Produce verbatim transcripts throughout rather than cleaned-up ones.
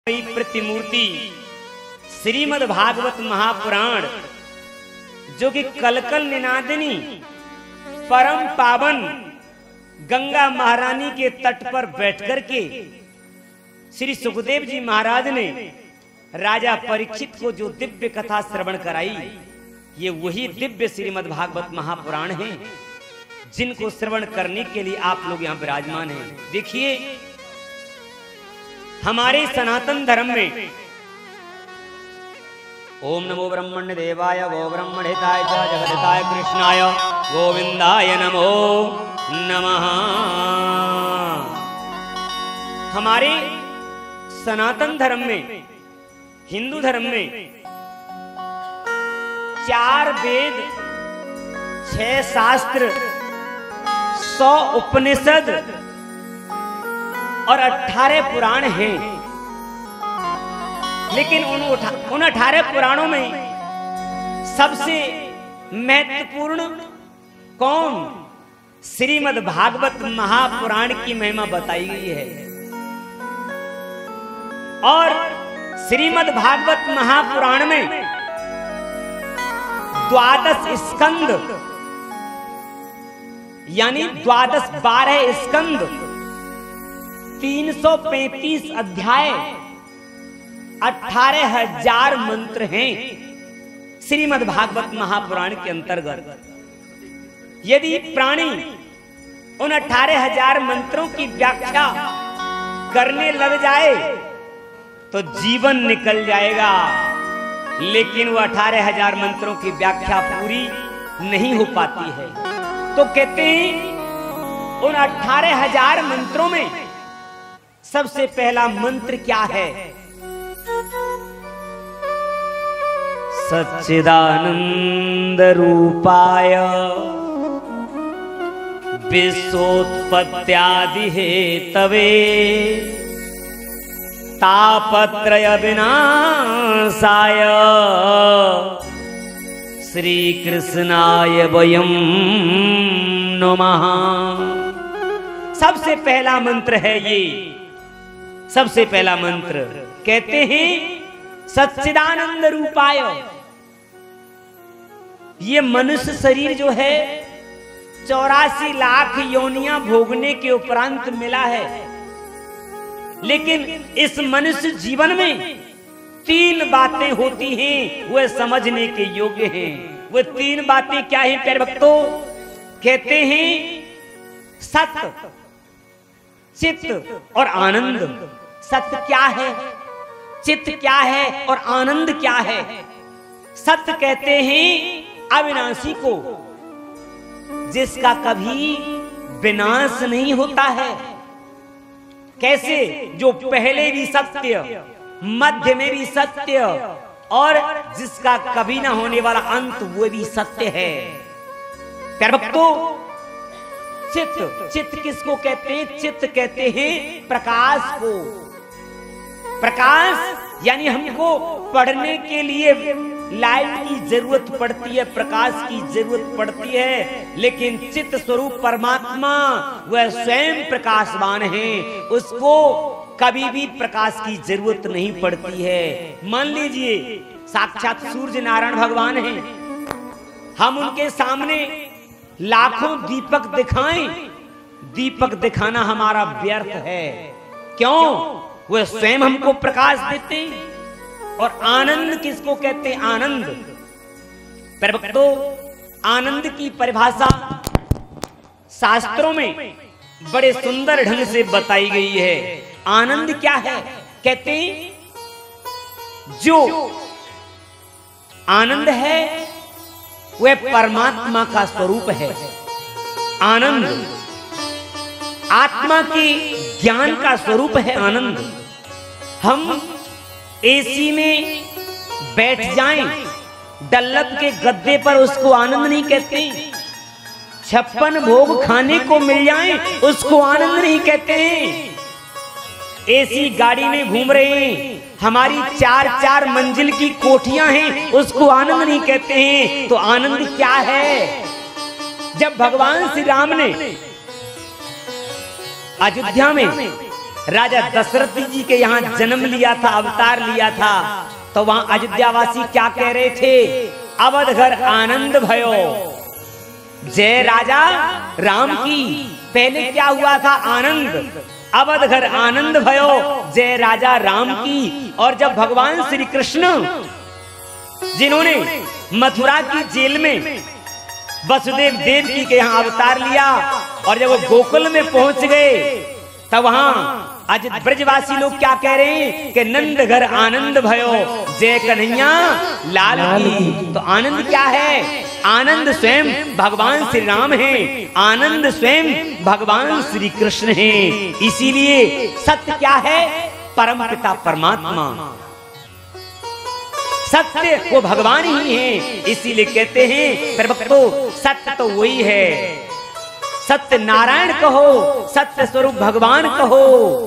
प्रतिमूर्ति श्रीमद् भागवत महापुराण जो कि कलकल निनादिनी परम पावन गंगा महारानी के तट पर बैठकर के श्री सुखदेव जी महाराज ने राजा परीक्षित को जो दिव्य कथा श्रवण कराई, ये वही दिव्य श्रीमद् भागवत महापुराण है जिनको श्रवण करने के लिए आप लोग यहाँ विराजमान हैं। देखिए, हमारे सनातन धर्म में ओम नमो ब्रह्मण्य देवाय गो ब्रह्मणिताय च जगदिताय कृष्णाय गोविंदाय नमो नमः। हमारे सनातन धर्म में, हिंदू धर्म में चार वेद, छह शास्त्र, सौ उपनिषद और अठारह पुराण हैं। लेकिन उन उन अठारह पुराणों में सबसे महत्वपूर्ण कौन? श्रीमद् भागवत महापुराण की महिमा बताई गई है। और श्रीमद् भागवत महापुराण में द्वादश स्कंद यानी द्वादश बारह स्कंद, तीन सौ पैंतीस अध्याय, अठारह हजार मंत्र हैं श्रीमद् भागवत महापुराण के अंतर्गत। यदि प्राणी उन अठारह हजार मंत्रों की व्याख्या करने लग जाए तो जीवन निकल जाएगा, लेकिन वो अठारह हजार मंत्रों की व्याख्या पूरी नहीं हो पाती है। तो कहते हैं उन अठारह हजार मंत्रों में सबसे पहला मंत्र क्या है? सच्चिदानंद रूपाय विश्वोत्पत्त्यादि हेतवे तापत्रय विनाशाय श्री कृष्णाय वयं नमः। सबसे पहला मंत्र है ये, सबसे पहला मंत्र कहते हैं सच्चिदानंद रूपाय। ये मनुष्य शरीर जो है चौरासी लाख योनियां भोगने के उपरांत मिला है, लेकिन इस मनुष्य जीवन में तीन बातें होती हैं, वह समझने के योग्य हैं। वह तीन बातें क्या हैं प्यारे भक्तों? कहते हैं सत्य, चित्त और आनंद। सत्य क्या है, चित्त क्या है और आनंद क्या है? सत्य कहते हैं अविनाशी को, जिसका कभी विनाश नहीं होता है। कैसे? जो पहले भी सत्य, मध्य में भी सत्य और जिसका कभी ना होने वाला अंत वो भी सत्य है। प्यारे भक्तों, चित्त, चित्त किसको कहते हैं? चित्त कहते हैं प्रकाश को। प्रकाश यानी हमको पढ़ने के लिए लाइट की जरूरत पड़ती है, प्रकाश की जरूरत पड़ती है, लेकिन चित्त स्वरूप परमात्मा वह स्वयं प्रकाशवान है, उसको कभी भी प्रकाश की जरूरत नहीं पड़ती है। मान लीजिए साक्षात सूर्य नारायण भगवान हैं, हम उनके सामने लाखों दीपक दिखाएं, दीपक दिखाना हमारा व्यर्थ है। क्यों? वह स्वयं हमको प्रकाश देते हैं। और आनंद किसको कहते हैं? आनंद। पर भक्तों, आनंद की परिभाषा शास्त्रों में बड़े सुंदर ढंग से बताई गई है। आनंद क्या है? कहते हैं जो आनंद है वह परमात्मा का स्वरूप है। आनंद आत्मा के ज्ञान का स्वरूप है। आनंद हम एसी में बैठ जाएं, डल्लब के गद्दे पर, उसको आनंद नहीं कहते। छप्पन भोग खाने को मिल जाएं, उसको आनंद नहीं कहते हैं। एसी गाड़ी में घूम रहे हैं, हमारी चार चार मंजिल की कोठियां हैं, उसको आनंद नहीं कहते हैं। तो आनंद क्या है? जब भगवान श्री राम ने अयोध्या में राजा दशरथ जी के यहाँ जन्म लिया था, अवतार लिया था, तो वहां अयोध्यावासी क्या कह रहे थे? अवध घर आनंद भयो, जय राजा राम की। पहले क्या हुआ था? आनंद। अवध घर आनंद भयो, जय राजा राम की। और जब भगवान श्री कृष्ण जिन्होंने मथुरा की जेल में वसुदेव देवकी के यहाँ अवतार लिया, और जब वो गोकुल में पहुंच गए तब वहां आज ब्रजवासी लोग क्या कह रहे हैं कि नंद घर आनंद भयो, जय कन्हैया लाल की। तो आनंद क्या है? आनंद स्वयं भगवान श्री राम हैं, आनंद स्वयं भगवान श्री कृष्ण हैं। इसीलिए सत्य क्या है? परम पिता परमात्मा, सत्य वो भगवान ही है। इसीलिए कहते हैं प्रभक्तो सत्य तो वही है, सत्य नारायण कहो, सत्य स्वरूप भगवान कहो,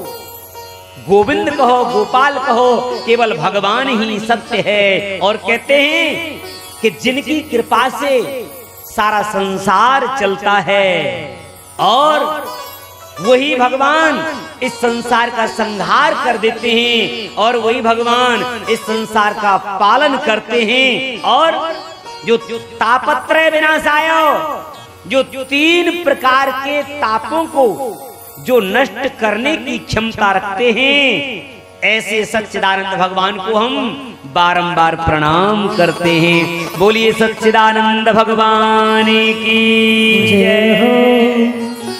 गोविंद कहो, गोपाल कहो, केवल भगवान ही सत्य है। और कहते हैं कि जिनकी कृपा से सारा संसार चलता है, और वही भगवान इस संसार का संहार कर देते हैं, और वही भगवान इस संसार का पालन करते हैं। और जो तापत्रय विनाशाय, जो तीन प्रकार के तापों को जो नष्ट करने की क्षमता रखते हैं, ऐसे सच्चिदानंद भगवान को हम बारंबार प्रणाम करते हैं। बोलिए सच्चिदानंद भगवान की जय हो।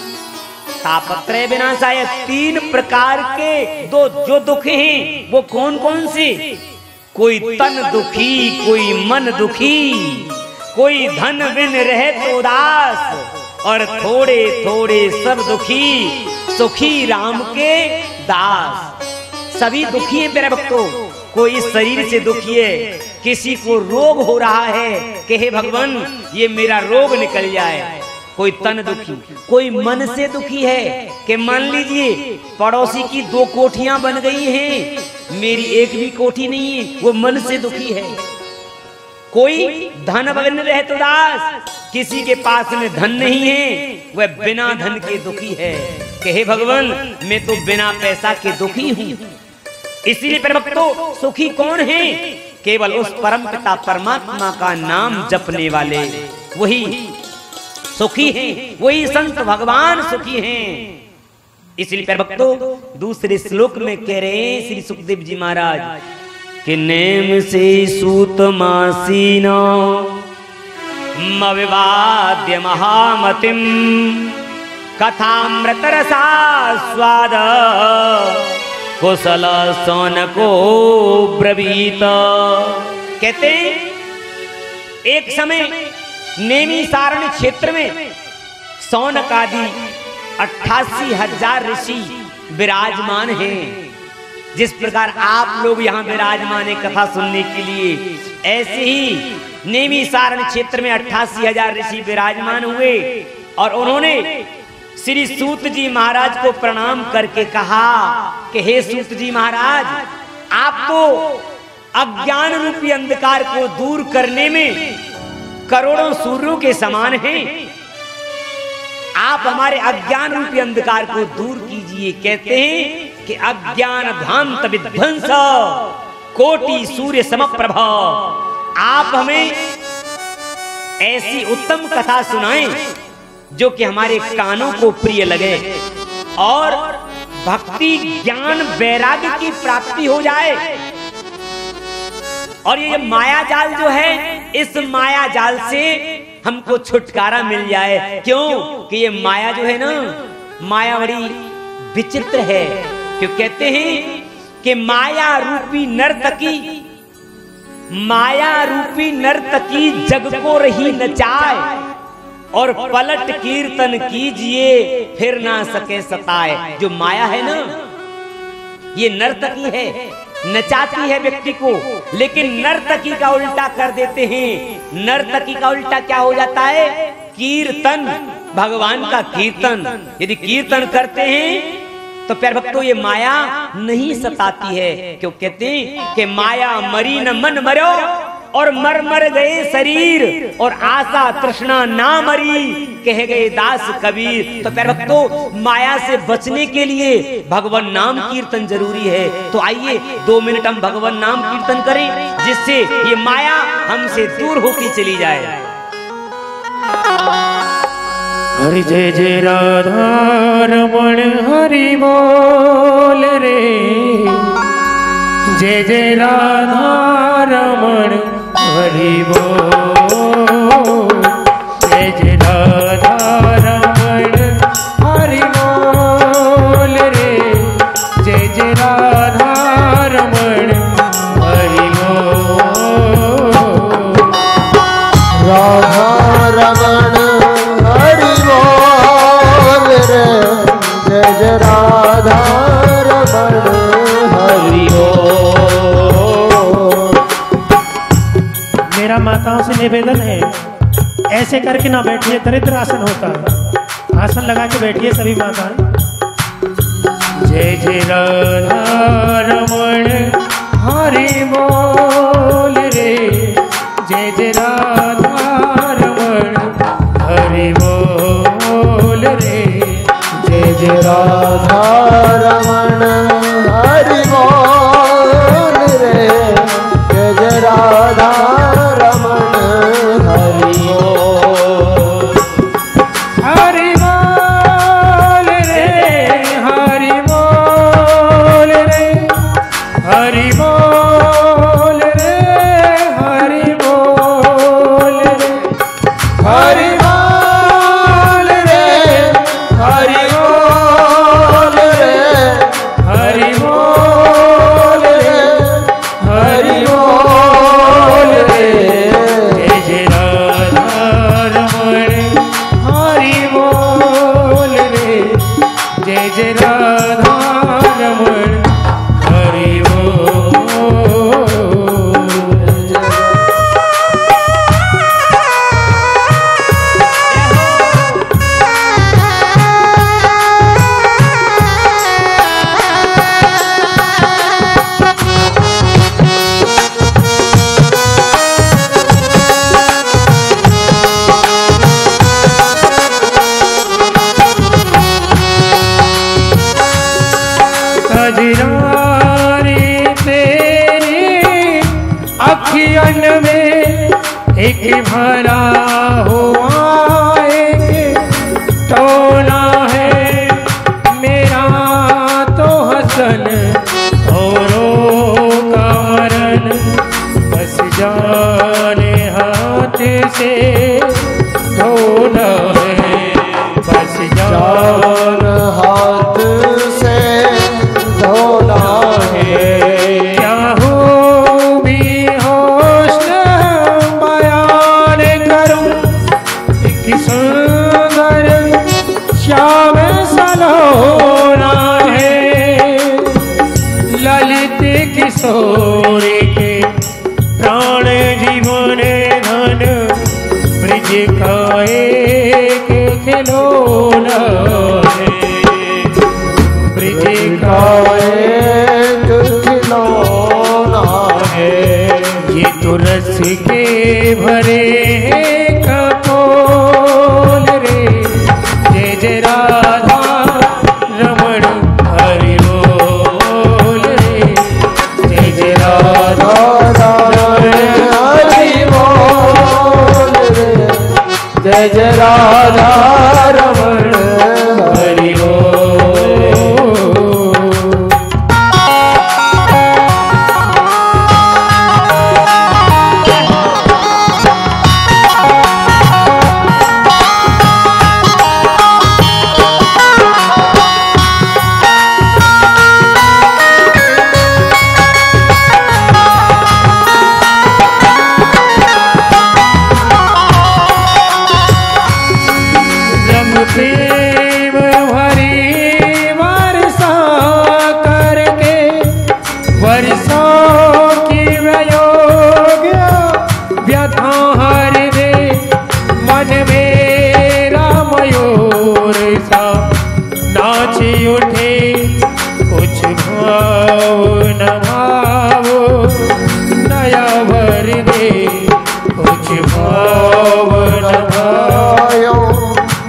तापत्रय विनाशाय, तीन प्रकार के दो जो दुख हैं वो कौन कौन से? कोई तन दुखी, कोई मन दुखी, कोई धन बिन रहे तो उदास, और थोड़े थोड़े सब दुखी, सुखी राम के दास। सभी दुखी हैं मेरे भक्तों। कोई शरीर से दुखी है, किसी को रोग हो रहा है कि हे भगवान ये मेरा रोग निकल जाए। कोई तन दुखी, कोई मन से दुखी है कि मान लीजिए पड़ोसी की दो कोठियां बन गई हैं, मेरी एक भी कोठी नहीं है, वो मन से दुखी है। कोई धन बिन रहे तो दास, किसी के पास में धन नहीं है, वह बिना धन के दुखी है कि हे भगवान मैं तो बिना पैसा के दुखी हूँ। इसीलिए प्रभक्तो सुखी कौन है? केवल उस परम पिता परमात्मा का नाम जपने वाले वही सुखी हैं, वही संत भगवान सुखी हैं। इसलिए प्रभक्तो दूसरे श्लोक में कह रहे हैं श्री सुखदेव जी महाराज कि नेम से सूत मासीना मविवाद्य महामतिम कथामृत रसास्वाद कुशल सौनको ब्रवीत। कहते एक समय नेमी सारण क्षेत्र में सौनक आदि अट्ठासी हजार ऋषि विराजमान हैं। जिस प्रकार आप लोग यहाँ विराजमान है कथा सुनने के लिए, ऐसे ही नेमी सारण क्षेत्र में अट्ठासी हजार ऋषि विराजमान हुए, और उन्होंने श्री सूत जी महाराज को प्रणाम करके कहा कि हे सूत जी महाराज, आप तो अज्ञान रूपी अंधकार को दूर करने में करोड़ों सूर्यों के समान हैं। आप हमारे अज्ञान रूपी अंधकार को दूर कीजिए। कहते हैं कि अज्ञान धांत विध्वंस कोटि सूर्य समप्रभ। आप हमें ऐसी उत्तम कथा सुनाएं जो कि हमारे कानों को प्रिय लगे, और भक्ति ज्ञान वैराग्य की प्राप्ति हो जाए, और ये माया जाल जो है, इस माया जाल से हमको छुटकारा मिल जाए। क्यों कि ये माया जो है ना, माया बड़ी विचित्र है। क्यों कहते हैं कि माया रूपी नर्तकी, माया रूपी नर्तकी जग को रही नचाए, और पलट कीर्तन कीजिए फिर ना सके सताए। जो माया है ना, ये नर्तकी है, नचाती है व्यक्ति को, लेकिन नर्तकी का उल्टा कर देते हैं। नर्तकी का उल्टा क्या हो जाता है? कीर्तन, भगवान का कीर्तन। यदि कीर्तन करते हैं तो प्यारे भक्तों ये माया नहीं सताती है। क्यों कहते हैं कि माया मरी न मन मरो, और मर मर गए शरीर, और आशा तृष्णा ना मरी, कहे गए दास कबीर। तो प्यारे भक्तों, माया से बचने के लिए भगवान नाम कीर्तन जरूरी है। तो आइए दो मिनट हम भगवान नाम कीर्तन करें, जिससे ये माया हमसे दूर होकर चली जाए। हरि जय जय राधा रमण हरि बोल रे, जय जय राधा रमण हरि बोल, जय जय राधा रमण हरि बोल रे, जय जय राधा रमण हरि बोल, राधा रमण हरि बोल रे, जय जय राधा रमण हरि बोल। मेरा माताओं से निवेदन है, ऐसे करके ना बैठिए, दरिद्र आसन होता है, आसन लगा के बैठिए सभी माताएं। जय जय राधा रमण हरि बोल रे, जय जय राधा रमण हरि बोल रे, जय जय राधा रमण हरि बोल रे, जय जय राधा रमण हरि बोल। हरि बोल रे, हरि बोल रे, हरि बोल रे, हरि बोल रे, हरि बोल रे, हरि बोल रे, हरि बोल रे, हरि बोल रे, जय जय राधा रमण हरि बोल रे, जय जय राधा रमण हरि बोल। कजरारी तेरी अखियन में एक भरा हुआ एक टोला है, मेरा तो हसन औरों का मरण, बस जाने हाथ से धोना है, बस जान जान हाथ से धोना है। क्या हो भी होश बयान करूं, एक सुंदर श्याम सलोना है, ललित किशोरी के प्राण जीवन धन, ब्रिज का एक खिलौना है, ब्रिज का एक खिलौना है, ये तो रस के भरे कपोल रे, जय जय राधा रमण हरि बोल रे, जय जय राधा रमण हरि बोल रे, जय जय राधा रमण हरि बोल। प्रेम भरी वर्षा करके, वर्षों की वयोग व्यथा हर दे, मन मेरा मयूर सा नाची उठे, कुछ भाव न भाव नया भर दे, कुछ भाव न भाव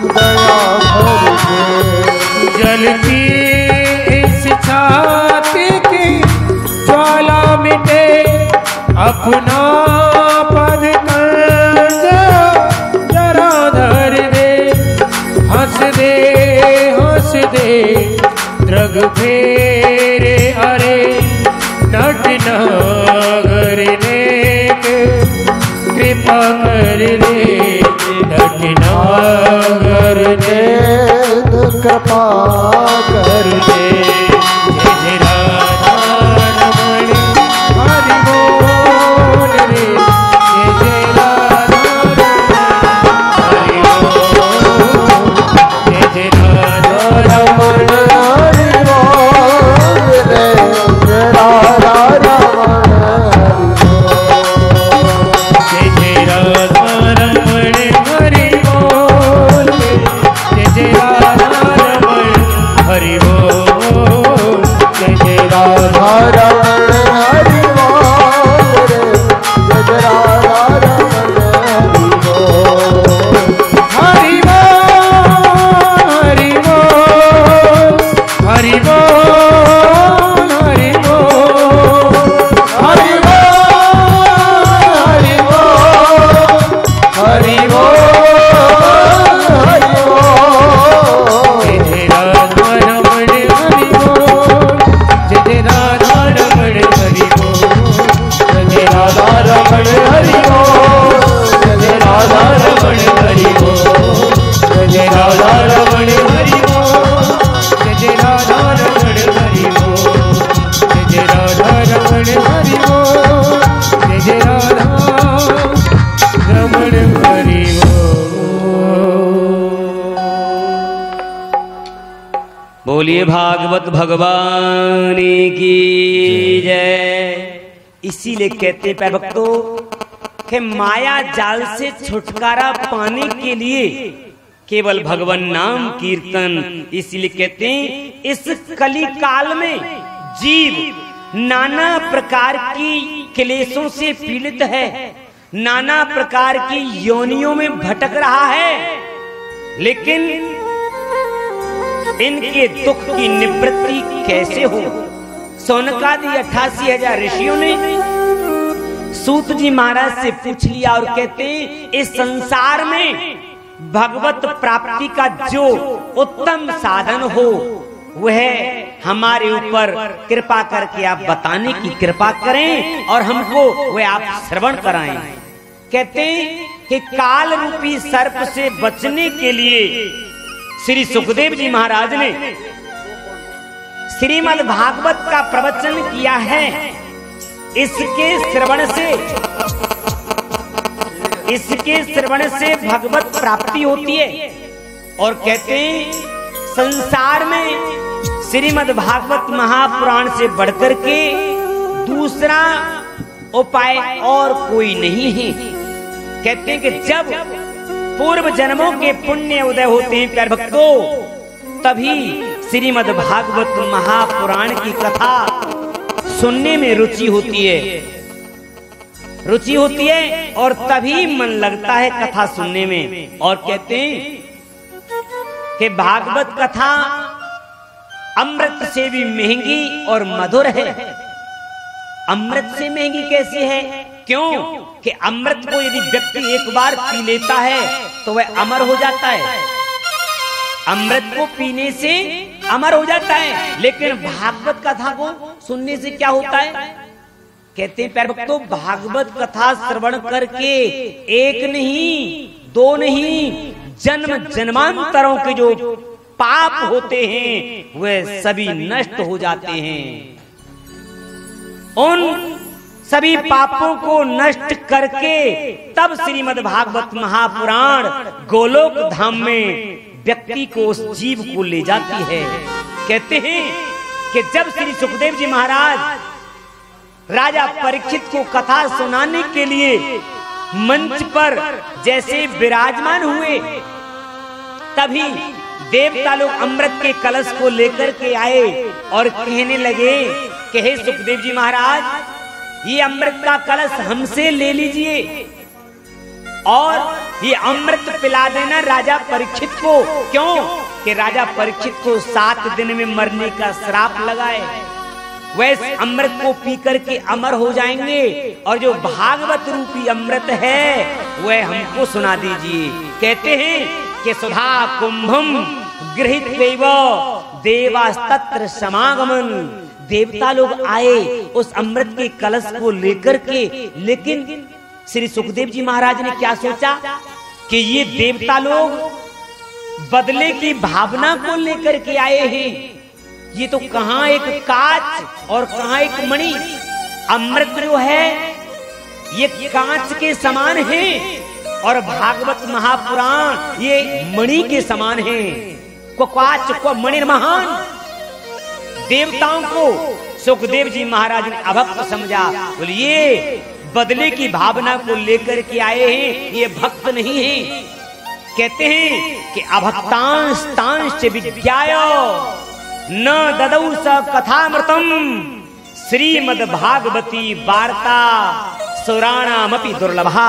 मिटे अपना पद कंस जरा धर दे हंस दे हंस दे द्रग फेरे अरे नट नागर नेक कृपा कर दे नट नागर नेक कृपा कर दे। जय जय राधा रमण हरि बोल रे जय जय राधा हरि बोल जय जय राधा रमण हरि बोल रे जय राधा रमण जय जय राधा रमण हरि बोल जय जय राधा रमण हरि बोल जय जय राधा रमण हरि बोल रे जय जय राधा रमण हरि बोल। हरि बोल हरि बोल हरि बोल हरि बोल हरि बोल हरि बोल हरि बोल हरि बोल। जय जय राधा रमण हरि बोल जय जय राधा रमण हरि बोल जय जय राधा रमण हरि बोल जय जय राधा रमण हरि बोल जय जय राधा रमण हरि बोल जय जय राधा रमण हरि बोल जय जय राधा रमण हरि बोल जय जय राधा रमण हरि बोल। बोलिए भागवत भगवान की जय। इसीलिए कहते प्यारे भक्तों कि माया जाल से छुटकारा पाने के लिए केवल भगवान नाम कीर्तन। इसीलिए कहते हैं इस कली काल में जीव नाना प्रकार की क्लेशों से पीड़ित है, नाना प्रकार की योनियों में भटक रहा है, लेकिन इनके दुख की निवृत्ति कैसे हो। सौनकादि अट्ठासी हजार ऋषियों ने सूत जी महाराज से पूछ लिया और कहते हैं इस संसार में भगवत प्राप्ति का जो उत्तम साधन हो वह हमारे ऊपर कृपा करके आप बताने की कृपा करें और हमको वह आप श्रवण कराएं। कहते हैं कि काल रूपी सर्प से बचने के लिए श्री सुखदेव जी महाराज ने श्रीमद् भागवत का प्रवचन किया है। इसके श्रवण से इसके श्रवण से भगवत प्राप्ति होती है। और कहते हैं संसार में श्रीमद् भागवत महापुराण से बढ़कर के दूसरा उपाय और कोई नहीं है। कहते हैं कि जब पूर्व जन्मों के पुण्य उदय होते हैं प्यारे भक्तों, तभी श्रीमद् भागवत महापुराण की कथा सुनने में रुचि होती है रुचि होती है और तभी मन लगता है कथा सुनने में। और कहते हैं कि भागवत कथा अमृत से भी महंगी और मधुर है। अमृत से महंगी कैसी है? क्यों कि अमृत को यदि व्यक्ति एक बार पी लेता है तो वह अमर हो जाता है, अमृत को पीने से अमर हो जाता है। लेकिन भागवत कथा को सुनने से क्या होता है? कहते हैं प्यारे भक्तों, भागवत कथा श्रवण करके एक नहीं दो नहीं जन्म जन्मांतरों के जो पाप होते हैं वे सभी नष्ट हो जाते हैं। उन सभी पापों को नष्ट करके तब श्रीमद् भागवत महापुराण गोलोक धाम में व्यक्ति को उस जीव को ले जाती है। कहते हैं कि जब श्री सुखदेव जी महाराज राजा परीक्षित को कथा सुनाने के लिए मंच पर जैसे विराजमान हुए, तभी देवता लोग अमृत के कलश को लेकर के आए और कहने लगे कि हे सुखदेव जी महाराज, ये अमृत का कलश हमसे ले लीजिए और ये अमृत पिला देना राजा परीक्षित को। क्यों कि राजा परीक्षित को सात दिन में मरने का श्राप लगा है। वह इस अमृत को पी करके अमर हो जाएंगे। और जो भागवत रूपी अमृत है वह हमको सुना दीजिए। कहते हैं कि सुधा कुंभम गृहीत्वैव देवास्तत्र समागमन। देवता लोग आए उस अमृत के कलश को लेकर के, लेकिन श्री सुखदेव जी महाराज ने क्या सोचा कि ये देवता लोग बदले की भावना को लेकर के आए हैं। ये तो कहां एक कांच और कहां एक मणि। अमृत जो है ये कांच के समान है और भागवत महापुराण ये मणि के समान है। को कांच को मणि महान। देवताओं को सुखदेव जी महाराज ने अभक्त समझा। बोलिए बदले की भावना को लेकर के आए हैं, ये भक्त नहीं है। कहते हैं कि अभक्तांश तांश विद्याय न ददौ स कथामृतम श्रीमद् भागवती वार्ता सुराणामपि दुर्लभा।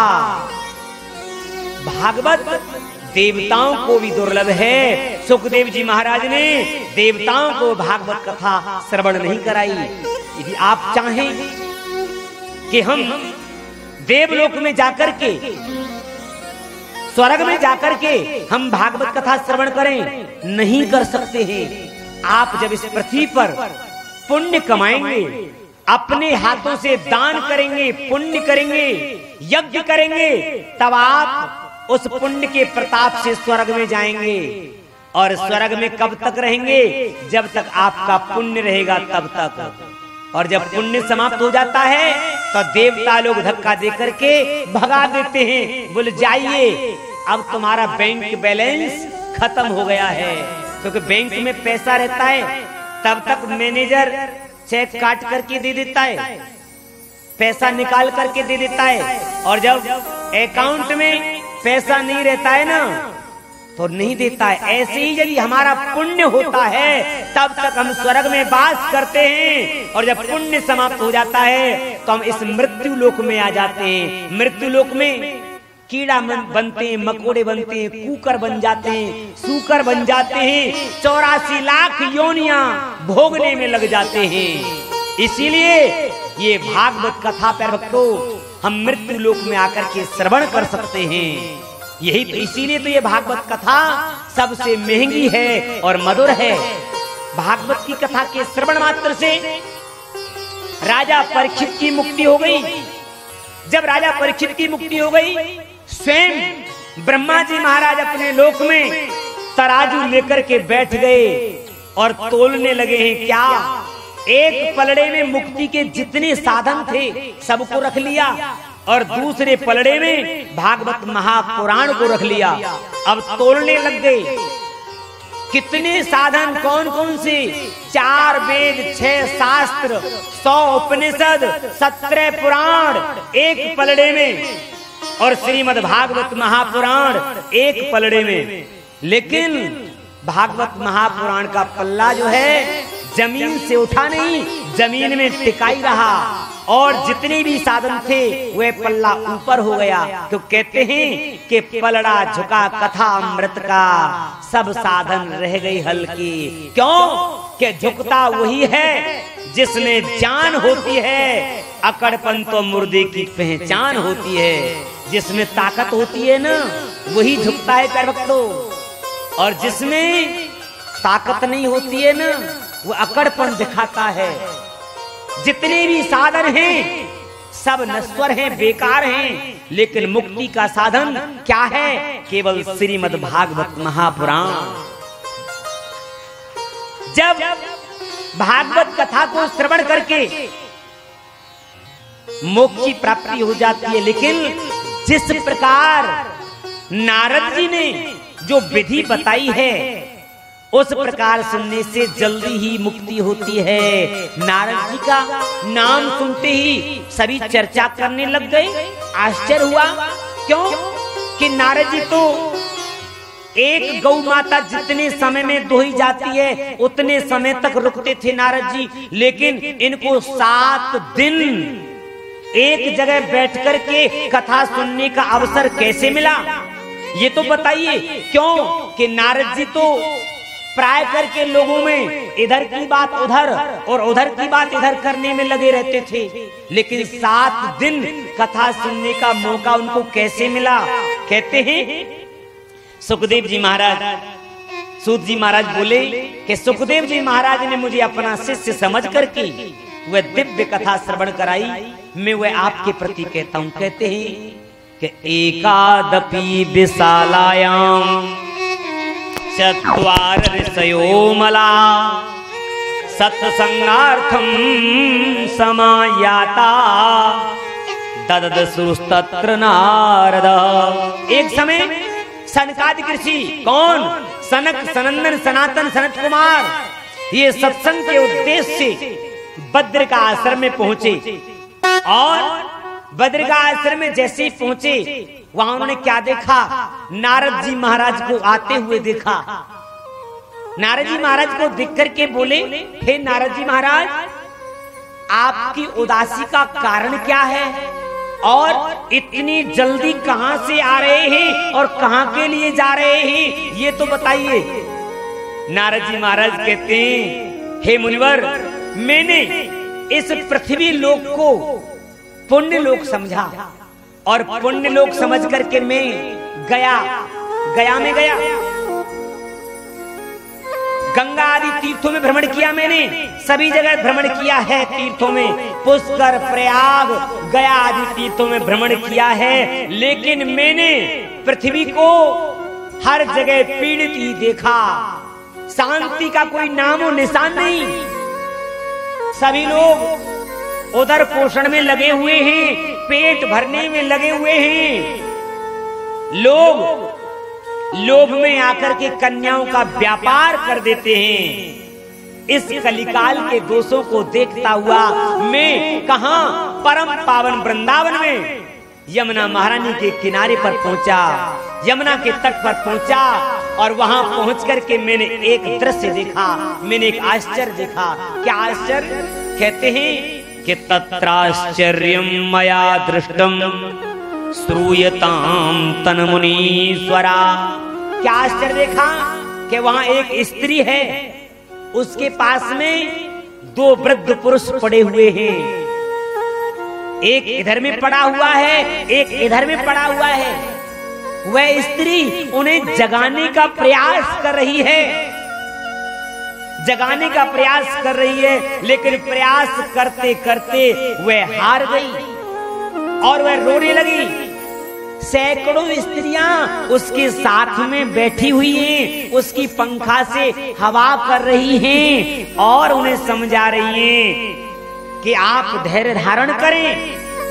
भागवत देवताओं को भी दुर्लभ है। सुखदेव जी महाराज ने देवताओं को भागवत कथा श्रवण नहीं कराई। यदि आप चाहें कि हम देवलोक में जाकर के, स्वर्ग में जाकर के हम भागवत कथा श्रवण करें, नहीं कर सकते हैं। आप जब इस पृथ्वी पर पुण्य कमाएंगे, अपने हाथों से दान करेंगे, पुण्य करेंगे, यज्ञ करेंगे, तब आप उस पुण्य के प्रताप से स्वर्ग में जाएंगे। और स्वर्ग में कब तक रहेंगे? जब तक आपका पुण्य रहेगा तब तक। और जब पुण्य समाप्त हो जाता है तो देवता लोग धक्का दे करके भगा देते हैं। बोले जाइए, अब तुम्हारा बैंक बैलेंस खत्म हो गया है। क्योंकि बैंक में पैसा रहता है, तब तक मैनेजर चेक काट करके दे देता है, पैसा निकाल करके दे देता है। और जब अकाउंट में पैसा नहीं रहता है ना, तो नहीं देता है। ऐसे ही यदि हमारा पुण्य होता है तब तक हम स्वर्ग में वास करते हैं। और जब पुण्य समाप्त हो जाता है तो हम इस मृत्यु लोक में आ जाते हैं। मृत्यु लोक में कीड़ा बनते हैं, मकोड़े बनते हैं, कुकर बन जाते हैं, सूकर बन जाते हैं, चौरासी लाख योनियां भोगने में लग जाते हैं। इसीलिए ये भागवत कथा पर भक्तों हम मृत्यु लोक में आकर के श्रवण कर सकते हैं। यही तो, इसीलिए तो ये भागवत कथा सबसे महंगी है और मधुर है। भागवत की कथा के श्रवण मात्र से राजा परीक्षित की मुक्ति हो गई। जब राजा परीक्षित की मुक्ति हो गई, स्वयं ब्रह्मा जी महाराज अपने लोक में तराजू लेकर के बैठ गए और तोलने लगे हैं। क्या? एक पलड़े में मुक्ति के जितने साधन थे सबको रख लिया और दूसरे पलड़े में भागवत महापुराण को रख लिया। अब तोलने लग गए कितने साधन, कौन कौन से? चार वेद, छह शास्त्र, सौ उपनिषद, सत्रह पुराण एक पलड़े में और श्रीमद् भागवत महापुराण एक पलड़े में। लेकिन भागवत महापुराण का पल्ला जो है जमीन से उठा नहीं, जमीन में टिकाई रहा। और जितने भी साधन थे वह पल्ला ऊपर हो गया। तो कहते हैं कि पलड़ा झुका कथा अमृत का, सब साधन रह गई हल्की। क्यों? कि झुकता वही है जिसमें जान होती है, अकड़पन तो मुर्दे की पहचान होती है। जिसमें ताकत होती है ना वही झुकता है प्यारे भक्तों, और जिसमें ताकत नहीं होती है ना वो अकड़पन दिखाता है। जितने भी साधन हैं सब नश्वर हैं, बेकार हैं, लेकिन मुक्ति का साधन क्या है? केवल श्रीमद् भागवत महापुराण। जब भागवत कथा को श्रवण करके मोक्ष की प्राप्ति हो जाती है, लेकिन जिस प्रकार नारद जी ने जो विधि बताई है उस प्रकार सुनने से जल्दी ही मुक्ति होती है। नारद जी का नाम सुनते ही सभी चर्चा करने लग गए। आश्चर्य हुआ। क्यों? कि नारद जी तो एक गौ माता जितने समय में दोही जाती है उतने समय तक रुकते थे नारद जी, लेकिन इनको सात दिन एक जगह बैठकर के कथा सुनने का अवसर कैसे मिला? ये तो बताइए। क्यों? कि नारद जी तो प्राय करके लोगों में इधर की बात उधर और उधर की बात इधर करने में लगे रहते थे। लेकिन सात दिन कथा सुनने का मौका उनको कैसे मिला? कहते हैं सुखदेव जी महाराज, सूत जी महाराज बोले कि सुखदेव जी महाराज ने मुझे अपना शिष्य समझ करके वह दिव्य कथा श्रवण कराई, मैं वह आपके प्रति कहता हूं। कहते हैं कि एकादपि विशालायाम चत्वार ऋषयो मला सत्संगार्थम समायाता दददसुस्तत्र नारद। एक समय सनकादिक ऋषि, कौन? सनक, सनंदन, सनातन, सनत कुमार, ये सत्संग के उद्देश्य से बद्र का आश्रम में पहुंचे। और बद्र का आश्रम में जैसे ही पहुंचे वहां उन्होंने क्या देखा? नारद जी महाराज को आते हुए देखा। नारद जी महाराज को देख करके बोले, हे नारद जी महाराज, आपकी उदासी का कारण क्या है और इतनी जल्दी कहां से आ रहे हैं और कहां के लिए जा रहे हैं, ये तो बताइए। नारद जी महाराज कहते हैं, हे मुनिवर, मैंने इस पृथ्वी लोक को पुण्य लोक समझा और पुण्य लोक समझ करके मैं गया गया में गया गंगा आदि तीर्थों में भ्रमण किया। मैंने सभी जगह भ्रमण किया है तीर्थों में, पुष्कर, प्रयाग, गया आदि तीर्थों में भ्रमण किया है। लेकिन मैंने पृथ्वी को हर जगह पीड़ित ही देखा, शांति का कोई नामो निशान नहीं। सभी लोग उदर पोषण में लगे हुए हैं, पेट भरने में लगे हुए हैं। लोग लोभ में आकर के कन्याओं का व्यापार कर देते हैं। इस कलिकाल के दोषों को देखता हुआ मैं कहां? परम पावन वृंदावन में यमुना महारानी के किनारे पर पहुंचा, यमुना के तट पर पहुंचा और वहां पहुंच करके मैंने एक दृश्य देखा, मैंने एक आश्चर्य देखा। क्या आश्चर्य? कहते हैं कि तत्राश्चर्यं मया दृष्टम श्रूयताम तन्मुनीश्वरा। क्या आश्चर्य देखा कि वहां एक स्त्री है, उसके पास में दो वृद्ध पुरुष पड़े हुए हैं। एक इधर में पड़ा हुआ है, एक इधर में पड़ा हुआ है। वह स्त्री उन्हें जगाने का प्रयास कर रही है, जगाने का प्रयास कर रही है, लेकिन प्रयास करते करते वह हार गई और वह रोने लगी। सैकड़ों स्त्रियां उसके साथ में बैठी हुई हैं, उसकी पंखा से हवा कर रही हैं और उन्हें समझा रही हैं कि आप धैर्य धारण करें।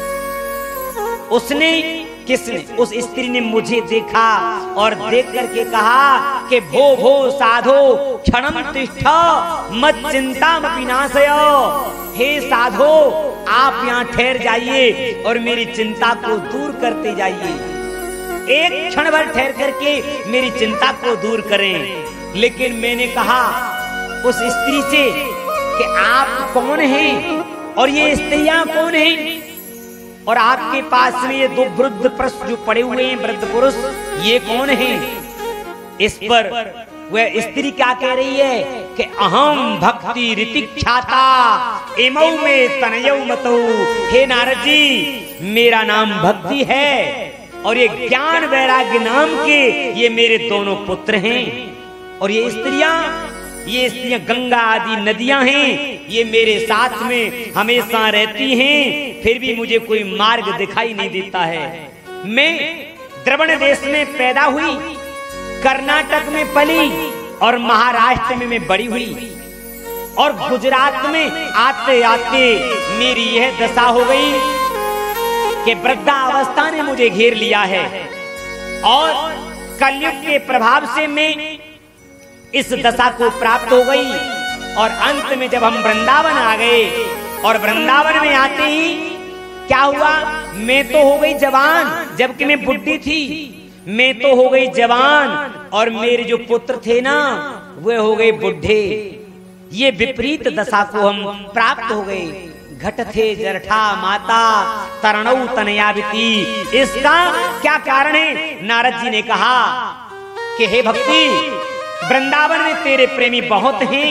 उसने, किसने? उस स्त्री ने मुझे देखा और देख करके कहा कि भो भो साधो क्षणम तिष्ठ मत चिंता विनाशय। हे साधो, आप यहाँ ठहर जाइए और मेरी चिंता को दूर करते जाइए। एक क्षण भर ठहर करके मेरी चिंता को दूर करें। लेकिन मैंने कहा उस स्त्री से कि आप कौन हैं और ये स्त्रियां कौन हैं और आपके पास में ये दो वृद्ध पुरुष जो पड़े हुए हैं, वृद्ध पुरुष, ये कौन हैं? इस पर वह स्त्री क्या कह रही है कि अहम भक्ति ऋतिख्याता इमौ में तनयौ मतौ। हे नारद जी, मेरा नाम भक्ति है और ये ज्ञान वैराग्य नाम के ये मेरे दोनों पुत्र हैं। और ये स्त्रियां, ये स्त्रियां गंगा आदि नदियां हैं, ये मेरे साथ में हमेशा रहती हैं, फिर भी मुझे कोई मार्ग दिखाई नहीं देता है। मैं द्रविड़ देश में पैदा हुई, कर्नाटक में पली और महाराष्ट्र में मैं बड़ी हुई और गुजरात में आते आते मेरी यह दशा हो गई कि वृद्धावस्था ने मुझे घेर लिया है और कलयुग के प्रभाव से मैं इस दशा को प्राप्त हो गई। और अंत में जब हम वृंदावन आ गए और वृंदावन में आते ही क्या हुआ? मैं तो हो गई जवान, जबकि मैं बुढ़ी थी। मैं तो हो गई जवान और मेरे जो पुत्र थे ना, वे हो गए बुढ़े। ये विपरीत दशा को हम प्राप्त हो गए। घट थे जरठा माता तरणौ तनयाविती। इसका क्या कारण है? नारद जी ने कहा कि हे भक्ति, वृंदावन में तेरे प्रेमी बहुत हैं,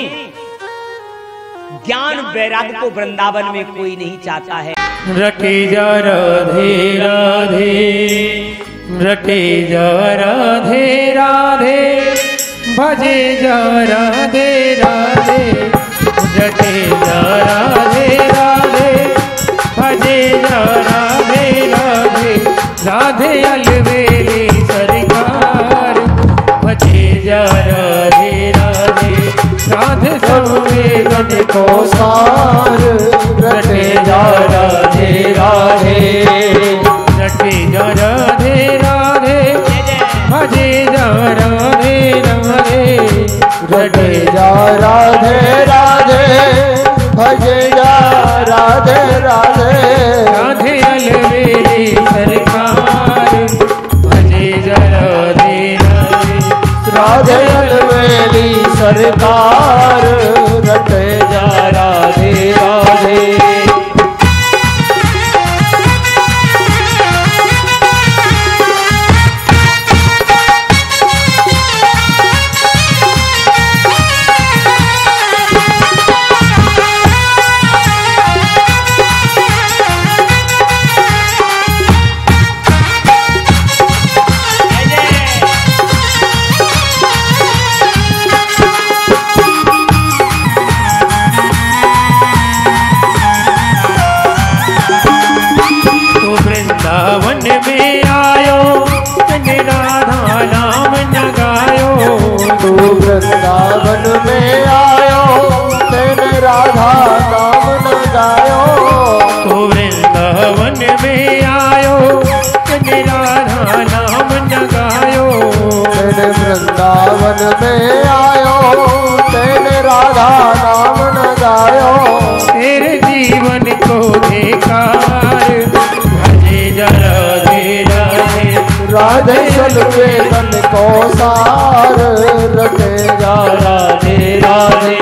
ज्ञान वैराग्य को वृंदावन में कोई नहीं चाहता है। रटे जा राधे राधे, रटे जा राधे राधे, भजे जा राधे राधे, रटे जा राधे राधे, भजे जा राधे राधे, राधे अलवेली सरकार, भजे जा राधे राधे, राधे संवेदन को सार, रटे जा राधे राधे, रटे जा राधे राधे, भजे जा राधे राधे, रटे जा राधे राधे, भजे जा राधे राधे, राधे अलवेली सरकार, भजे जा राधे राधे, राधे अलवेली सरकार, रटे जा राधे राधे। वृंदावन में आयो तन राधा नाम न गायो, तू वृंदावन में आयो तेन राधा नाम न गायो, तो वृंदावन में आयो तन राधा नाम न गायो, तेन वृंदावन में आयो तेन राधा नाम न गायो, तेरे जीवन को देकार, भजे जा राधे राधे, राधे सलवेदन को सार, रटे जा राधे राधे।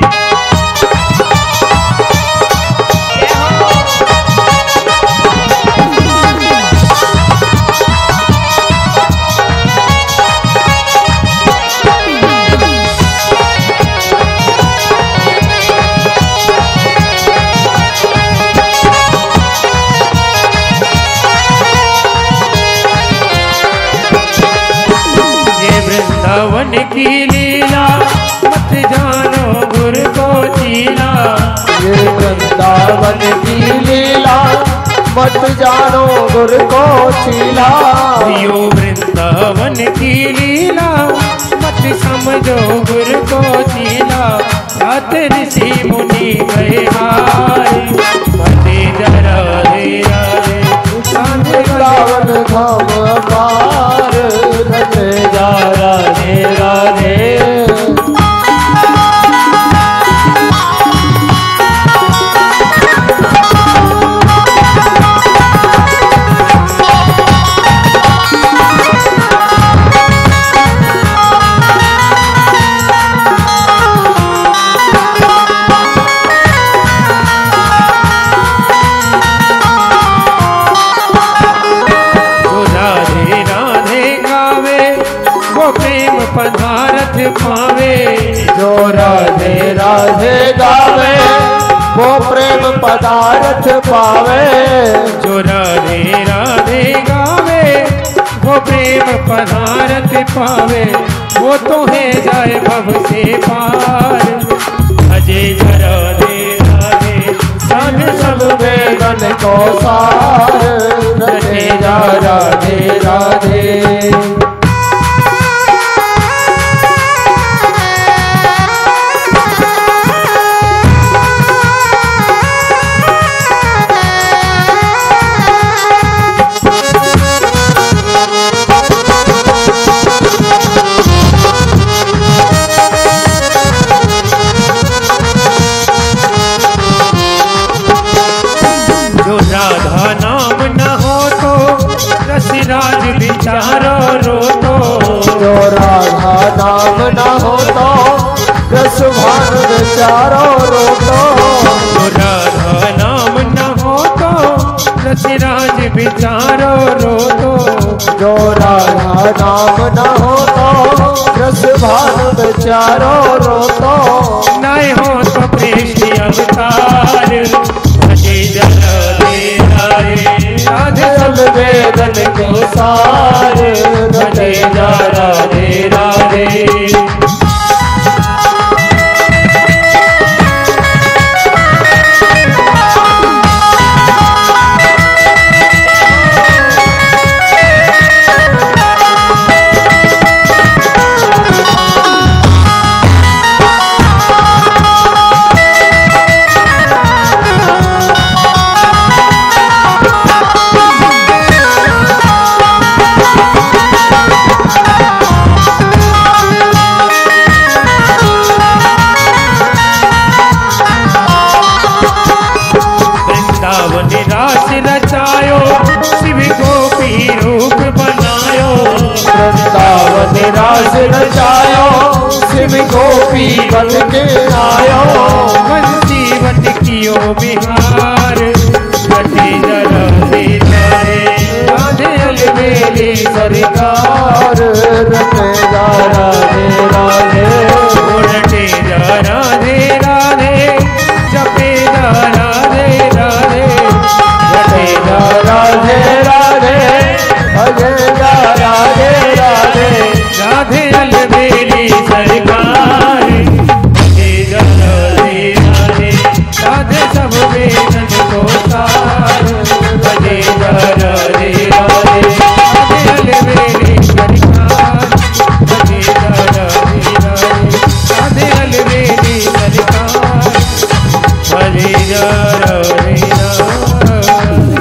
वृंदावन की लीला मत जानो गुर को चीला, ये वृंदावन की लीला मत जानो गुर को चीला, यो वृंदावन की लीला मत समझो गुर को चीला, रात ऋषि मुनि गए हाय, भजे जा राधे राधे, वृंदावन धाम अपार, रटे जा राधे राधे। पदारथ पावे, जो राधे राधे गावे वो प्रेम पदार्थ पावे, जो राधे राधे गावे वो प्रेम पदारथ पावे, वो तो है जाए भव से पार, भजे जा राधे राधे, सन सब वेदन को सार, रटे जा राधे राधे। राधा नाम न हो तो रसराज विचारो रो तो, जो राधा नाम न हो तो रस भान विचारो रो तो, जो राधा नाम न हो तो रसराज विचारो रो तो, जो राधा नाम न हो तो वृषभानु बेचारो रोतो, नए हो तो कृष्ण अवतार, भजे राधे राधे राधे जल वेदन को सार, भजे राधे राधे। रास रचायो, शिव गोपी बन के आयो, बंसी बटकियो बिहार, बटे राधे राधे राधे अलबेली सरकार, रटे राधे राधे, रटे राधे राधे, जपे राधे राधे, रटे राधे राधे, भजे राधे राधे, राधे अलबेली सरकार, राधे राधे राधे राधे सब वेदन को सार, भजे राधे राधे राधे अलबेली सरकार, भजे राधे राधे राधे अलबेली सरकार, भजे राधे राधे।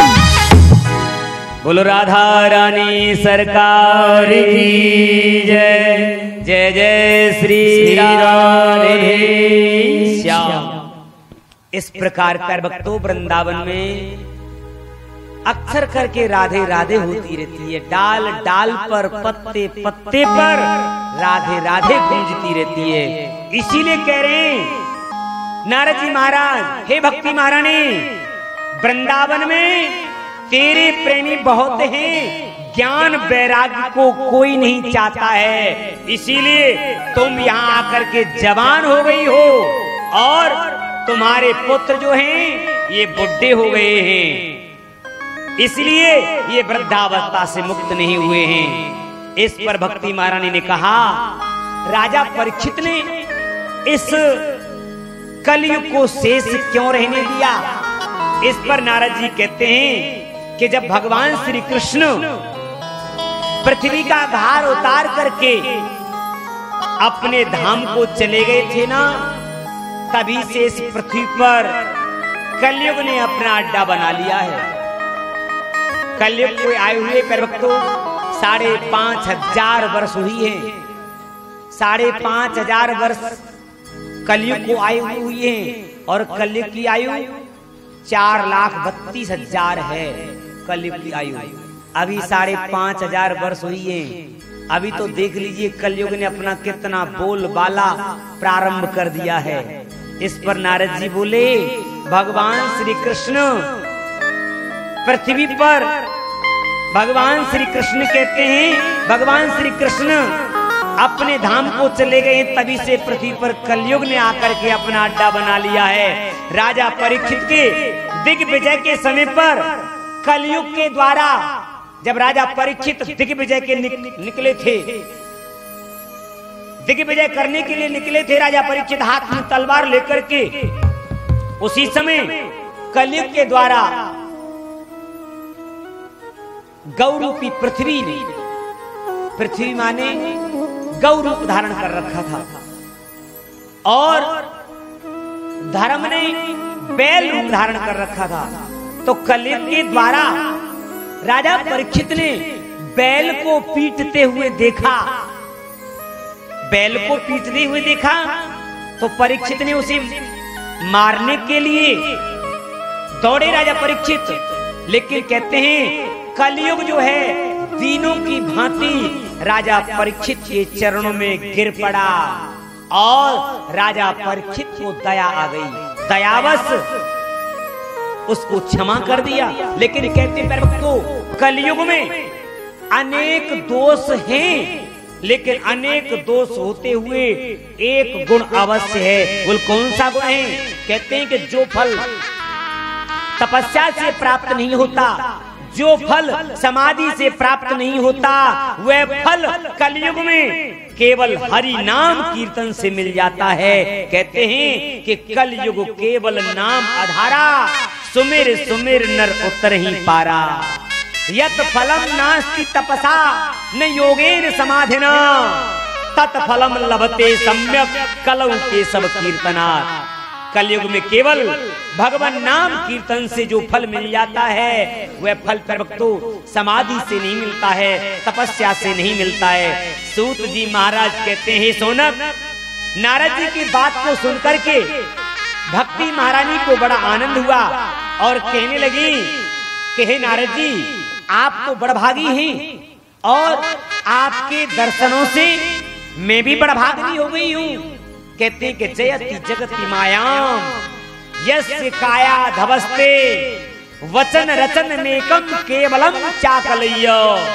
बोलो राधा रानी सरकार की जय, जय जय श्री राधे श्याम। इस प्रकार कर भक्तों वृंदावन में अक्सर करके राधे राधे होती रहती है। डाल डाल पर, पत्ते पत्ते पर राधे राधे गूंजती रहती है। इसीलिए कह रहे हैं नारद जी महाराज, हे भक्ति महारानी, वृंदावन में तेरे प्रेमी बहुत हैं, ज्ञान वैराग्य को कोई नहीं चाहता है। इसीलिए तुम यहाँ आकर के जवान हो गई हो और तुम्हारे पुत्र जो हैं ये बुढ़े हो गए हैं, इसलिए ये वृद्धावस्था से मुक्त नहीं हुए हैं। इस पर भक्ति महारानी ने कहा, राजा परीक्षित ने इस कलयुग को शेष क्यों रहने दिया? इस पर नारद जी कहते हैं कि जब भगवान श्री कृष्ण पृथ्वी का भार उतार करके अपने धाम को चले गए थे ना, तभी से इस पृथ्वी पर कलयुग ने अपना अड्डा बना लिया है। कलयुग को आए हुए भक्तों साढ़े पांच हजार वर्ष हुई है। साढ़े पांच हजार वर्ष कलयुग को आयु हुई है और कलयुग की आयु चार लाख बत्तीस हजार है। कलयुग की आयु अभी साढ़े पांच हजार वर्ष हुई है। अभी तो देख लीजिए कलयुग ने अपना कितना बोलबाला प्रारंभ कर दिया है। इस पर नारद जी बोले, भगवान श्री कृष्ण पृथ्वी पर, भगवान श्री कृष्ण कहते हैं, भगवान श्री कृष्ण अपने धाम को चले गए, तभी से पृथ्वी पर कलयुग ने आकर के अपना अड्डा बना लिया है। राजा परीक्षित के दिग्विजय के समय पर कलयुग के द्वारा जब राजा परीक्षित दिग्विजय के निक, निकले थे, दिग्विजय करने के लिए निकले थे राजा परीक्षित हाथ में तलवार लेकर के, उसी समय कलयुग के द्वारा गौ रूपी पृथ्वी ने, पृथ्वी माने गौ रूप धारण कर रखा था और धर्म ने बैल रूप धारण कर रखा था। तो कलयुग के द्वारा राजा परीक्षित ने बैल को पीटते हुए देखा, बैल को पीटते हुए देखा तो परीक्षित ने उसे मारने के लिए दौड़े राजा परीक्षित। लेकिन कहते हैं कलयुग जो है दीनों की भांति राजा परीक्षित के चरणों में गिर पड़ा और राजा परीक्षित को दया आ गई, दयावश उसको क्षमा कर दिया। लेकिन कहते हैं को कलयुग में अनेक दोष हैं, लेकिन अनेक दोष होते हुए एक गुण अवश्य है। बोल कौन सा गुण है? कहते हैं कि जो फल तपस्या से प्राप्त नहीं होता, जो फल समाधि से प्राप्त नहीं होता, वह फल कलयुग में केवल हरि नाम कीर्तन से मिल जाता है। कहते हैं कि कलयुग केवल नाम आधारा, सुमिर सुमिर नर उतर ही पारा। यत फलम नास्ति तपसा न योगेन समाधिना, तत् फलम लभते सम्यक कलौ के सब कीर्तना। कलयुग में केवल भगवान नाम कीर्तन से जो फल मिल जाता है, वह फल प्रभक्तो समाधि से नहीं मिलता है, तपस्या से नहीं मिलता है। सूत जी महाराज कहते हैं, सोनक नारद जी की बात को सुनकर के भक्ति महारानी को बड़ा आनंद हुआ और कहने लगी कि हे नारद जी, आप तो बड़भागी हैं और आपके दर्शनों से मैं भी बड़भागी हो गई हूँ। कहते कि जयति जगति मायाम यस्य काया धवस्ते वचन रचन मेकम केवलम चाकलय्य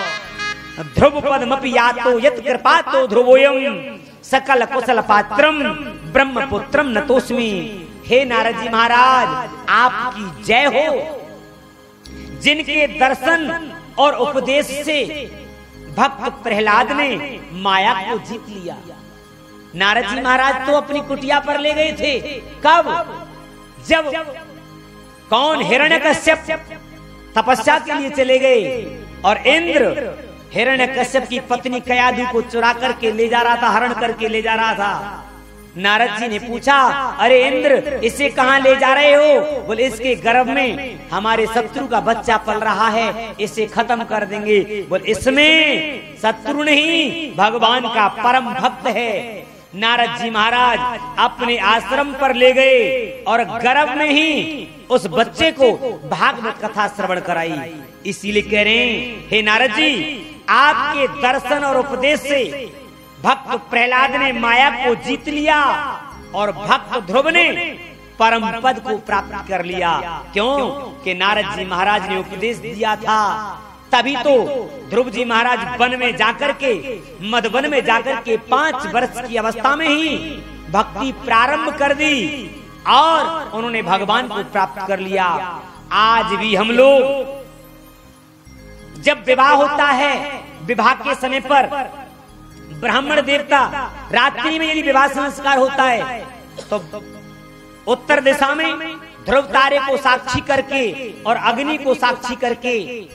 ध्रुव पद्मपि यातो यत् कृपातो ध्रुवोयम सकल कुशल पात्रम ब्रह्मपुत्रम नतोस्मि। हे नारद जी महाराज, आपकी जय हो। जिनके दर्शन और उपदेश से भक्त प्रहलाद ने माया को जीत लिया। नारद जी महाराज तो अपनी कुटिया पर ले गए थे। कब? जब कौन हिरण्यकश्यप तपस्या के लिए चले गए और इंद्र हिरण्यकश्यप की पत्नी कयाधु को चुरा करके ले जा रहा था, हरण करके ले जा रहा था। नारद जी ने पूछा, अरे इंद्र, इसे कहाँ ले जा रहे हो? बोले इसके गर्भ में हमारे शत्रु का बच्चा पल रहा है, इसे खत्म कर देंगे। बोले इसमें शत्रु नहीं, भगवान का परम भक्त है। नारद जी महाराज अपने आश्रम पर ले गए और गर्भ में ही उस बच्चे को भागवत कथा श्रवण कराई। इसीलिए कह रहे हैं, हे नारद जी, आपके दर्शन और उपदेश से भक्त प्रहलाद ने माया को जीत लिया और भक्त ध्रुव ने परम पद को प्राप्त कर लिया। क्यों? कि नारद जी महाराज ने उपदेश दिया था। तभी तो ध्रुव जी महाराज वन में जाकर के, मधुवन में जाकर के पांच वर्ष की अवस्था में ही भक्ति प्रारंभ कर दी और उन्होंने भगवान को प्राप्त कर लिया। आज भी हम लोग जब विवाह होता है, विवाह के समय पर ब्राह्मण देवता रात्रि में यदि विवाह संस्कार होता है तो उत्तर दिशा में ध्रुव तारे को साक्षी करके और अग्नि को साक्षी करके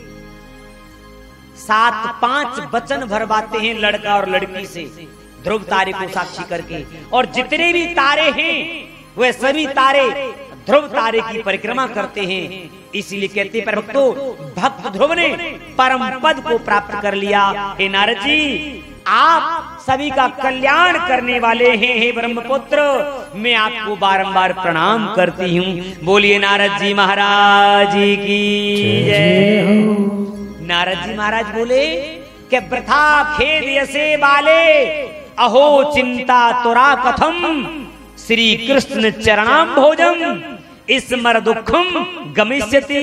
सात पांच वचन भरवाते हैं लड़का और लड़की से, ध्रुव तारे को साक्षी करके। और जितने भी तारे हैं वे सभी तारे ध्रुव तारे की परिक्रमा करते हैं। इसलिए कहते पर भक्तों, भक्त ध्रुव ने परम पद को प्राप्त कर लिया। हे नारद जी, आप सभी का कल्याण करने वाले हैं। हे ब्रह्मपुत्र, मैं आपको बारंबार प्रणाम करती हूँ। बोलिए नारद जी महाराज की जय। नारद जी महाराज बोले कि वृथा खेद यसे बाले, अहो चिंता तुरा कथम, श्री कृष्ण चरणाम भोजम स्मर दुखम गमिष्यति।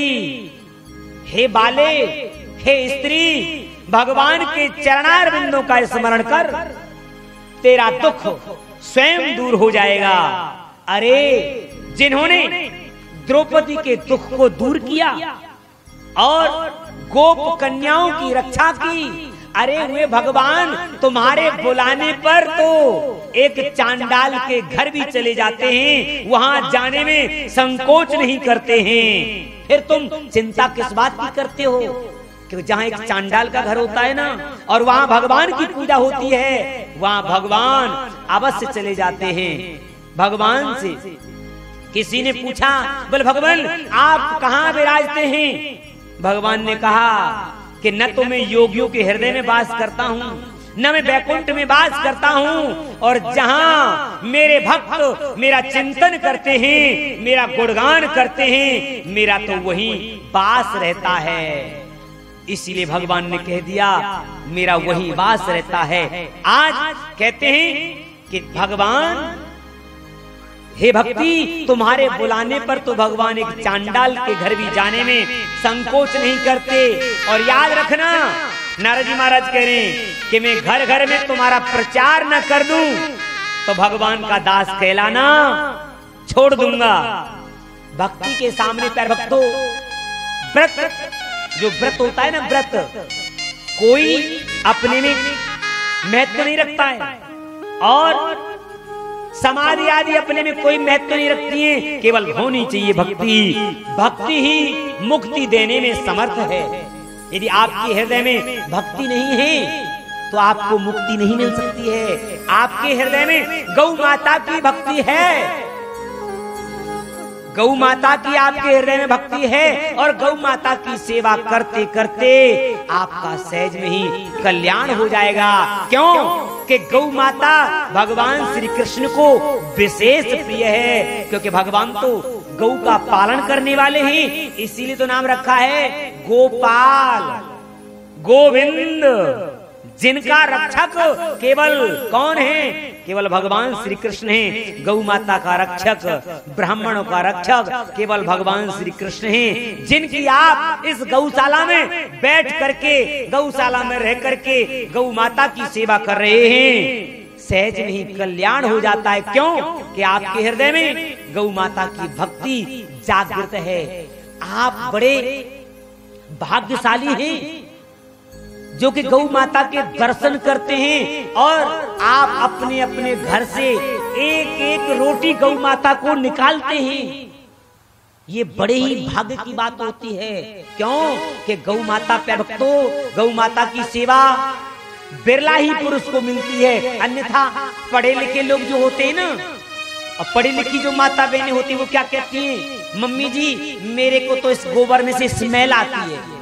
हे बाले, हे स्त्री, भगवान के चरणार बिंदों का स्मरण कर, तेरा दुख स्वयं दूर हो जाएगा। अरे जिन्होंने द्रौपदी के दुख को दूर किया और गोप कन्याओं की रक्षा की, अरे वे भगवान तुम्हारे बुलाने पर तो एक चांडाल के घर भी चले जाते हैं, वहां जाने में संकोच नहीं करते हैं। फिर तुम चिंता किस बात की करते हो? कि जहाँ एक चांडाल का घर होता है ना और वहाँ भगवान की पूजा होती है, वहाँ भगवान अवश्य चले जाते हैं। भगवान से किसी ने पूछा, बोले भगवान आप कहाँ विराजते हैं? भगवान ने कहा कि न तो मैं योगियों के हृदय में वास करता हूँ, न मैं बैकुंठ में वास करता हूँ, और जहाँ मेरे भक्त मेरा चिंतन करते हैं, मेरा गुणगान करते हैं, मेरा तो वहीं वास रहता है। इसीलिए भगवान ने कह दिया मेरा वही वास रहता है। आज कहते हैं कि भगवान, हे भक्ति, तुम्हारे बुलाने पर तो भगवान एक चांडाल के घर भी जाने में संकोच नहीं करते। और याद रखना, नारद जी महाराज कह रहे हैं कि मैं घर घर में तुम्हारा प्रचार न कर दूं तो भगवान का दास कहलाना छोड़ दूंगा। भक्ति के सामने पैर भक्तों, व्रत जो व्रत होता है ना, व्रत कोई अपने में महत्व नहीं रखता है और समाधि आदि अपने में कोई महत्व नहीं रखती है, केवल होनी चाहिए भक्ति। भक्ति ही मुक्ति देने में समर्थ है। यदि आपके हृदय में भक्ति नहीं है तो आपको मुक्ति नहीं मिल सकती है। आपके हृदय में गौ माता की भक्ति है, गौ माता की आपके हृदय में भक्ति है और गौ माता की सेवा करते करते आपका सहज में ही कल्याण हो जाएगा। क्यों कि गौ माता भगवान श्री कृष्ण को विशेष प्रिय है, क्योंकि भगवान तो गौ का पालन करने वाले हैं, इसीलिए तो नाम रखा है गोपाल, गोविंद। जिनका रक्षक केवल कौन है? केवल भगवान श्री कृष्ण हैं। गौ माता का रक्षक, ब्राह्मणों का रक्षक केवल भगवान श्री कृष्ण हैं। जिनकी आप इस गौशाला में बैठ करके, गौशाला में रह करके गौ माता की सेवा कर रहे हैं, सहज में ही कल्याण हो जाता है। क्यों कि आपके हृदय में गौ माता की भक्ति जागृत है। आप बड़े भाग्यशाली हैं जो कि गौ माता के दर्शन करते हैं और आप अपने अपने घर से एक एक रोटी गौ माता को निकालते हैं। ये बड़े ही भाग्य की बात होती है। क्यों कि गौ माता पे भक्तों, गौ माता की सेवा बिरला ही पुरुष को मिलती है। अन्यथा पढ़े लिखे लोग जो होते हैं ना, और पढ़ी लिखी जो माता बहनें होती है वो क्या कहती हैं? मम्मी जी मेरे को तो इस गोबर में से स्मेल आती है,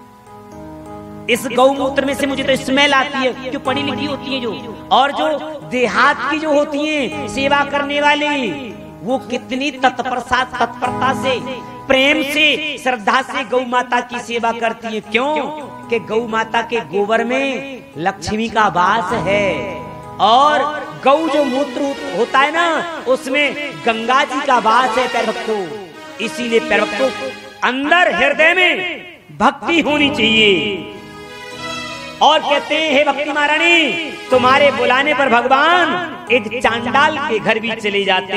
इस गौमूत्र में से मुझे तो स्मेल आती है। जो पढ़ी लिखी होती है जो, और जो देहात की जो होती है सेवा करने वाली, वो कितनी तत्परता तत्परता से, प्रेम से, श्रद्धा से गौ माता की सेवा करती है। क्यों कि गौ माता के गोबर में लक्ष्मी का वास है और गौ जो मूत्र होता है ना, उसमें गंगा जी का वास है पैर भक्तों। इसीलिए पैर भक्तों अंदर हृदय में भक्ति होनी चाहिए। और कहते हैं हे भक्ति महारानी, तुम्हारे बुलाने पर भगवान एक चांडाल के घर भी चले जाते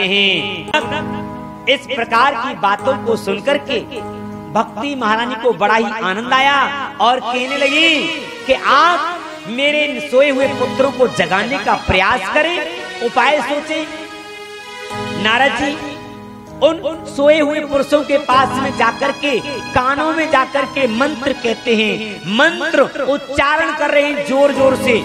हैं। इस प्रकार की बातों को सुनकर के भक्ति महारानी को बड़ा ही आनंद आया और कहने लगी कि आप मेरे सोए हुए पुत्रों को जगाने का प्रयास करें, उपाय सोचें। नारद जी उन सोए हुए पुरुषों के पास में जाकर के कानों में जाकर के मंत्र कहते हैं, मंत्र उच्चारण कर रहे हैं जोर जोर से।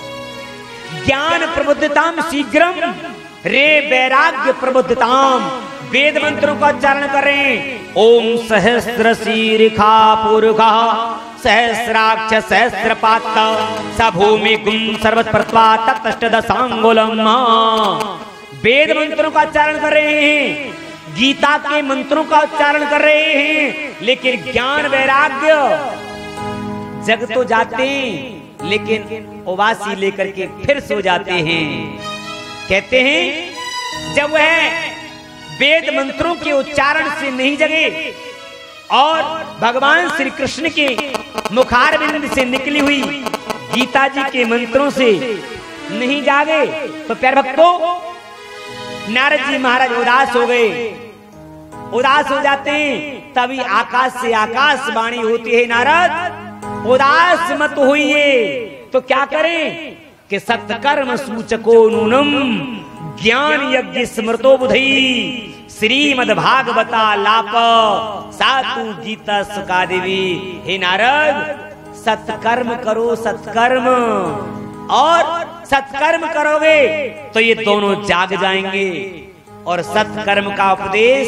ज्ञान प्रबुद्धताम शीघ्रम रे वैराग्य प्रबुद्धताम, वेद मंत्रों का उच्चारण कर रहे हैं। ओम सहस्र शीर्षा पुरुषा सहस्राक्ष सहस्रपात सभूमि गुम सर्वप्रत्वा तत्ष्ट दशांगुलम। वेद मंत्रों का उच्चारण कर रहे हैं, गीता के मंत्रों का उच्चारण कर रहे हैं, लेकिन ज्ञान वैराग्य जग तो जाते हैं लेकिन उबासी लेकर के फिर सो जाते हैं। कहते हैं जब वह वेद मंत्रों के उच्चारण से नहीं जगे और भगवान श्री कृष्ण के मुखारविंद से निकली हुई गीता जी के मंत्रों से नहीं जागे तो प्यारे भक्तों नारद जी महाराज उदास हो गए। उदास हो जाते हैं तभी आकाश से आकाश वाणी होती है, नारद उदास मत होइए। तो क्या करें कि सत्कर्म सूचको नूनम ज्ञान यज्ञ स्मृतो बुधई श्रीमद् भागवता लाप सातु गीता सुका देवी। हे नारद सत्कर्म करो, सत्कर्म, और सत्कर्म करोगे तो ये दोनों जाग जाएंगे और सत्कर्म का उपदेश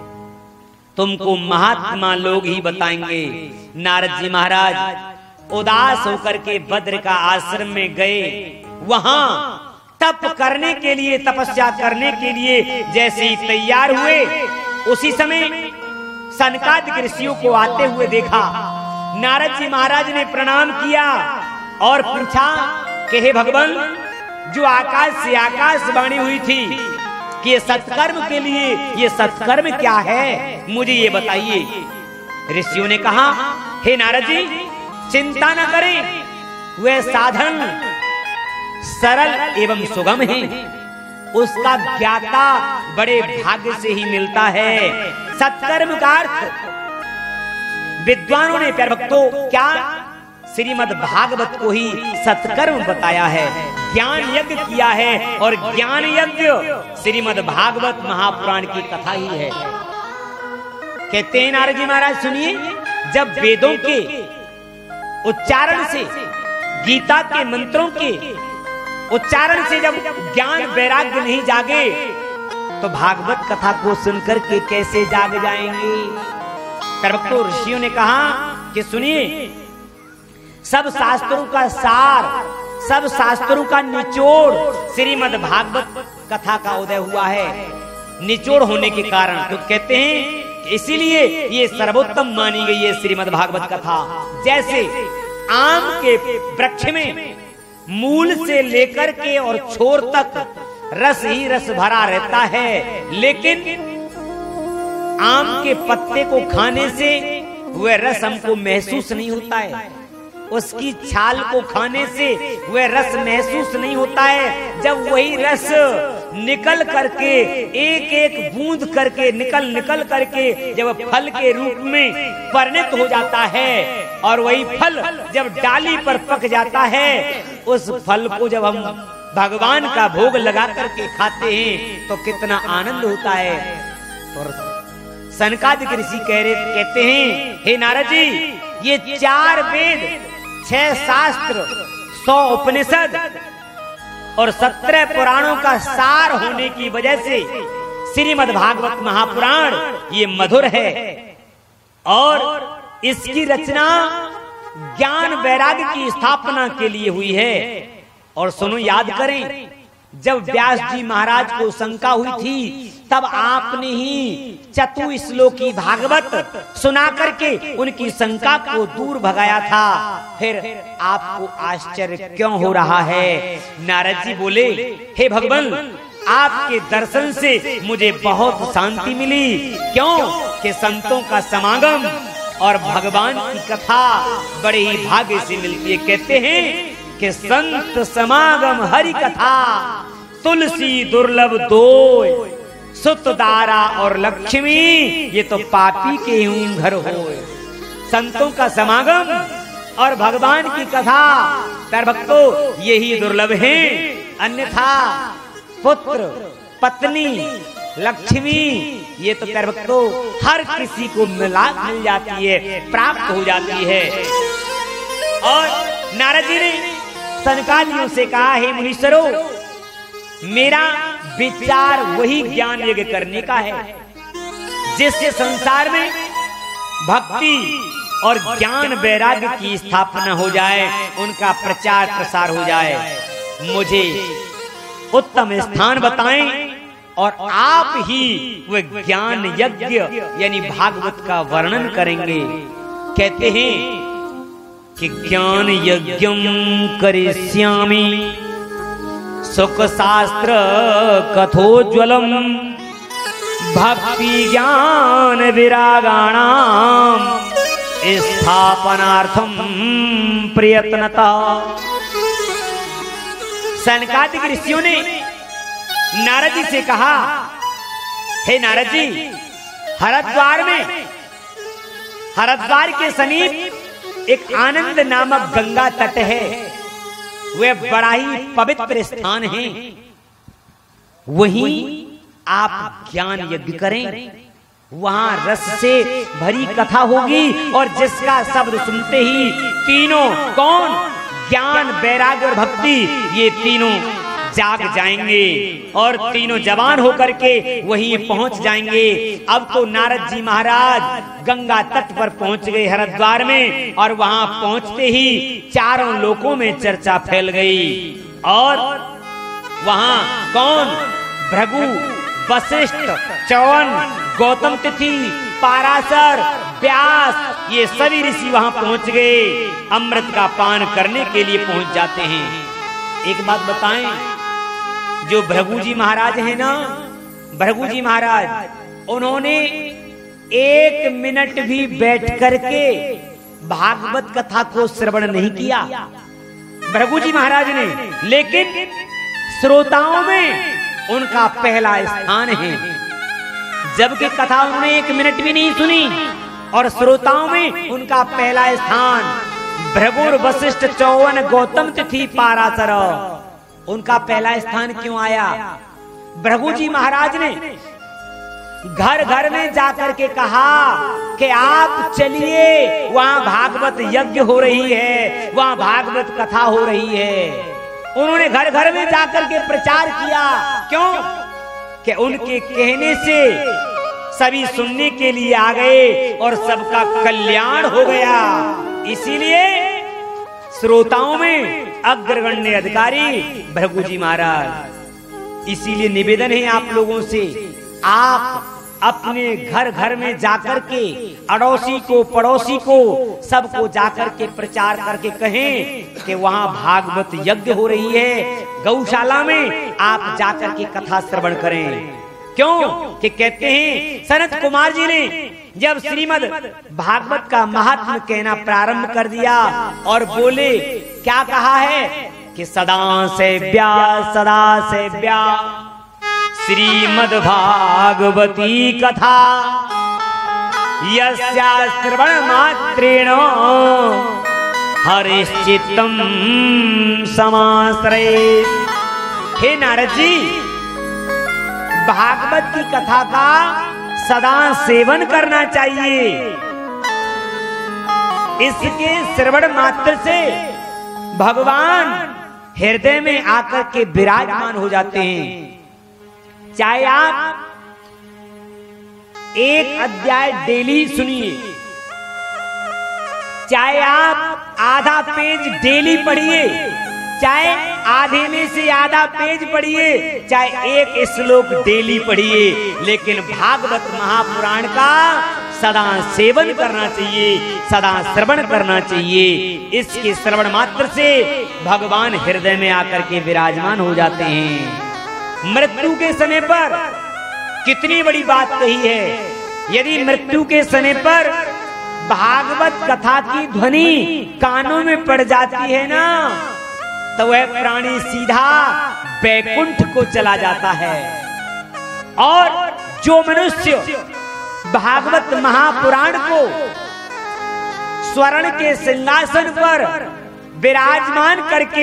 तुमको महात्मा लोग ही बताएंगे। नारद जी महाराज उदास होकर के बद्र का आश्रम में गए। वहां तप करने के लिए, तपस्या करने के लिए जैसे ही तैयार हुए उसी समय सनकादिक ऋषियों को आते हुए देखा। नारद जी महाराज ने प्रणाम किया और पूछा कि हे भगवान, जो आकाश से आकाश वाणी हुई थी कि ये सत्कर्म के लिए, ये सत्कर्म क्या है मुझे ये बताइए। ऋषियों ने कहा हे नारद जी चिंता न करें, वह साधन सरल एवं सुगम है, उसका ज्ञाता बड़े भाग्य से ही मिलता है। सत्कर्म का अर्थ विद्वानों ने प्यारे भक्तों क्या श्रीमद् भागवत को ही सत्कर्म बताया है, ज्ञान यज्ञ किया है, और ज्ञान यज्ञ श्रीमद् भागवत महापुराण की कथा ही है। कहते हैं नारद जी महाराज सुनिए, जब वेदों के उच्चारण से, गीता के मंत्रों के उच्चारण से जब ज्ञान वैराग्य नहीं जागे, तो भागवत कथा को सुनकर के कैसे जाग जाएंगे। भक्तों ऋषियों ने कहा कि सुनिए, सब शास्त्रों का सार, सब शास्त्रों का निचोड़ श्रीमद् भागवत कथा का उदय हुआ है। निचोड़ होने के कारण तो कहते हैं इसीलिए ये सर्वोत्तम मानी गई है श्रीमद् भागवत कथा। जैसे आम के वृक्ष में मूल से लेकर के और छोर तक रस ही रस भरा रहता है, लेकिन आम के पत्ते को खाने से वह रस हमको महसूस नहीं होता है, उसकी छाल को खाने से वह रस महसूस नहीं होता है। जब वही रस निकल करके एक एक बूंद करके निकल निकल करके जब फल के रूप में परिणत हो जाता है, और वही फल जब डाली पर पक जाता है, उस फल को जब हम भगवान का भोग लगा करके खाते हैं तो कितना आनंद होता है। और सनकादिक ऋषि कह रहे कहते हैं, हे नारद जी, ये चार वेद, छह शास्त्र, सौ उपनिषद और सत्रह पुराणों का सार होने की वजह से श्रीमद् भागवत महापुराण ये मधुर है, और इसकी रचना ज्ञान वैराग्य की स्थापना के लिए हुई है। और सुनो, याद करें, जब व्यास जी महाराज को शंका हुई थी, तब आपने ही चतुश्लोकी भागवत सुना करके उनकी शंका को दूर भगाया था। फिर आपको आश्चर्य क्यों हो रहा है? नारद जी बोले, हे भगवान, आपके दर्शन से मुझे बहुत शांति मिली। क्यों? कि संतों का समागम और भगवान की कथा बड़े ही भाग्य से मिलती है। कहते हैं कि संत समागम हरि कथा, तुलसी दुर्लभ दोय, सुत दारा और लक्ष्मी, ये तो पापी के यूं घर होए। संतों का समागम और भगवान की कथा प्यारे भक्तों यही दुर्लभ है, अन्यथा पुत्र, पत्नी, लक्ष्मी ये तो प्यारे भक्तों हर किसी को मिला मिल जाती है, प्राप्त हो जाती है। और नारद जी ने सनकादियों से कहा, हे मुनीश्वरों, मेरा विचार वही ज्ञान यज्ञ करने का है जिससे संसार में भक्ति और ज्ञान वैराग्य की स्थापना हो जाए, उनका प्रचार प्रसार हो जाए। मुझे उत्तम स्थान बताएं और आप ही वह ज्ञान यज्ञ यानी भागवत का वर्णन करेंगे। कहते हैं कि ज्ञान यज्ञम करिष्यामि सुख शास्त्र कथोज्वलम भक्ति ज्ञान विरागाणाम स्थापनार्थम प्रयत्नता। सनकादिक ऋषियों ने नारद जी से कहा, हे नारद जी, हरिद्वार में हरिद्वार के समीप एक आनंद नामक गंगा तट है, वह बड़ा ही पवित्र स्थान है। वहीं आप ज्ञान यज्ञ करें, वहां रस से भरी कथा होगी, और जिसका शब्द सुनते ही तीनों, कौन? ज्ञान वैराग्य और भक्ति, ये तीनों जाग जाएंगे और तीनों जवान होकर के वहीं पहुंच जाएंगे। अब तो नारद जी महाराज गंगा तट पर पहुंच गए हरिद्वार में, और वहां पहुंचते ही चारों लोकों में चर्चा फैल गई। और वहां कौन? भृगु, वशिष्ठ, च्यवन, गौतम तिथि, पाराशर, व्यास, ये सभी ऋषि वहां पहुंच गए। अमृत का पान करने के लिए पहुंच जाते हैं। एक बात बताएं, जो भृगु जी महाराज हैं ना, भृगु जी महाराज, उन्होंने एक मिनट भी बैठ करके भागवत कथा को श्रवण नहीं किया। भृगु जी महाराज ने, लेकिन श्रोताओं में उनका पहला स्थान है। जबकि कथा उन्होंने एक मिनट भी नहीं सुनी और श्रोताओं में उनका पहला स्थान। भृगुर वशिष्ठ चौवन गौतम तिथि पाराशर, उनका पहला स्थान क्यों आया? भृगु जी महाराज ने घर घर में जाकर के कहा कि आप चलिए, वहां भागवत यज्ञ हो रही है, वहां भागवत कथा हो रही है। उन्होंने घर घर में जाकर के प्रचार किया। क्यों? कि उनके कहने से सभी सुनने के लिए आ गए और सबका कल्याण हो गया। इसीलिए श्रोताओं में अग्रगण्य अधिकारी भृगु जी महाराज। इसीलिए निवेदन है आप लोगों से, आप अपने घर घर में जाकर के अड़ोसी को पड़ोसी को सबको जाकर के प्रचार करके कहें कि वहां भागवत यज्ञ हो रही है, गौशाला में आप जाकर के कथा श्रवण करें। क्यों? कि कहते हैं सनत कुमार जी ने जब श्रीमद् भागवत का महात्म्य कहना प्रारंभ कर दिया और बोले, क्या कहा है कि सदा से व्यास सदा से व्यास श्रीमद् भागवती कथा यस्या श्रवण मात्रेण हरिश्चित्तम समाश्रयेत्। हे नारद जी, भागवत की कथा का सदा सेवन करना चाहिए। इसके श्रवण मात्र से भगवान हृदय में आकर के विराजमान हो जाते हैं। चाहे आप एक अध्याय डेली सुनिए, चाहे आप आधा पेज डेली पढ़िए, चाहे आधे में से आधा पेज पढ़िए, चाहे एक श्लोक डेली पढ़िए, लेकिन भागवत महापुराण का सदा सेवन करना चाहिए, सदा श्रवण करना चाहिए। इसके श्रवण मात्र से भगवान हृदय में आकर के विराजमान हो जाते हैं। मृत्यु के समय पर कितनी बड़ी बात कही है। यदि मृत्यु के समय पर भागवत कथा की ध्वनि कानों में पड़ जाती है ना, तो वह प्राणी सीधा बैकुंठ को चला जाता है। और जो मनुष्य भागवत महापुराण को स्वर्ण के सिंहासन पर विराजमान करके,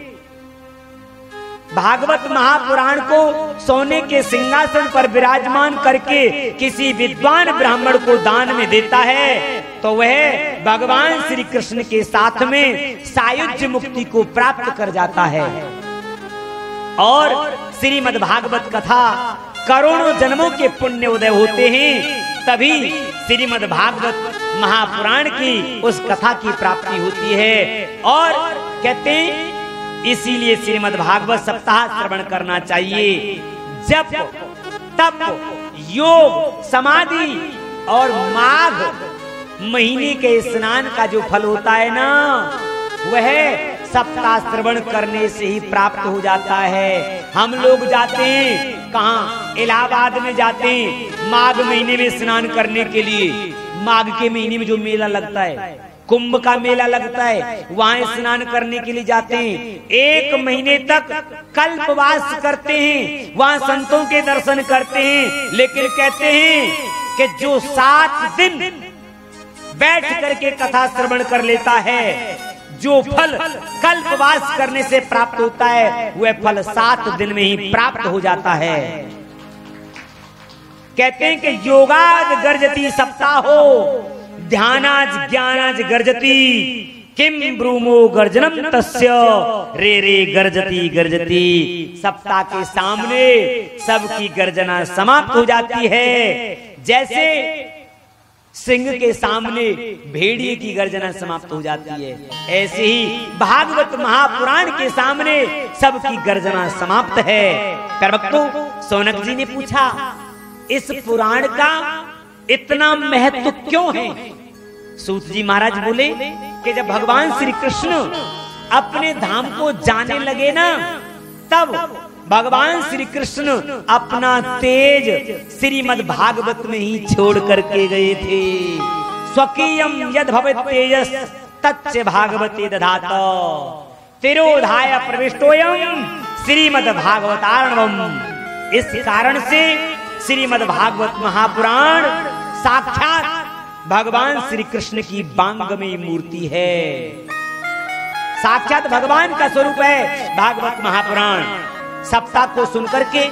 भागवत महापुराण को सोने के सिंहासन पर विराजमान करके किसी विद्वान ब्राह्मण को दान में देता है, तो वह भगवान श्री कृष्ण के साथ में सायुज्य मुक्ति को प्राप्त कर जाता है। और श्रीमद् भागवत कथा करोड़ों जन्मों के पुण्य उदय होते हैं, तभी श्रीमद् भागवत महापुराण की उस कथा की प्राप्ति होती है। और कहते हैं इसीलिए श्रीमद् भागवत सप्ताह श्रवण करना चाहिए। जब तब योग समाधि और माघ महीने के स्नान का जो फल होता है ना, वह सप्ताह श्रवण करने से ही प्राप्त हो जाता है। हम लोग जाते हैं कहाँ? इलाहाबाद में जाते हैं माघ महीने में स्नान करने के लिए। माघ के महीने में जो मेला लगता है, कुंभ का मेला लगता है, वहां स्नान करने के लिए जाते हैं। एक महीने तक कल्पवास करते हैं, वहां संतों के दर्शन करते हैं। लेकिन कहते हैं कि जो सात दिन बैठ करके कथा श्रवण कर लेता है, जो फल कल्पवास करने से प्राप्त होता है, वह फल सात दिन में ही प्राप्त हो जाता है। कहते हैं कि योगाद गर्जती सप्ताहो ध्यानाज ज्ञानाज गर्जती किम ब्रूमो गर्जनम तस्य रे रे गर्जती गर्जती। सप्ताह के सामने सबकी गर्जना समाप्त हो जाती है। जैसे सिंह के सामने भेड़िए की गर्जना समाप्त हो जाती है, ऐसे ही भागवत महापुराण के सामने सबकी गर्जना समाप्त है। करवक्तो सोनक जी ने पूछा, इस पुराण का इतना महत्व क्यों है? सूत जी महाराज बोले कि जब भगवान श्री कृष्ण अपने धाम को जाने लगे ना, तब भगवान श्री कृष्ण अपना तेज श्रीमद् भागवत में ही छोड़ करके गए थे। स्वकीयम यद भवेत् तेजस तच्च भागवते दधात। तिरोधाय प्रविष्टोयम श्रीमद् भागवतार्णवम। इस कारण से श्रीमद् भागवत महापुराण साक्षात भगवान श्री कृष्ण की वांगमयी मूर्ति है, साक्षात भगवान का स्वरूप है भागवत महापुराण। सप्ताह को सुनकर के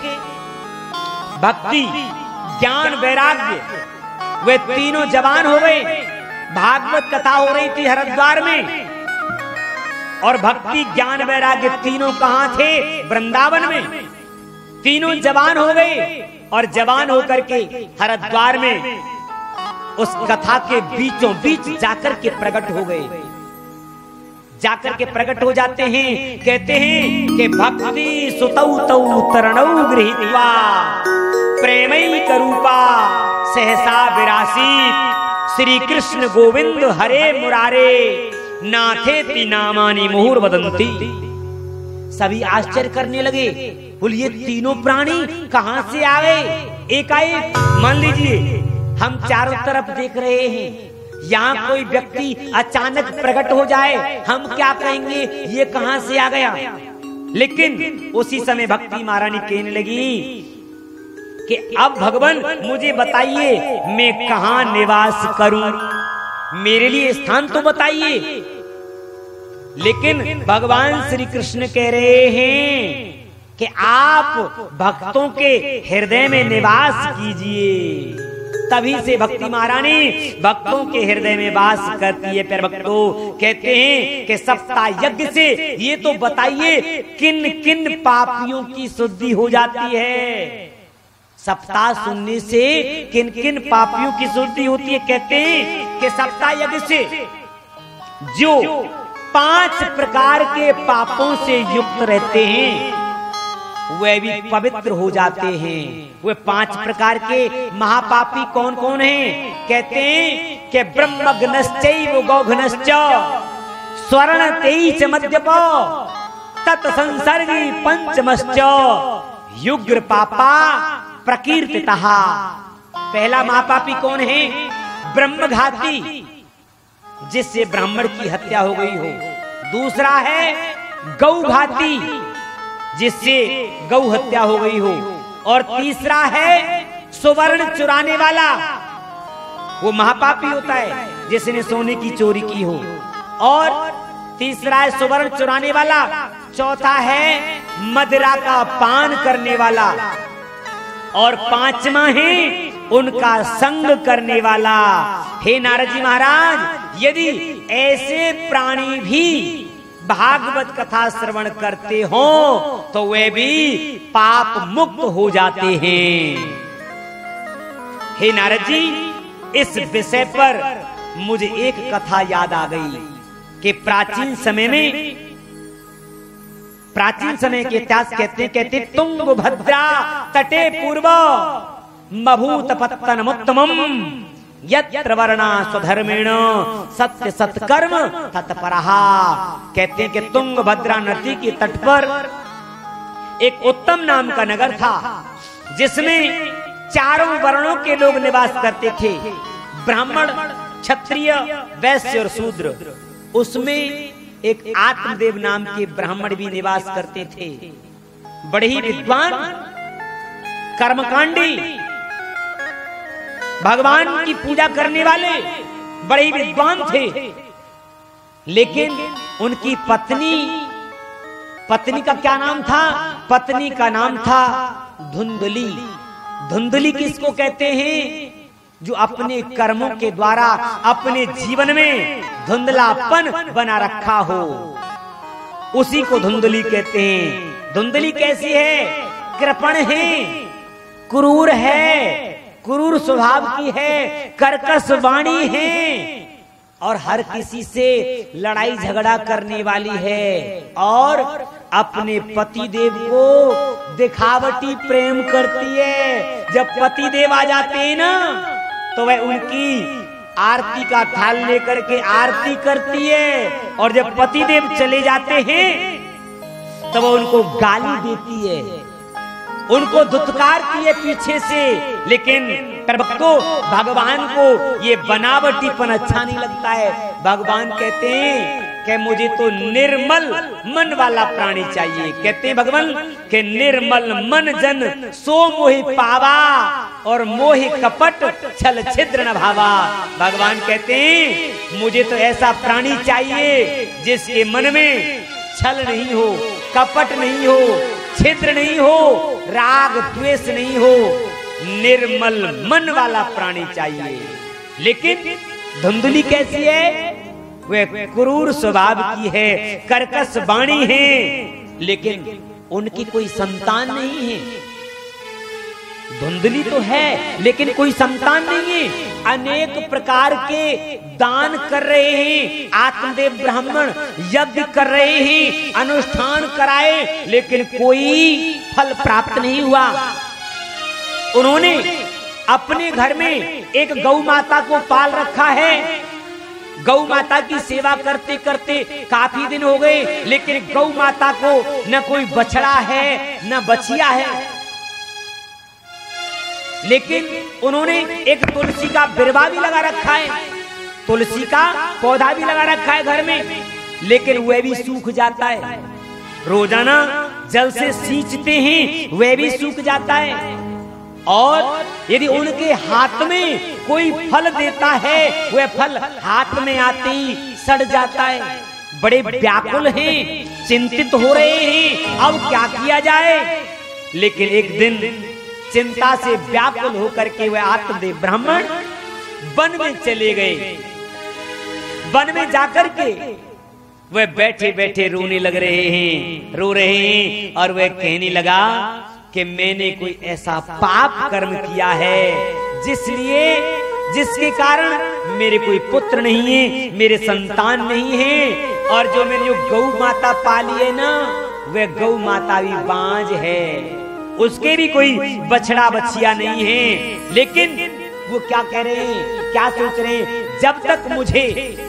भक्ति ज्ञान वैराग्य वे तीनों जवान हो गए। भागवत कथा हो रही थी हरिद्वार में, और भक्ति ज्ञान वैराग्य तीनों कहां थे? वृंदावन में। तीनों जवान हो गए और जवान होकर के हरिद्वार में उस कथा के बीचों बीच जाकर के प्रकट हो गए, जाकर के प्रकट हो जाते हैं। कहते हैं कि भक्ति सुतौ तौ तरणौ गृहीत्वा प्रेमैक रूपा सहसा विरासीत श्री कृष्ण गोविंद हरे मुरारे नाथेति नामानि मुहुर वदंती। सभी आश्चर्य करने लगे, बोल ये तीनों प्राणी कहां से आ गए? एकाएक मान लीजिए हम चारों तरफ देख रहे हैं, यहाँ कोई व्यक्ति अचानक प्रकट हो जाए, हम क्या कहेंगे ये कहां से आ गया? लेकिन उसी समय भक्ति महारानी कहने लगी कि अब भगवान मुझे बताइए मैं कहां निवास करूं, मेरे लिए स्थान तो बताइए। लेकिन भगवान श्री कृष्ण कह रहे हैं कि आप भक्तों के हृदय में निवास कीजिए। तभी से भक्ति महारानी भक्तों के हृदय में वास करती है। प्यारे भक्तों, कहते हैं कि सप्ताह यज्ञ से ये तो बताइए किन किन पापियों की शुद्धि हो जाती है। सप्ताह सुनने से किन किन पापियों की शुद्धि होती है? कहते हैं कि सप्ताह यज्ञ से जो पांच प्रकार के पापों से युक्त रहते हैं वे भी पवित्र हो जाते हैं। वे पांच प्रकार के महापापी कौन कौन हैं? कहते हैं कि ब्रह्मग्नश्चैव गौघ्नश्च स्वर्ण तेईच मद्यपो तत्संसर्गी पंचमश्च युग्र पापा प्रकीर्तितः। पहला महापापी कौन है? ब्रह्मघाती, जिससे ब्राह्मण की हत्या हो गई हो। दूसरा है गौघाती, जिससे गौ हत्या हो गई हो। और तीसरा है सुवर्ण चुराने वाला, वो महापापी होता है जिसने सोने की चोरी की हो। और तीसरा है सुवर्ण चुराने वाला। चौथा है मदिरा का पान करने वाला। और पांचवा है उनका संग करने वाला। हे नारद जी महाराज, यदि ऐसे प्राणी भी भागवत कथा श्रवण करते हो तो वे भी पाप मुक्त हो जाते हैं। हे नारद जी, इस विषय पर मुझे एक कथा याद आ गई कि प्राचीन समय में प्राचीन समय के इतिहास कहते कहते तुंगभद्रा तटे पूर्व मभूत पत्तनमुत्तमम यत्र वर्णा स्वधर्मेण सत्य सत्कर्म तत्परहा। कहते हैं कि तुंगभद्रा नदी के तट पर एक उत्तम नाम का नगर था, जिसमें चारों वर्णों के लोग निवास करते थे, ब्राह्मण, क्षत्रिय, वैश्य और शूद्र। उसमें एक आत्मदेव नाम के ब्राह्मण भी निवास करते थे, बड़े ही विद्वान, कर्मकांडी, भगवान की पूजा करने वाले बड़े ही विद्वान थे। लेकिन उनकी पत्नी पत्नी का क्या नाम था? पत्नी का नाम था धुंधली। धुंधली किसको कहते हैं? जो अपने कर्मों के द्वारा अपने जीवन में धुंधलापन बना रखा हो, उसी को धुंधली कहते हैं। धुंधली कैसी है? कृपण है, क्रूर है, क्रूर स्वभाव की है, कर्कश वाणी है और हर किसी से लड़ाई झगड़ा करने वाली है। और अपने पति देव को दिखावटी प्रेम करती है। जब पति देव आ जाते हैं ना तो वह उनकी आरती का थाल लेकर के आरती करती है, और जब पति देव चले जाते हैं तो वह उनको गाली देती है, उनको धुतकारती है पीछे से। लेकिन भक्तों, भगवान को ये बनावटीपन अच्छा नहीं लगता है। भगवान कहते हैं कि मुझे तो निर्मल मन वाला प्राणी चाहिए। कहते हैं भगवान कि निर्मल मन जन सो मोहि पावा और मोहि कपट छल छिद्र न भावा। भगवान कहते हैं मुझे तो ऐसा प्राणी चाहिए जिसके मन में छल नहीं हो, कपट नहीं हो, छिद्र नहीं हो, राग द्वेष नहीं हो, निर्मल मन वाला प्राणी चाहिए। लेकिन धुंधली कैसी है? वह क्रूर स्वभाव की है, कर्कश वाणी है, लेकिन उनकी कोई संतान नहीं है। धुंधली तो है लेकिन कोई संतान नहीं है। अनेक प्रकार के दान कर रहे हैं, आत्मदेव ब्राह्मण यज्ञ कर रहे हैं, अनुष्ठान कराए, लेकिन कोई फल प्राप्त नहीं हुआ। उन्होंने अपने घर में एक गौ माता को पाल रखा है। गौ माता की सेवा करते करते काफी दिन हो गए, लेकिन गौ माता को न कोई बछड़ा है न बछिया है। लेकिन उन्होंने एक तुलसी का बिरवा भी लगा रखा है, तुलसी का पौधा भी लगा रखा है घर में, लेकिन वह भी सूख जाता है। रोजाना जल से सींचते हैं, वह भी सूख जाता है। और यदि उनके हाथ में कोई फल देता है, वह फल हाथ में आते ही सड़ जाता है। बड़े व्याकुल हैं, चिंतित हो रहे हैं, अब क्या किया जाए। लेकिन एक दिन चिंता से व्याकुल होकर के वह आत्मदेव ब्राह्मण वन में चले गए। वन में जाकर के वह बैठे बैठे रोने लग रहे हैं, रो रहे हैं, और वह कहने लगा कि मैंने कोई ऐसा पाप कर्म किया है जिसलिए जिसके कारण मेरे कोई पुत्र नहीं है, मेरे संतान नहीं है, और जो मैंने जो गौ माता पाली है ना, वह गौ माता भी बांझ है, उसके भी कोई बछड़ा बछिया नहीं है। लेकिन वो क्या कह रहे हैं, क्या सोच रहे हैं, जब तक मुझे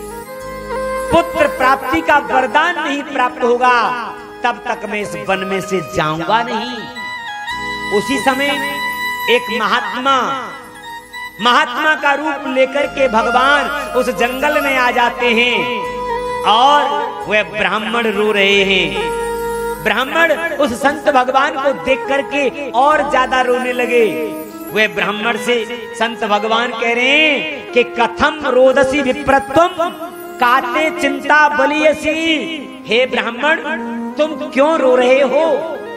पुत्र प्राप्ति का वरदान नहीं प्राप्त होगा तब तक मैं इस वन में से जाऊंगा नहीं। उसी समय एक महात्मा महात्मा का रूप लेकर के भगवान उस जंगल में आ जाते हैं, और वह ब्राह्मण रो रहे हैं। ब्राह्मण उस संत भगवान को देख करके और ज्यादा रोने लगे। वे ब्राह्मण से संत भगवान कह रहे हैं कि कथम रोदसी विप्रत्वम काते चिंता बलियसी। हे ब्राह्मण, तुम क्यों रो रहे हो?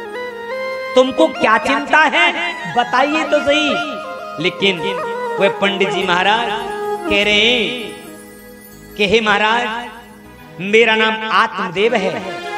तुमको क्या चिंता है, बताइए तो सही। लेकिन वे पंडित जी महाराज कह रहे हैं कि हे महाराज, मेरा नाम आत्मदेव है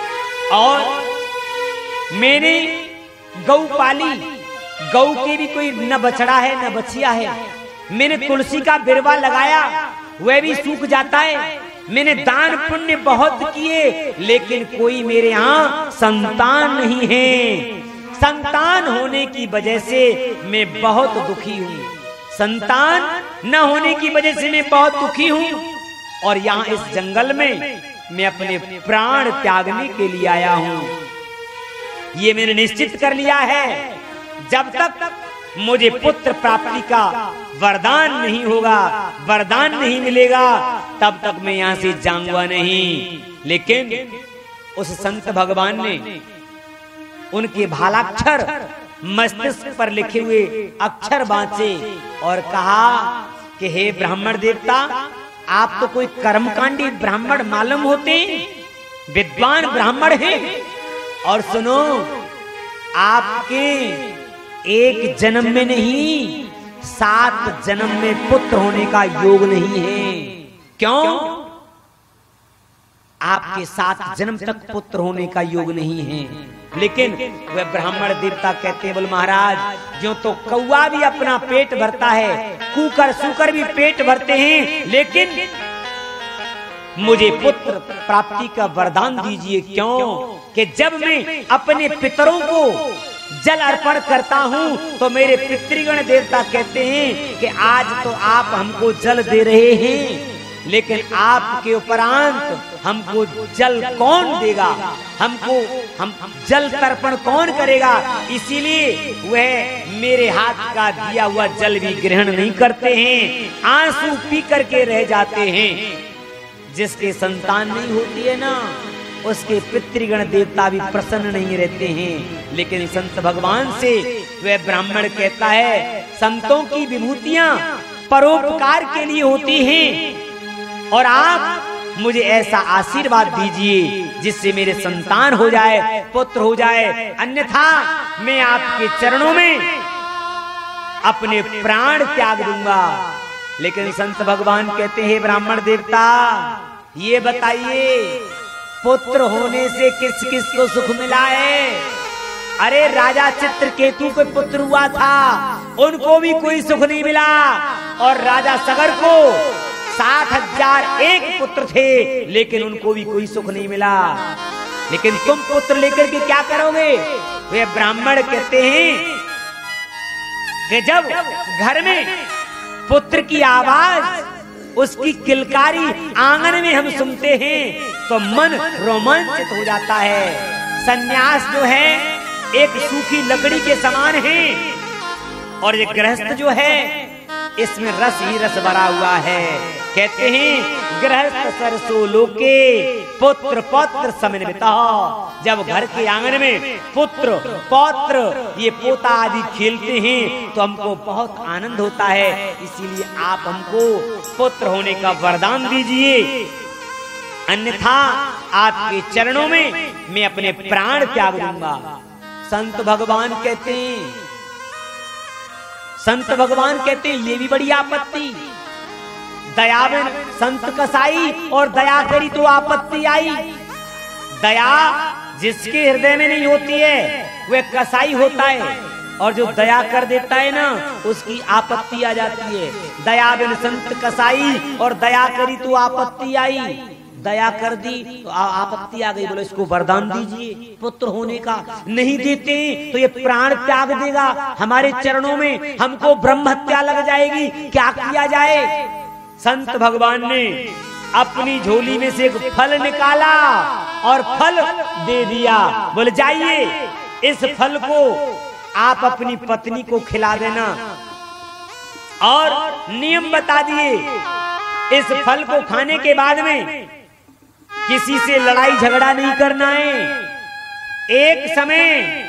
और मैंने गौ पाली। गौ के भी कोई न बछड़ा है न बछिया है। मैंने तुलसी का बिरवा लगाया, वह भी सूख जाता है। मैंने दान पुण्य बहुत किए, लेकिन कोई मेरे यहाँ संतान नहीं है। संतान होने की वजह से मैं बहुत दुखी हूँ। संतान न होने की वजह से मैं बहुत दुखी हूँ, और यहाँ इस जंगल में मैं अपने प्राण त्यागने के लिए आया हूँ। ये मैंने निश्चित कर लिया है, जब तक मुझे पुत्र प्राप्ति का वरदान नहीं होगा, वरदान नहीं मिलेगा, तब तक मैं यहाँ से जाऊंगा नहीं। लेकिन उस संत भगवान ने उनके भालाक्षर मस्तिष्क पर लिखे हुए अक्षर बांचे और कहा कि हे ब्राह्मण देवता, आप तो कोई कर्मकांडी ब्राह्मण मालूम होते, विद्वान ब्राह्मण हैं। और सुनो, आपके एक जन्म में नहीं, सात जन्म में पुत्र होने का योग नहीं है। क्यों? आपके सात जन्म तक पुत्र होने का योग नहीं है। लेकिन वह ब्राह्मण देवता कहते हैं, बोल महाराज, जो तो कौवा भी अपना पेट भरता है, कुकर सुकर भी पेट भरते हैं, लेकिन मुझे पुत्र प्राप्ति का वरदान दीजिए। क्यों? कि जब मैं अपने पितरों को जल अर्पण करता हूँ तो मेरे पितृगण देवता कहते हैं कि आज तो आप हमको जल दे रहे हैं, लेकिन आपके उपरांत हमको जल कौन देगा, हमको हम जल तर्पण कौन करेगा। इसीलिए वह मेरे हाथ का दिया हुआ जल भी ग्रहण नहीं करते हैं, आंसू पी करके रह जाते हैं। जिसके संतान नहीं होती है ना, उसके पितृगण देवता भी प्रसन्न नहीं रहते हैं। लेकिन संत भगवान से वह ब्राह्मण कहता है, संतों की विभूतियां परोपकार के लिए होती हैं और आप मुझे ऐसा आशीर्वाद दीजिए जिससे मेरे संतान हो जाए, पुत्र हो जाए, अन्यथा मैं आपके चरणों में अपने प्राण त्याग दूंगा। लेकिन संत भगवान कहते हैं, ब्राह्मण देवता ये बताइए, पुत्र होने से किस किस को सुख मिला है? अरे राजा चित्रकेतु को पुत्र हुआ था, उनको भी कोई सुख नहीं मिला, और राजा सगर को साठ हजार एक पुत्र थे, लेकिन उनको भी कोई सुख नहीं मिला। लेकिन तुम पुत्र लेकर के क्या करोगे? वे ब्राह्मण कहते हैं कि जब घर में पुत्र की आवाज, उसकी किलकारी आंगन में हम सुनते हैं तो मन रोमांचित हो जाता है। सन्यास जो है एक सूखी लकड़ी के समान है, और ये गृहस्थ जो है इसमें रस ही रस भरा हुआ है। कहते हैं, गृहस्थ सरसो लोके पुत्र पौत्र समन्विता। जब घर के आंगन में पुत्र पौत्र ये पोता आदि खेलते हैं तो हमको बहुत आनंद होता है। इसीलिए आप हमको पुत्र होने का वरदान दीजिए, अन्यथा आपके चरणों में मैं अपने प्राण त्याग दूंगा। संत भगवान कहते हैं संत भगवान कहते हैं ये भी बड़ी आपत्ति। दयाविन संत कसाई और दया करी तो आपत्ति आई। दया जिसके हृदय में नहीं होती है वह कसाई होता है, और जो दया कर देता है ना उसकी आपत्ति आ जाती है। दयाविन संत कसाई और दया करी तो आपत्ति आई। दया कर दी तो आपत्ति आ गई, बोलो इसको वरदान दीजिए पुत्र होने का। नहीं देते तो ये प्राण त्याग देगा हमारे चरणों में, हमको ब्रह्म हत्या लग जाएगी, क्या किया जाए? संत भगवान ने अपनी झोली में से एक फल निकाला और फल दे दिया। बोले जाइए इस फल को आप अपनी पत्नी को खिला देना, और नियम बता दिए इस फल को खाने के बाद में किसी से लड़ाई झगड़ा नहीं करना है। एक समय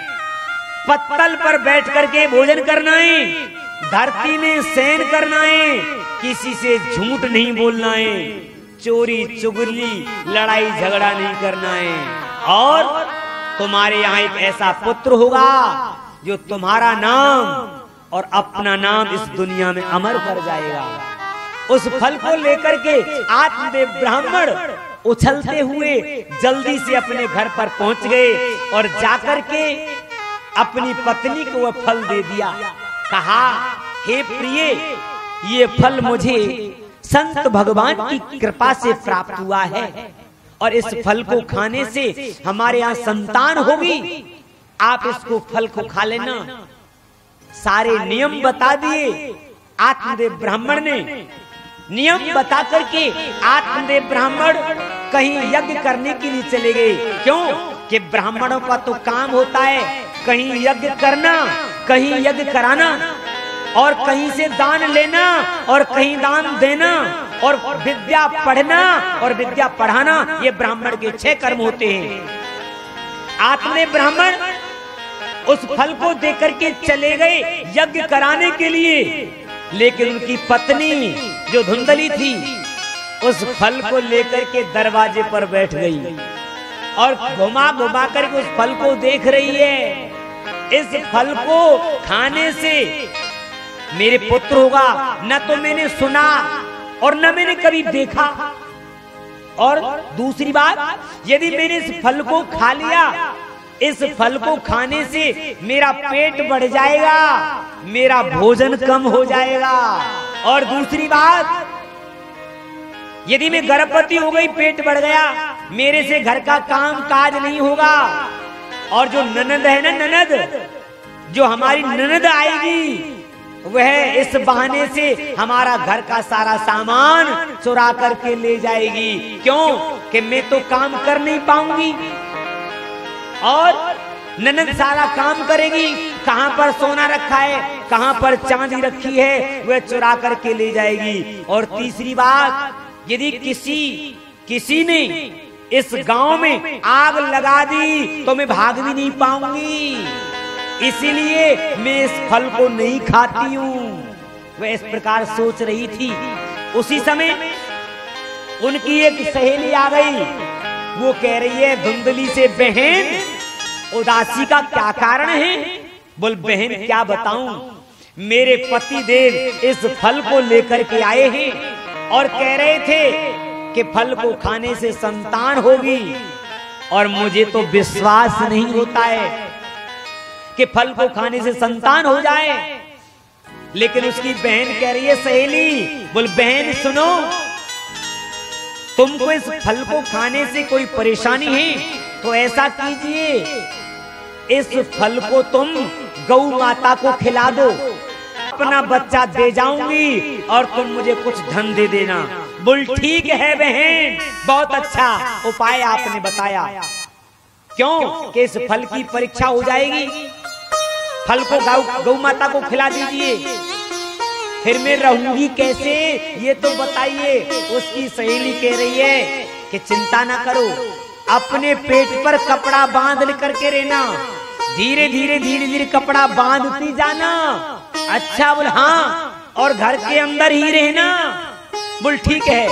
पत्तल पर बैठ करके भोजन करना है, धरती में शयन करना है, किसी से झूठ नहीं बोलना है, चोरी चुगली लड़ाई झगड़ा नहीं करना है। और तुम्हारे यहाँ एक ऐसा पुत्र होगा जो तुम्हारा नाम और अपना नाम इस दुनिया में अमर कर जाएगा। उस फल को लेकर के आत्मदेव ब्राह्मण उछलते हुए जल्दी से अपने घर पर पहुंच गए और जाकर के अपनी पत्नी को वह फल दे दिया। कहा, हे प्रिय, ये फल मुझे संत भगवान की कृपा से प्राप्त हुआ है, और इस फल को खाने से हमारे यहाँ संतान होगी, आप इसको फल को खा लेना। सारे नियम बता दिए आत्मदेव ब्राह्मण ने। नियम बता करके आत्मदेव ब्राह्मण कहीं यज्ञ करने के लिए चले गए। क्यों? कि ब्राह्मणों का तो काम होता है कहीं यज्ञ करना, कहीं यज्ञ कराना, और कहीं से दान लेना, और कहीं दान देना, और विद्या पढ़ना और विद्या पढ़ाना। ये ब्राह्मण के छह कर्म होते हैं। आत्मदेव ब्राह्मण उस फल को देकर के चले गए यज्ञ कराने के लिए, लेकिन उनकी पत्नी जो धुंधली थी उस फल को लेकर के दरवाजे पर बैठ गई और घुमा घुमा कर उस फल को देख रही है। इस फल को खाने से मेरे पुत्र होगा, न तो मैंने सुना और न मैंने कभी देखा। और दूसरी बात, यदि मैंने इस फल को खा लिया, इस फल को खाने से मेरा पेट बढ़ जाएगा, मेरा भोजन कम हो जाएगा। और दूसरी बात, यदि मैं गर्भवती हो गई, पेट बढ़ गया, मेरे से घर का काम काज नहीं होगा। और जो ननद है ना, ननद जो हमारी ननद आएगी, वह इस बहाने से हमारा घर का सारा सामान चुरा करके ले जाएगी। क्यों? कि मैं तो काम कर नहीं पाऊंगी, और ननद सारा काम करेगी। कहां पर सोना रखा है, कहां पर चांदी रखी है, वह चुरा करके ले जाएगी। और तीसरी बात, यदि किसी किसी ने इस गांव में आग लगा दी तो मैं भाग भी नहीं पाऊंगी, इसीलिए मैं इस फल को नहीं खाती हूँ। वह इस प्रकार सोच रही थी। उसी समय उनकी एक सहेली आ गई। वो कह रही है धुंधली से, बहन उदासी का क्या कारण है? बोल बहन क्या बताऊं, मेरे पति देव इस फल को लेकर के आए हैं और कह रहे थे कि फल को खाने से संतान होगी, और मुझे तो विश्वास नहीं होता है कि फल को खाने से संतान हो जाए। लेकिन उसकी बहन कह रही है, सहेली बोल बहन सुनो, तुमको इस फल को खाने से कोई परेशानी है तो ऐसा कीजिए, इस फल को तुम गौ माता को खिला दो, अपना बच्चा दे जाऊंगी और तुम मुझे कुछ धन दे देना। बोल ठीक है बहन, बहुत अच्छा उपाय आपने बताया। क्यों कि इस फल की परीक्षा हो जाएगी, फल को गौ गौ माता को खिला दीजिए, फिर मैं रहूंगी कैसे ये तो बताइए। उसकी सहेली कह रही है कि चिंता ना करो, अपने पेट पर कपड़ा बांध करके रहना, धीरे धीरे धीरे धीरे कपड़ा बांधती जाना। अच्छा बोल हाँ, और घर के अंदर ही रहना। बोल ठीक है।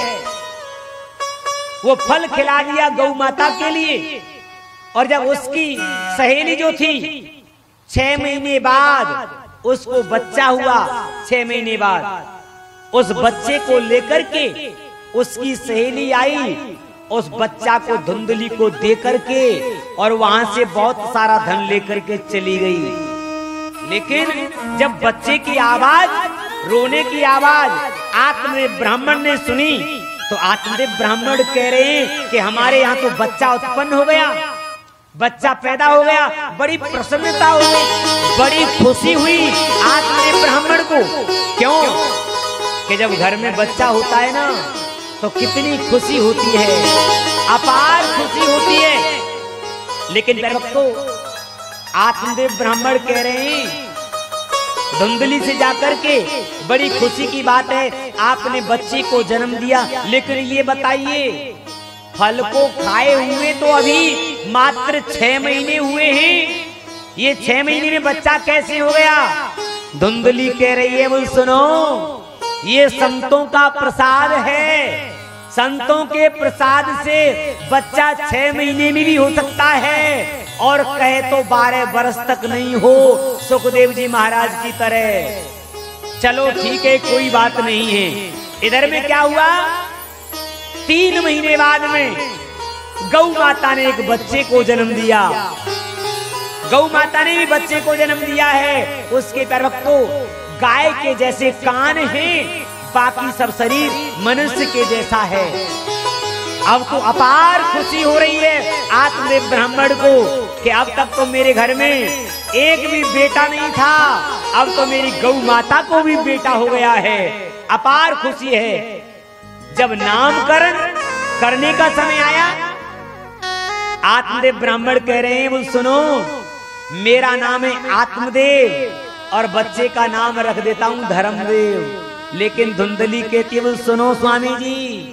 वो फल खिला दिया गौ माता के लिए, और जब उसकी सहेली जो थी छह महीने बाद उसको बच्चा हुआ, छह महीने बाद उस बच्चे को लेकर के उसकी सहेली आई, उस बच्चा को धुंधली को दे करके और वहां से बहुत सारा धन लेकर के चली गई। लेकिन जब बच्चे की आवाज, रोने की आवाज आत्मदेव ब्राह्मण ने सुनी तो आत्मदेव ब्राह्मण कह रहे हैं कि हमारे यहाँ तो बच्चा उत्पन्न हो गया, बच्चा पैदा हो गया। बड़ी प्रसन्नता हो गई, बड़ी खुशी हुई आत्मदेव ब्राह्मण को। क्यों कि जब घर में बच्चा होता है ना तो कितनी खुशी होती है, अपार खुशी होती है। लेकिन तो आत्मदेव ब्राह्मण कह रहे हैं धुंधली से जाकर के बड़ी खुशी की बात है आपने बच्चे को जन्म दिया, लेकिन ये बताइए फल को खाए हुए तो अभी मात्र छह महीने हुए हैं, ये छह महीने में बच्चा कैसे हो गया? धुंधली कह रही है बोल सुनो, ये संतों का प्रसाद है, संतों के प्रसाद से बच्चा छह महीने में भी हो सकता है, और कहे तो बारह बरस तक नहीं हो, सुखदेव जी महाराज की तरह। चलो ठीक है कोई बात नहीं है। इधर में क्या हुआ, तीन महीने बाद में गौ माता ने एक बच्चे को जन्म दिया। गौ माता ने भी बच्चे को जन्म दिया है। उसके पैर को गाय के जैसे कान हैं, बाकी सब शरीर मनुष्य के जैसा है। अब तो अपार खुशी हो रही है आत्मदेव ब्राह्मण को कि अब तक तो मेरे घर में एक भी बेटा नहीं था, अब तो मेरी गौ माता को भी बेटा हो गया है। अपार खुशी है। जब नामकरण करने का समय आया, आत्मदेव ब्राह्मण कह रहे हैं बोल सुनो, मेरा नाम है आत्मदेव और बच्चे का नाम रख देता हूं धर्मदेव। लेकिन धुंधली कहती है बोल सुनो स्वामी जी,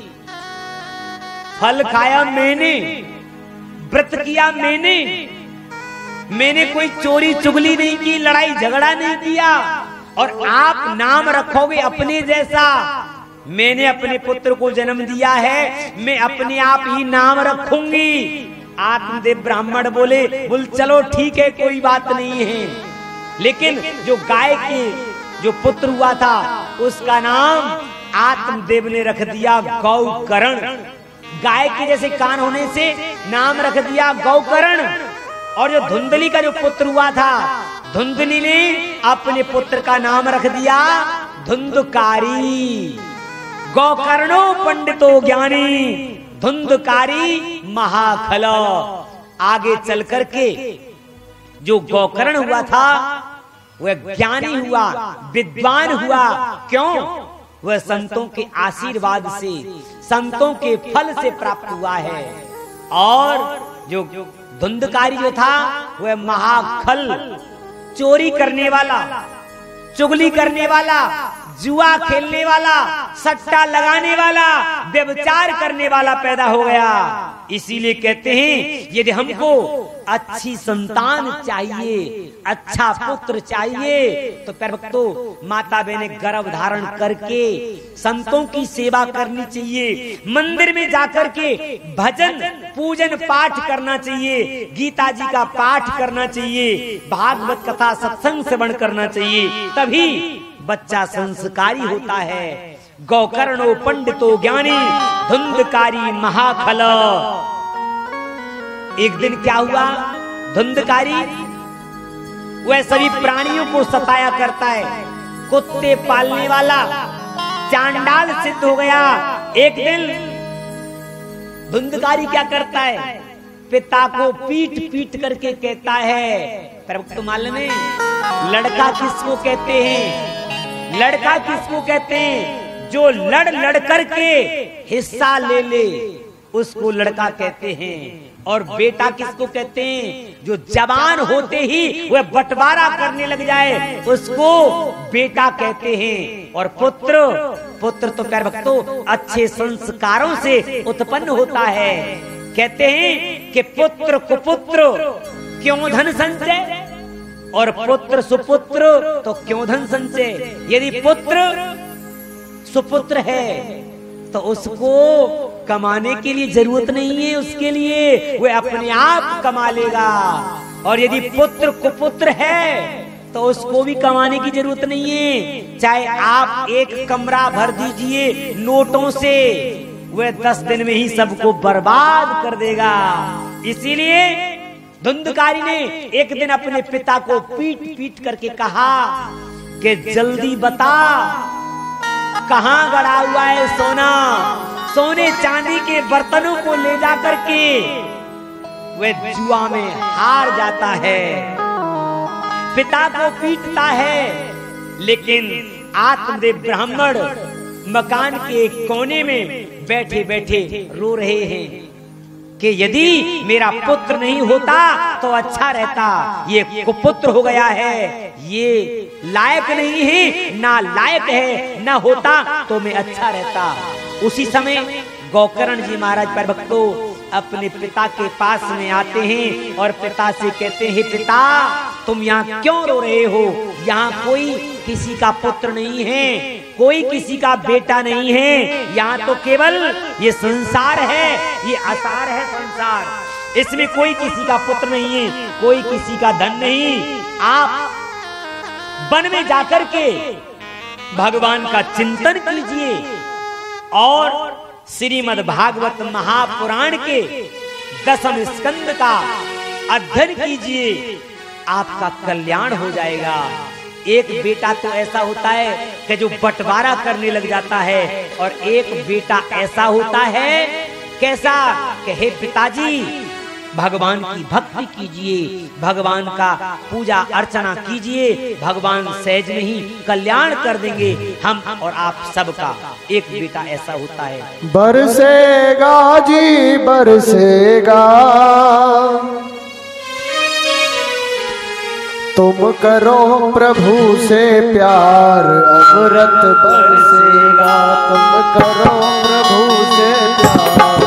फल खाया मैंने, व्रत किया मैंने, मैंने कोई चोरी चुगली नहीं की, लड़ाई झगड़ा नहीं किया, और आप नाम रखोगे अपने जैसा। मैंने अपने पुत्र को जन्म दिया है, मैं अपने आप ही नाम रखूंगी। आत्मदेव ब्राह्मण बोले बोल चलो ठीक है कोई बात नहीं है। लेकिन जो गाय के जो पुत्र हुआ था उसका नाम आत्मदेव ने रख दिया गौकर्ण। गाय के जैसे कान होने से नाम रख दिया गौकर्ण। और जो धुंधली का जो पुत्र हुआ था, धुंधली ने अपने पुत्र का नाम रख दिया धुंधकारी। गौकर्णो पंडितो ज्ञानी, धुंधकारी महाखल। आगे चल करके जो गौकर्ण हुआ था वह ज्ञानी हुआ, विद्वान हुआ। क्यों? वह संतों के आशीर्वाद से, संतों के फल से प्राप्त हुआ है। और जो धुंधकारी जो था वह महाखल, चोरी करने वाला, चुगली करने वाला, जुआ खेलने वाला, सट्टा लगाने वाला, व्यभिचार करने वाला पैदा हो गया। इसीलिए कहते हैं यदि हमको अच्छी संतान चाहिए, अच्छा पुत्र चाहिए, तो प्यारे भक्तों माता बहने गर्भ धारण करके संतों की सेवा करनी चाहिए, मंदिर में जाकर के भजन पूजन पाठ करना चाहिए, गीता जी का पाठ करना चाहिए, भागवत कथा सत्संग श्रवण करना चाहिए, तभी बच्चा संस्कारी होता है। गौकर्णो पंडितो ज्ञानी धुंधकारी महाखल। एक दिन क्या हुआ, धुंधकारी वह सभी प्राणियों को सताया करता है, कुत्ते पालने वाला चांडाल सिद्ध हो गया। एक दिन धुंधकारी क्या करता है, पिता को पीट पीट करके कहता है, पर मालूम है लड़का किसको कहते हैं? लड़का किसको कहते हैं? जो लड़ लड़ करके हिस्सा ले ले उसको लड़का कहते हैं। और बेटा किसको कहते हैं? जो जवान होते ही वह बंटवारा करने लग जाए उसको बेटा कहते हैं। और पुत्र, पुत्र तो प्यारे भक्तों अच्छे संस्कारों से उत्पन्न होता है। कहते हैं कि पुत्र कुपुत्र क्यों धन संचय, और पुत्र सुपुत्र तो क्यों धन संचय। यदि पुत्र सुपुत्र है तो उसको कमाने के लिए जरूरत नहीं है, उसके लिए वह अपने आप कमा लेगा। और यदि पुत्र कुपुत्र है तो उसको भी कमाने की जरूरत नहीं है, चाहे आप एक कमरा भर दीजिए नोटों से, वह दस दिन में ही सबको बर्बाद कर देगा। इसीलिए धुंधकारी ने एक दिन अपने पिता को पीट पीट करके कहा कि जल्दी बता कहां गड़ा हुआ है सोना। सोने चांदी के बर्तनों को ले जा करके वह जुआ में हार जाता है, पिता को पीटता है। लेकिन आत्मदेव ब्राह्मण मकान के कोने में बैठे बैठे रो रहे हैं कि यदि मेरा पुत्र नहीं होता तो अच्छा रहता, ये कुपुत्र हो गया है, ये लायक नहीं है, ना लायक है, ना होता तो मैं अच्छा रहता। उसी समय गौकर्ण जी महाराज प्यारे भक्तों अपने पिता के पास में आते हैं और पिता से कहते हैं, पिता तुम यहाँ क्यों रो रहे हो? यहाँ कोई किसी का पुत्र नहीं है, कोई किसी का बेटा नहीं है, यहाँ तो केवल ये संसार है, ये आसार है संसार, इसमें कोई किसी का पुत्र नहीं है, कोई किसी का धन नहीं। आप वन में जाकर के भगवान का चिंतन कीजिए और श्रीमद् भागवत महापुराण के दसम स्कंद का अध्ययन कीजिए, आपका कल्याण हो जाएगा। एक बेटा तो ऐसा होता है कि जो बंटवारा करने लग जाता है, और एक बेटा ऐसा होता है कैसा कि हे पिताजी भगवान की भक्ति कीजिए, भगवान का पूजा अर्चना कीजिए, भगवान सहज में ही कल्याण कर देंगे हम और आप सबका। एक बेटा ऐसा होता है। बरसेगा जी बरसेगा, तुम करो प्रभु से प्यार, अमृत बरसेगा। तुम करो प्रभु से प्यार,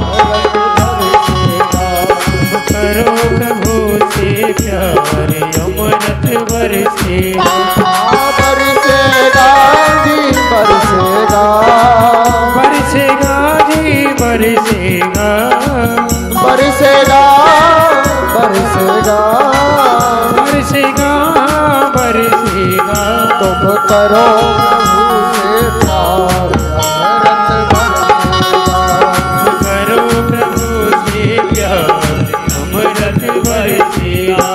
करो प्रभु से प्यार, अमृत बरसेगा। बरसेगा जी बरसेगा, बरसेगा जी बरसेगा, बरसेगा बरसेगा, बरसेगा बरसेगा। तुम करो प्रभु से प्यार, अमृत बरसेगा। करो प्रभु से प्यार, अमृत बरसेगा।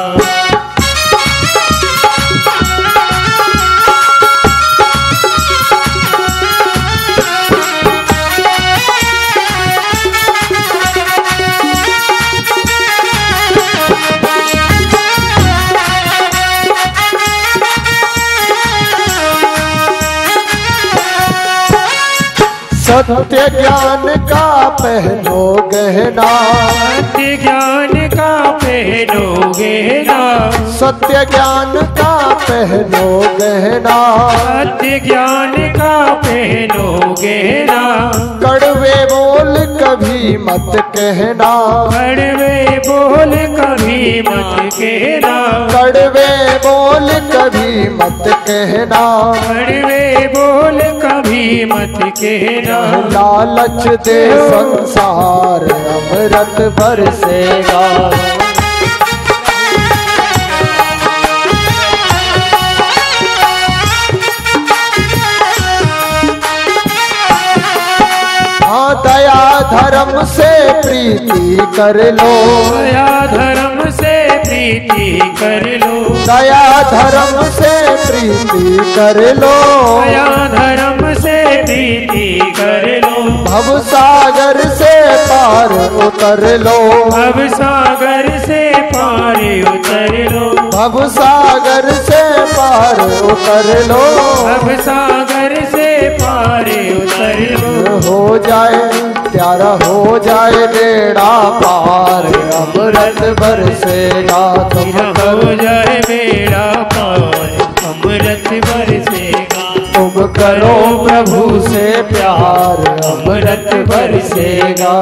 सत्य ज्ञान का पहनो गहना, सत्य ज्ञान का पहनो पहनोगे ना, सत्य ज्ञान का पहनो गहना, सत्य ज्ञान का पहनोगे ना, कड़वे बोल कभी मत कहना, कड़वे बोल कभी मत कहना, कड़वे बोल कभी मत कहना, कड़वे बोल कभी मत कहना। लालच दे संसार अमृत बरसेगा, हाँ दया धर्म से प्रीति कर लो, दया धर्म से प्रीति कर लो, दया धर्म से प्रीति कर लो, दया धर्म से प्रीति कर लो, भव सागर से पार उतर लो, भव सागर से पार उतर लो, भव सागर से पार उतर लो, भव सागर से पार उतर लो। हो जाए प्यारा हो जाए बेड़ा पार अमृत बरसेगा तुम हो जाए बेड़ा पार अमृत बरसेगा, तुम करो प्रभु से प्यार अमृत बरसेगा।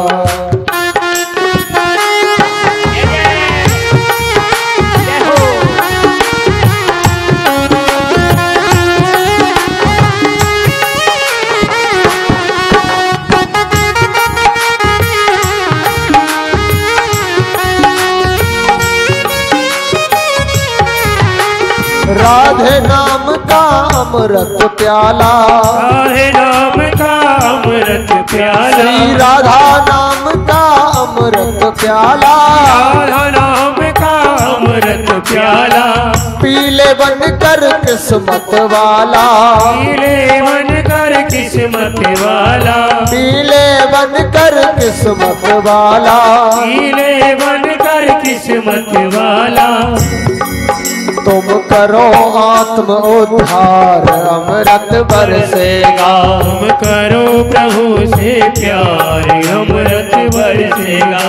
राधे नाम का अमृत प्याला, राधे नाम का अमृत प्याला, श्री राधा नाम का अमृत प्याला, राधा नाम का अमृत प्याला, पीले बनकर किस्मत वाला, पीले बनकर किस्मत वाला, पीले बनकर किस्मत वाला, पीले बनकर किस्मत वाला, तुम करो आत्म उद्धार अमृत बरसेगा, तुम करो प्रभु से प्यार अमृत बरसेगा।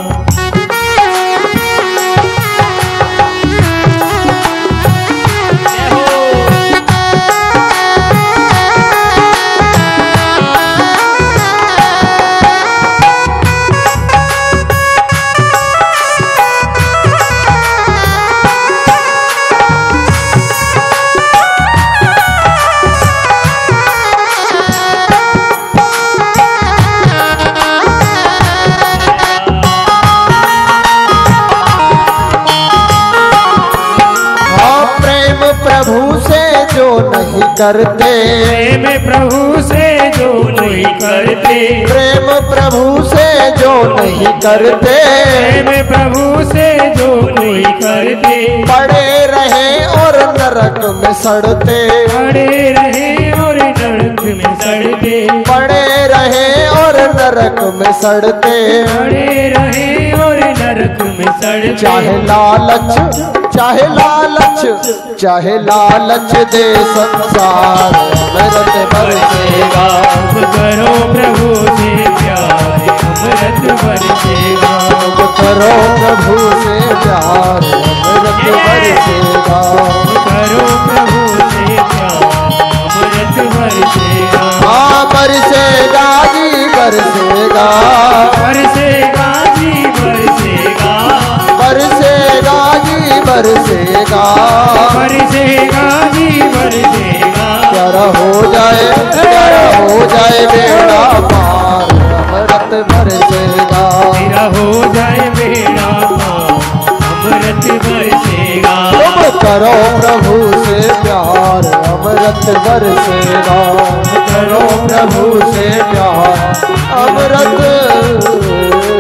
प्रभु से जो नहीं करते, प्रेम प्रभु से जो नहीं करते, प्रेम प्रभु से जो नहीं करते, प्रेम प्रभु से जो नहीं करते, पड़े रहे और नरक में सड़ते, पड़े रहे और नरक में सड़ते, पड़े रहे और नरक में सड़ते, पड़े रहे और नरक में सड़ते। चाहे लालच चाहे लालच चाहे लालच दे संसार अमृत बरसेगा, तुम करो प्रभु से प्यार अमृत बरसेगा, तुम करो प्रभु से प्यार अमृत बरसेगा, करो प्रभु से प्यार अमृत बरसेगा। हाँ बरसेगा जी बरसेगा, बरसेगा जी बरसेगा, बरसेगा जी बरसेगा, बरसेगा जी बरसेगा, प्यारा हो जाए प्यारा हो जाए बेड़ा पार अमृत बरसेगा, तेरा हो जाए बेड़ा पार अमृत बरसेगा, तुम करो प्रभु से प्यार अमृत बरसेगा, करो प्रभु से प्यार अमृत।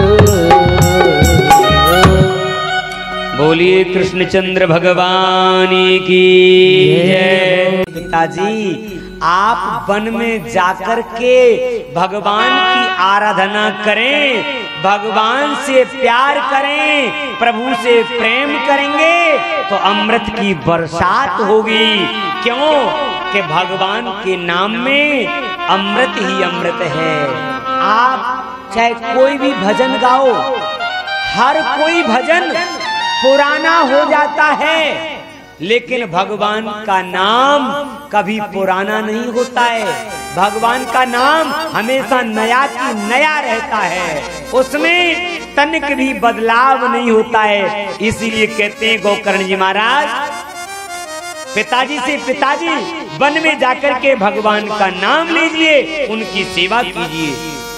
बोलिए कृष्णचंद्र भगवान की जय। पिताजी आप वन में जाकर के भगवान की आराधना करें, भगवान से प्यार करें, प्रभु से प्रेम करेंगे तो अमृत की बरसात होगी। क्यों कि भगवान के नाम में अमृत ही अमृत है। आप चाहे कोई भी भजन गाओ, हर कोई भजन पुराना हो जाता है, लेकिन भगवान का नाम कभी पुराना नहीं होता है। भगवान का नाम हमेशा नया की नया रहता है, उसमें तनिक भी बदलाव नहीं होता है। इसीलिए कहते हैं गोकर्ण जी महाराज, पिताजी से पिताजी वन में जाकर के भगवान का नाम लीजिए, उनकी सेवा कीजिए।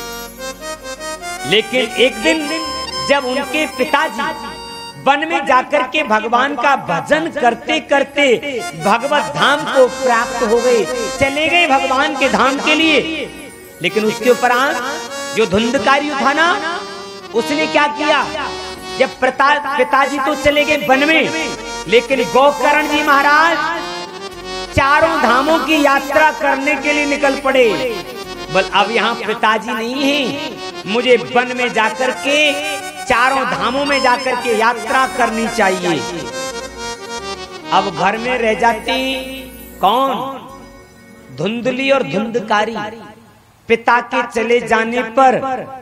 लेकिन एक दिन जब उनके पिताजी वन में जाकर के भगवान का भजन करते करते भगवत धाम को प्राप्त हो गए, चले गए भगवान के धाम के लिए। लेकिन उसके उपरांत जो धुंधकारी था ना, उसने क्या किया, जब पिताजी तो चले गए वन में, लेकिन गोकर्ण जी महाराज चारों धामों की यात्रा करने के लिए निकल पड़े। बोल अब यहाँ पिताजी नहीं है, मुझे वन में जाकर के चारों धामों में जाकर के यात्रा करनी चाहिए। अब घर में रह जाती कौन, धुंधली और धुंधकारी। पिता के चले जाने पर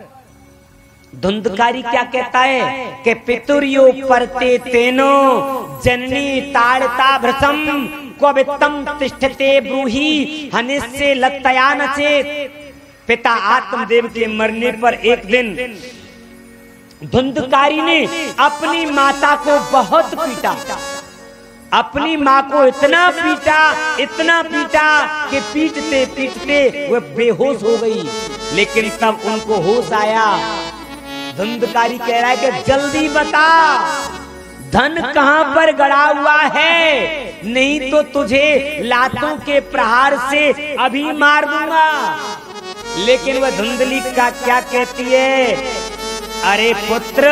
धुंधकारी क्या कहता है कि पितुर्यो परते तेनो जननी ताड़ता भ्रसम क्ववित्तम तिष्ठते ब्रूहि हनिस्से लत्तया नचेत। पिता आत्मदेव के मरने पर एक दिन धुंधकारी ने अपनी माता को बहुत पीटा, अपनी माँ को इतना पीटा इतना पीटा कि पीटते पीटते वह बेहोश हो गई। लेकिन तब उनको होश आया। धुंधकारी कह रहा है कि जल्दी बता धन कहाँ पर गड़ा हुआ है, नहीं तो तुझे लातों के प्रहार से अभी मार दूंगा। लेकिन वह धुंधली का क्या कहती है, अरे पुत्र,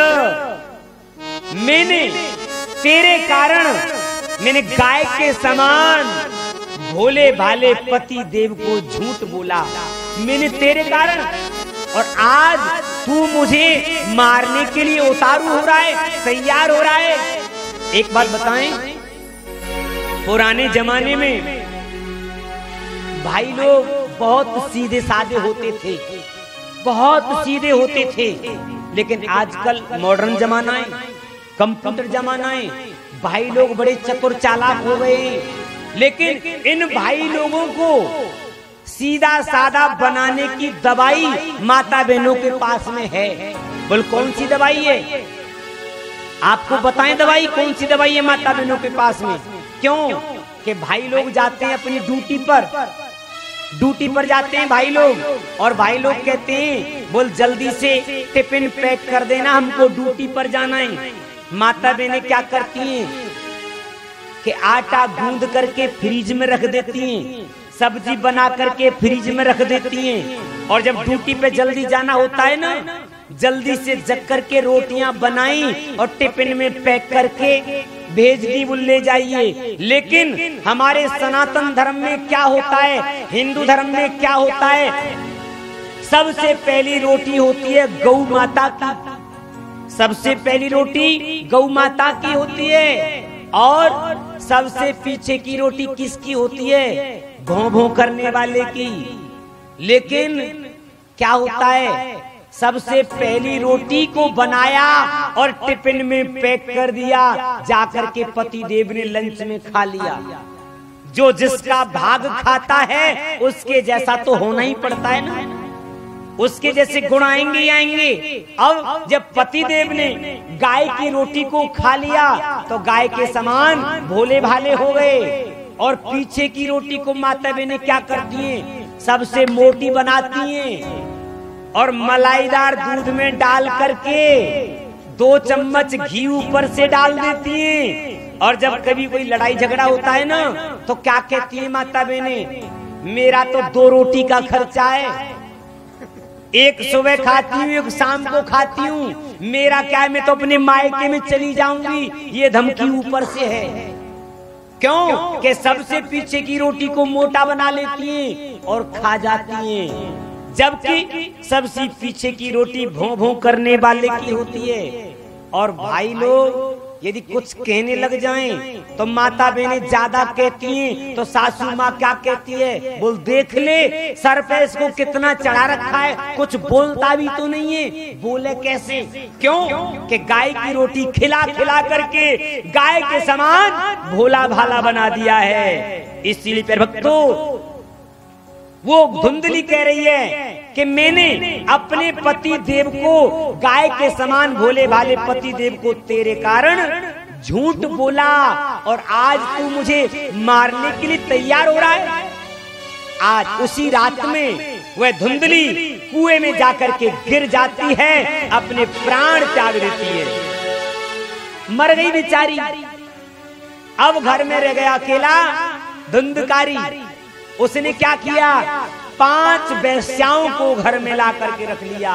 मैंने तेरे कारण मैंने गाय के समान भोले भाले पति देव को झूठ बोला, मैंने तेरे कारण, और आज तू मुझे मारने के लिए उतारू हो रहा है, तैयार हो रहा है। एक बात बताएं, पुराने जमाने में भाई लोग बहुत सीधे साधे होते थे, बहुत सीधे होते थे। लेकिन आजकल मॉडर्न जमाना है, कंप्यूटर जमाना है, भाई लोग बड़े चतुर चालाक हो गए। लेकिन इन भाई लोगों को सीधा साधा बनाने की दवाई माता बहनों के पास में है। बोल कौन सी दवाई है, आपको बताएं दवाई कौन सी दवाई है माता बहनों के पास में। क्यों कि भाई लोग जाते हैं अपनी ड्यूटी पर, ड्यूटी पर जाते हैं भाई लोग, और भाई लोग कहते हैं बोल जल्दी से टिफिन पैक कर देना, हमको ड्यूटी पर जाना है। माता बहनें क्या करती हैं कि आटा गूंद करके फ्रिज में रख देती हैं, सब्जी बना करके फ्रिज में रख देती हैं, और जब ड्यूटी पे जल्दी जाना होता है ना, जल्दी से जग करके रोटियां बनाई और टिफिन में पैक करके भेज दी, वो ले जाइए। लेकिन हमारे सनातन धर्म में क्या होता है, हिंदू धर्म में क्या होता है, सबसे पहली रोटी होती है गौ माता की, सबसे पहली रोटी गौ माता की होती है, और सबसे पीछे की रोटी किसकी होती है, भों भों करने वाले की। लेकिन क्या होता है, सबसे पहली रोटी को बनाया और टिफिन में पैक कर दिया, जाकर के पति देव ने लंच में खा लिया। जो जिसका भाग खाता है उसके जैसा तो होना ही पड़ता है ना, उसके जैसे गुण आएंगे ही आएंगे। अब जब पति देव ने गाय की रोटी को खा लिया तो गाय के समान भोले भाले हो गए, और पीछे की रोटी को माता बहनें क्या करती हैं, सबसे मोटी बनाती हैं और मलाईदार दूध में डाल करके दो चम्मच घी ऊपर से डाल देती हैं। और जब कभी कोई लड़ाई झगड़ा होता है ना, तो क्या कहती है माता बहनें, मेरा तो दो रोटी का खर्चा है, एक सुबह खाती हूँ एक शाम को खाती हूँ, मेरा क्या है, मैं तो अपने मायके में चली जाऊंगी, ये धमकी ऊपर से है। क्यों कि सबसे पीछे की रोटी को मोटा बना लेती हैं और खा जाती हैं, जबकि सबसे पीछे की रोटी भों भों करने वाले की होती है। और भाई लोग यदि कुछ कहने लग जाएं तो माता बहनें ज्यादा कहती हैं, तो सासू माँ क्या कहती है, बोल देख ले सर पे इसको कितना चढ़ा रखा है, कुछ बोलता भी तो नहीं है, बोले कैसे? क्यों कि गाय की रोटी खिला खिला करके गाय के समान भोला भाला बना दिया है। इसीलिए प्यारे भक्तों, वो धुंधली कह रही है कि मैंने अपने पति देव को गाय के समान भोले भाले पति देव को तेरे कारण झूठ बोला, और आज तू मुझे मारने के लिए तैयार हो रहा है। आज उसी रात में वह धुंधली कुएं में जाकर के गिर जाती है, अपने प्राण त्याग देती है, मर गई बेचारी। अब घर में रह गया अकेला धुंधकारी। उसने क्या किया, पांच वेश्याओं को घर में ला करके रख लिया।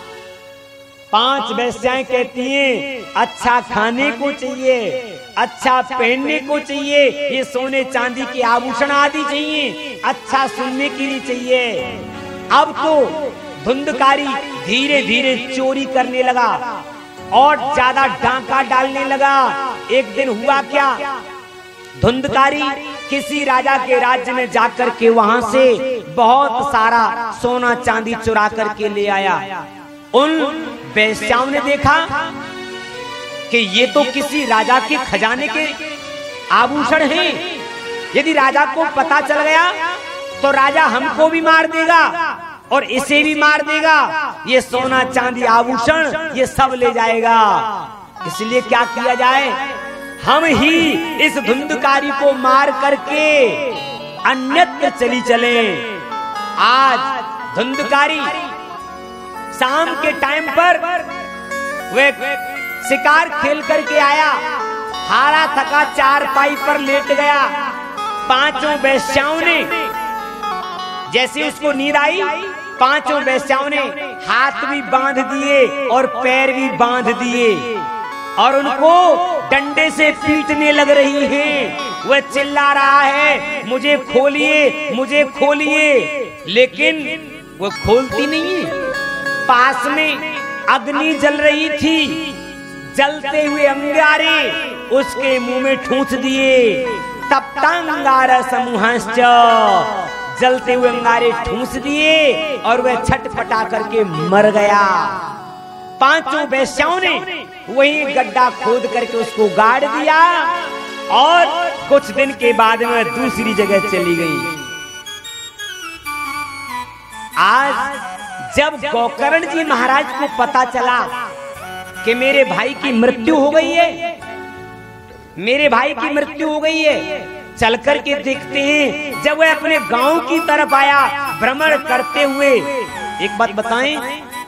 पांच वेश्याएं कहती हैं अच्छा खाने को चाहिए, अच्छा पहनने को चाहिए, ये सोने चांदी के आभूषण आदि चाहिए, अच्छा सुनने के लिए चाहिए। अब तो धुंधकारी धीरे धीरे चोरी करने लगा और ज्यादा डांका डालने लगा। एक दिन हुआ क्या, धुंधकारी किसी राजा के राज्य में जाकर के वहां से बहुत सारा सोना चांदी चुरा करके ले आया। उन वेश्याओं ने देखा कि ये तो किसी राजा के खजाने के आभूषण हैं, यदि राजा को पता चल गया तो राजा हमको भी मार देगा और इसे भी मार देगा, ये सोना चांदी आभूषण ये सब ले जाएगा। इसलिए क्या किया जाए, हम ही इस धुंधकारी को मार करके अन्यत्र चली चले। आज धुंधकारी शाम के टाइम पर वह शिकार खेल करके आया, हारा थका चारपाई पर लेट गया। पांचों वेश्याओं ने जैसे उसको नींद आई, पांचों वेश्याओं ने हाथ भी बांध दिए और पैर भी बांध दिए और उनको डंडे से पीटने लग रही है। वह चिल्ला रहा है मुझे खोलिए मुझे खोलिए, लेकिन वो खोलती नहीं है। पास में अग्नि जल रही थी, जलते हुए अंगारे उसके मुंह में ठूंस दिए। तप्तांगार समूहश्च, जलते हुए अंगारे ठूंस दिए और वह छटपटा करके मर गया। पांचों वेश्याओं ने वही गड्ढा खोद करके उसको गाड़ दिया और कुछ दिन के बाद में दूसरी जगह चली गई। आज जब गोकर्ण जी महाराज को पता चला कि मेरे भाई की मृत्यु हो गई है, मेरे भाई की मृत्यु हो गई है, चल कर के देखते हैं। जब वह अपने गांव की तरफ आया भ्रमण करते हुए, एक बात बताएं,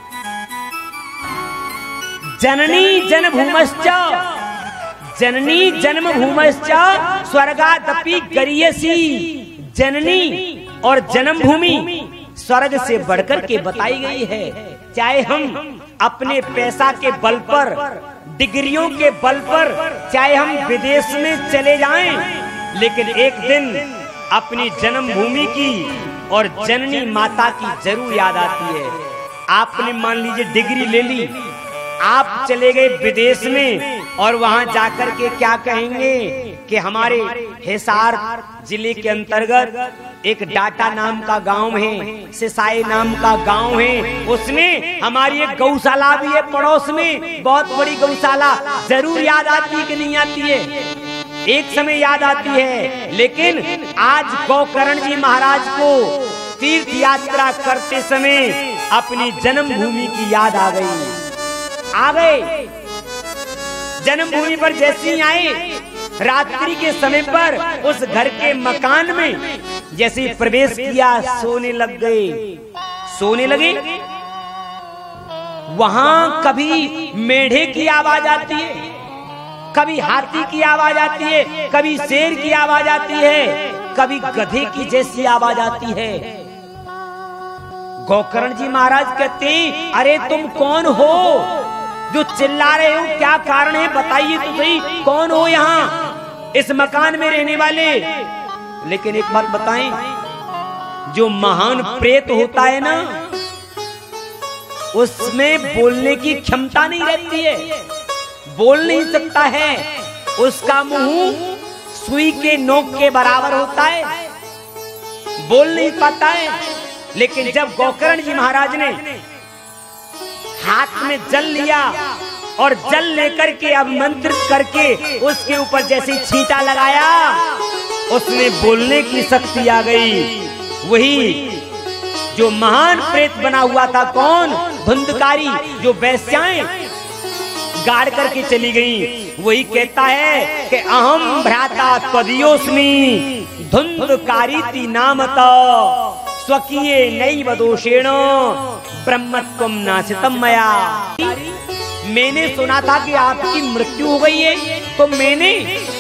जननी जन्मभूमश्च जननी जन्मभूमश्च स्वर्गादपि गरीयसी। जननी और जन्मभूमि स्वर्ग से बढ़कर के बताई गई है। चाहे हम अपने पैसा के बल पर, डिग्रियों के बल पर, चाहे हम विदेश में चले जाएं, लेकिन एक दिन अपनी जन्मभूमि की और जननी माता की जरूर याद आती है। आपने मान लीजिए डिग्री ले ली, आप चले गए विदेश में और वहां जाकर के क्या कहेंगे कि हमारे हिसार जिले के अंतर्गत एक डाटा नाम का गांव है, सिसाई नाम का गांव है, उसमें हमारी एक गौशाला भी है पड़ोस में, बहुत बड़ी गौशाला। जरूर याद आती है कि नहीं आती है? एक समय याद आती है। लेकिन आज गोकर्ण जी महाराज को तीर्थ यात्रा करते समय अपनी जन्मभूमि की याद आ गई। आ गए जन्मभूमि पर जैसे ही आए, रात्रि के समय पर उस घर के मकान में जैसे ही प्रवेश किया, सोने लग गए। सोने लगे, वहां कभी मेढ़े की आवाज आती है, कभी हाथी की आवाज आती है, कभी शेर की आवाज आती है, कभी गधे की जैसी आवाज आती है। गोकर्ण जी महाराज कहते हैं, अरे तुम कौन हो जो चिल्ला रहे हो, क्या कारण है बताइए तो सही, कौन हो यहाँ इस मकान में रहने वाले? लेकिन एक बात बताएं, जो महान प्रेत होता है ना, उसमें बोलने की क्षमता नहीं रहती है, बोल नहीं सकता है, उसका मुंह सुई के नोक के बराबर होता है, बोल नहीं पाता है। लेकिन जब गोकर्ण जी महाराज ने हाथ में जल लिया और जल लेकर के अभिमंत्रित करके उसके ऊपर जैसे छींटा लगाया, उसमें बोलने की शक्ति आ गई। वही जो महान प्रेत बना हुआ था, कौन? धुंधकारी, जो वैश्याएं गाड़ करके चली गई, वही कहता है कि अहम भ्राता त्वदीयोस्मि धुंधकारीति नामता स्वकीये नैव दोषेण ब्रह्मत्वं नाशितम मया। मैंने सुना था कि आपकी मृत्यु हो गई है, तो मैंने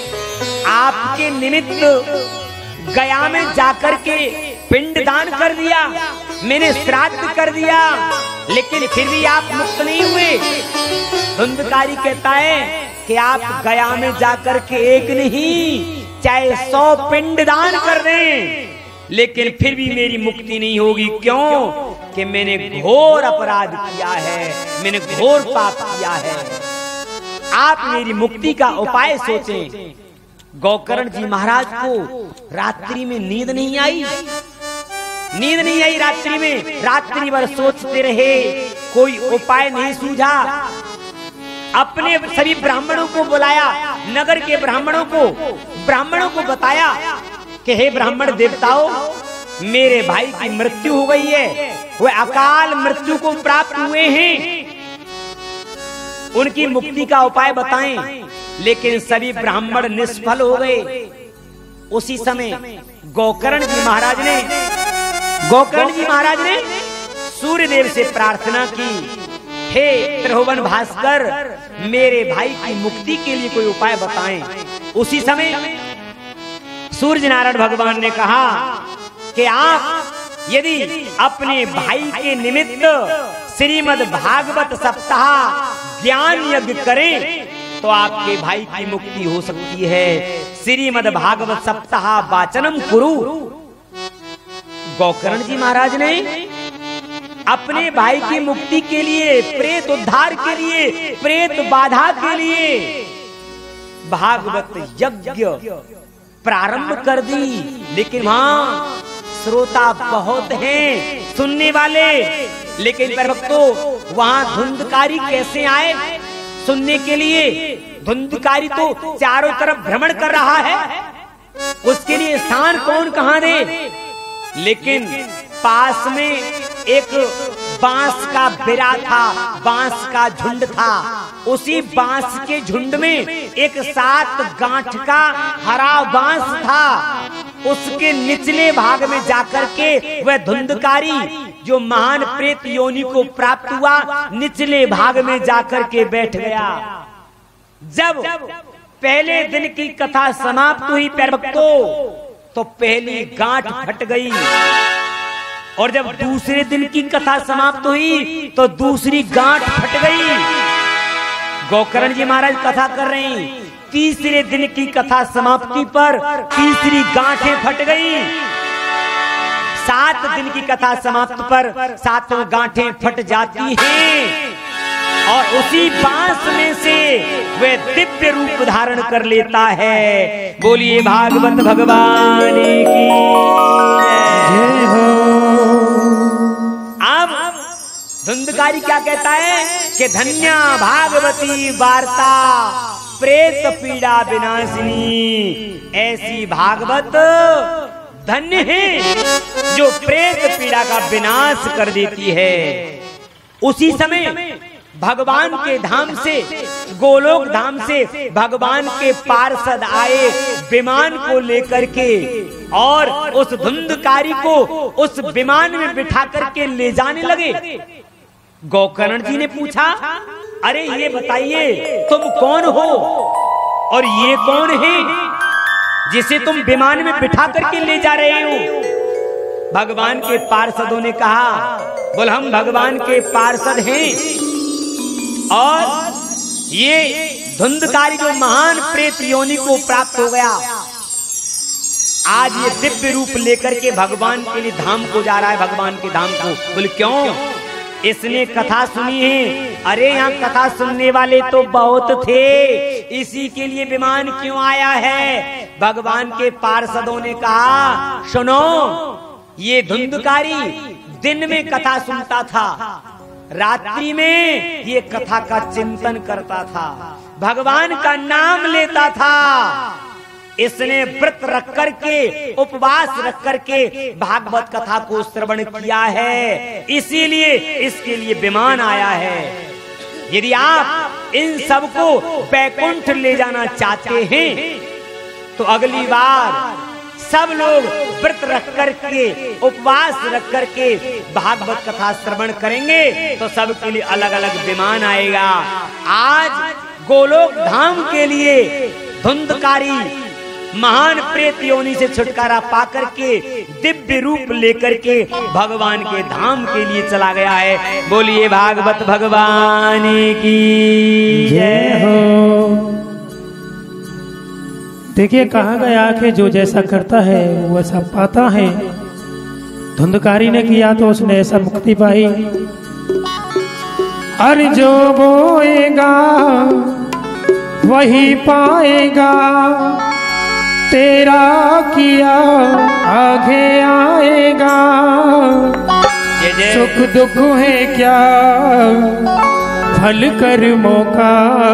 आपके निमित्त गया में जाकर के पिंडदान कर दिया, मैंने श्राद्ध कर दिया, लेकिन फिर भी आप मुक्त नहीं हुए। धुंधकारी कहता है कि आप गया में जाकर के एक नहीं चाहे सौ पिंडदान कर दें, लेकिन फिर भी मेरी मुक्ति नहीं होगी। क्यों? कि मैंने घोर अपराध किया है, मैंने घोर पाप किया है। आप मेरी मुक्ति का उपाय सोचें। गोकर्ण जी महाराज को रात्रि में नींद नहीं आई, नींद नहीं आई रात्रि में, रात्रि भर सोचते रहे, कोई उपाय नहीं सूझा। अपने सभी ब्राह्मणों को बुलाया, नगर के ब्राह्मणों को ब्राह्मणों को बताया कि हे ब्राह्मण देवताओं, मेरे भाई की मृत्यु हो गई है, वे अकाल मृत्यु को प्राप्त हुए हैं, उनकी मुक्ति का उपाय बताएं। लेकिन सभी ब्राह्मण निष्फल हो गए। उसी समय गोकर्ण जी महाराज ने गोकर्ण जी महाराज ने सूर्य देव से प्रार्थना की, हे त्रिभुवन भास्कर, मेरे भाई की मुक्ति के लिए कोई उपाय बताएं। उसी समय सूर्य नारायण भगवान ने कहा कि आप यदि अपने भाई के निमित्त श्रीमद् भागवत सप्ताह ज्ञान यज्ञ करें तो आपके भाई की मुक्ति हो सकती है। श्रीमद् भागवत सप्ताह वाचनम कुरु। गोकर्ण जी महाराज ने अपने भाई की मुक्ति के लिए, प्रेत उद्धार के लिए, प्रेत बाधा के लिए भागवत यज्ञ प्रारंभ कर दी। लेकिन हाँ, श्रोता बहुत हैं सुनने वाले, लेकिन भक्तों वहां धुंधकारी कैसे आए सुनने के लिए? धुंधकारी तो चारों तरफ भ्रमण कर रहा है, उसके लिए स्थान कौन कहां दे? लेकिन पास में एक बांस का बिरा था, बांस का झुंड था। उसी बांस के झुंड में एक सात गांठ का हरा बांस था। उसके निचले भाग में जाकर के वह धुंधकारी जो महान प्रेत योनि को प्राप्त हुआ, निचले भाग में जाकर के बैठ गया। जब पहले दिन की कथा समाप्त हुई प्यारे भक्तों, तो पहली गांठ फट गई, और जब दूसरे दिन की कथा समाप्त हुई तो दूसरी गांठ फट गई। गोकर्ण जी महाराज कथा कर रहे हैं, तीसरे दिन की कथा समाप्ति पर तीसरी गांठें फट गई। सात दिन की कथा समाप्त पर सातों गांठें फट जाती हैं, और उसी बांस में से वह दिव्य रूप धारण कर लेता है। बोलिए भागवत भगवान की जय हो। अब धुंधकारी क्या कहता है कि धन्या भागवती वार्ता प्रेत पीड़ा विनाशिनी। ऐसी भागवत धन्य है जो प्रेत पीड़ा का विनाश कर देती है। उसी समय भगवान के धाम से, गोलोक धाम से भगवान के पार्षद आए विमान को लेकर के, और उस धुंधकारी को उस विमान में बिठा करके ले जाने लगे। गोकर्ण जी ने पूछा, अरे ये बताइए तुम कौन हो और ये कौन है जिसे तुम विमान में बिठा करके ले जा रहे हो? भगवान के पार्षदों ने कहा, बोल हम भगवान के पार्षद हैं, और ये धुंधकारी जो महान प्रेत योनि को प्राप्त हो गया, आज ये दिव्य रूप लेकर के भगवान के लिए धाम को जा रहा है, भगवान के धाम को। बोले क्यों? इसने कथा सुनी है अरे यहाँ कथा सुनने वाले तो बहुत थे, इसी के लिए विमान क्यों आया है? भगवान के पार्षदों ने कहा सुनो, ये धुंधकारी दिन में कथा सुनता था, रात्रि में ये कथा का चिंतन करता था, भगवान का नाम लेता था। इसने व्रत रख करके, उपवास रख करके भागवत कथा को श्रवण किया है, इसीलिए इसके लिए विमान आया है। यदि आप इन सबको बैकुंठ ले जाना चाहते हैं तो अगली बार सब लोग व्रत रख करके, उपवास रख करके भागवत कथा श्रवण करेंगे तो सबके लिए अलग अलग विमान आएगा। आज गोलोक धाम के लिए धुंधकारी महान प्रेत योनि से छुटकारा पाकर के दिव्य रूप लेकर के भगवान के धाम के लिए चला गया है। बोलिए भागवत भगवान की जय हो। देखिए कहा गया कि जो जैसा करता है वो वैसा पाता है। धुंधकारी ने किया तो उसने ऐसा मुक्ति पाई। और जो बोएगा वही पाएगा, तेरा किया आगे आएगा। सुख दुख है क्या फल कर्मों का,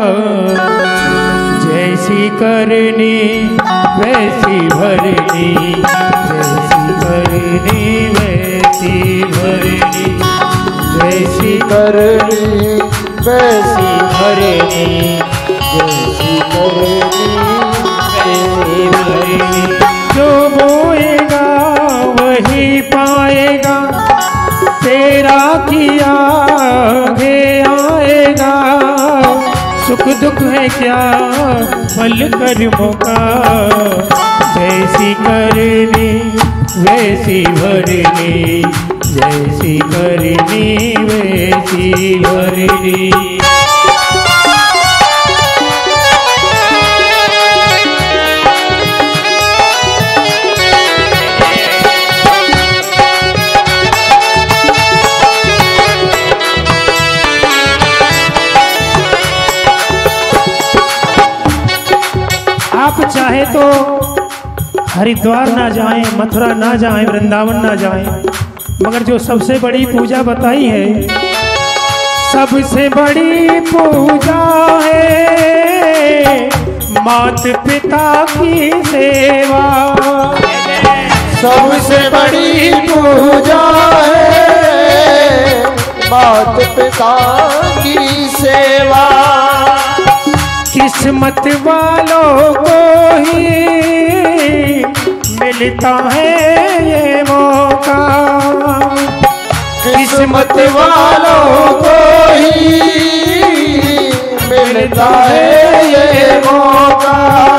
जैसी करनी वैसी भरनी, जैसी करनी वैसी भरनी, जैसी करनी वैसी भरनी, जैसी करनी वैसी भरनी। जो बोएगा वही पाएगा, तेरा किया आगे आएगा। सुख दुख है क्या फल कर्मों का, जैसी करनी वैसी भरनी, जैसी करनी वैसी भरनी। आप चाहे तो हरिद्वार ना जाएं, मथुरा ना जाएं, वृंदावन ना जाएं, मगर जो सबसे बड़ी पूजा बताई है, सबसे बड़ी पूजा है मात पिता की सेवा। सबसे बड़ी पूजा है मात पिता की सेवा। किस्मत वालों को ही मिलता है ये मौका, किस्मत वालों को ही मिलता है ये मौका।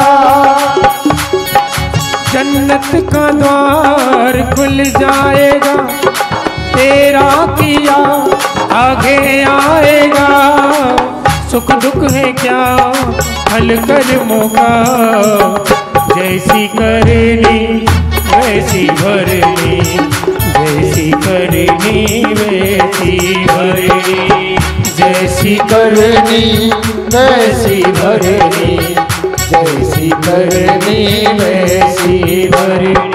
जन्नत का द्वार खुल जाएगा, तेरा किया आगे आएगा। सुख दुख है क्या फल कर्मों का, जैसी करनी वैसी भरनी, जैसी करनी वैसी भरनी, जैसी करनी वैसी भरनी, जैसी करनी वैसी भरनी।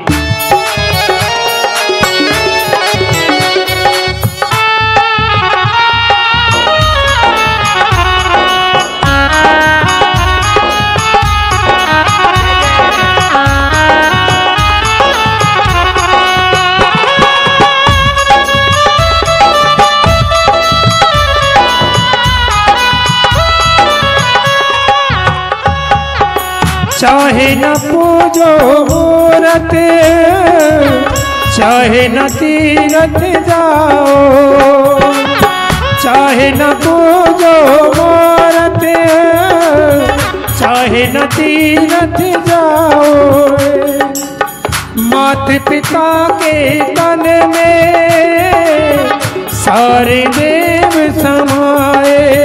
चाहे न पूजो मूरत, चाहे न तीरथ जाओ, चाहे न पूजो मूरत, चाहे न तीरथ जाओ। मात पिता के तन में सारे देव समाए,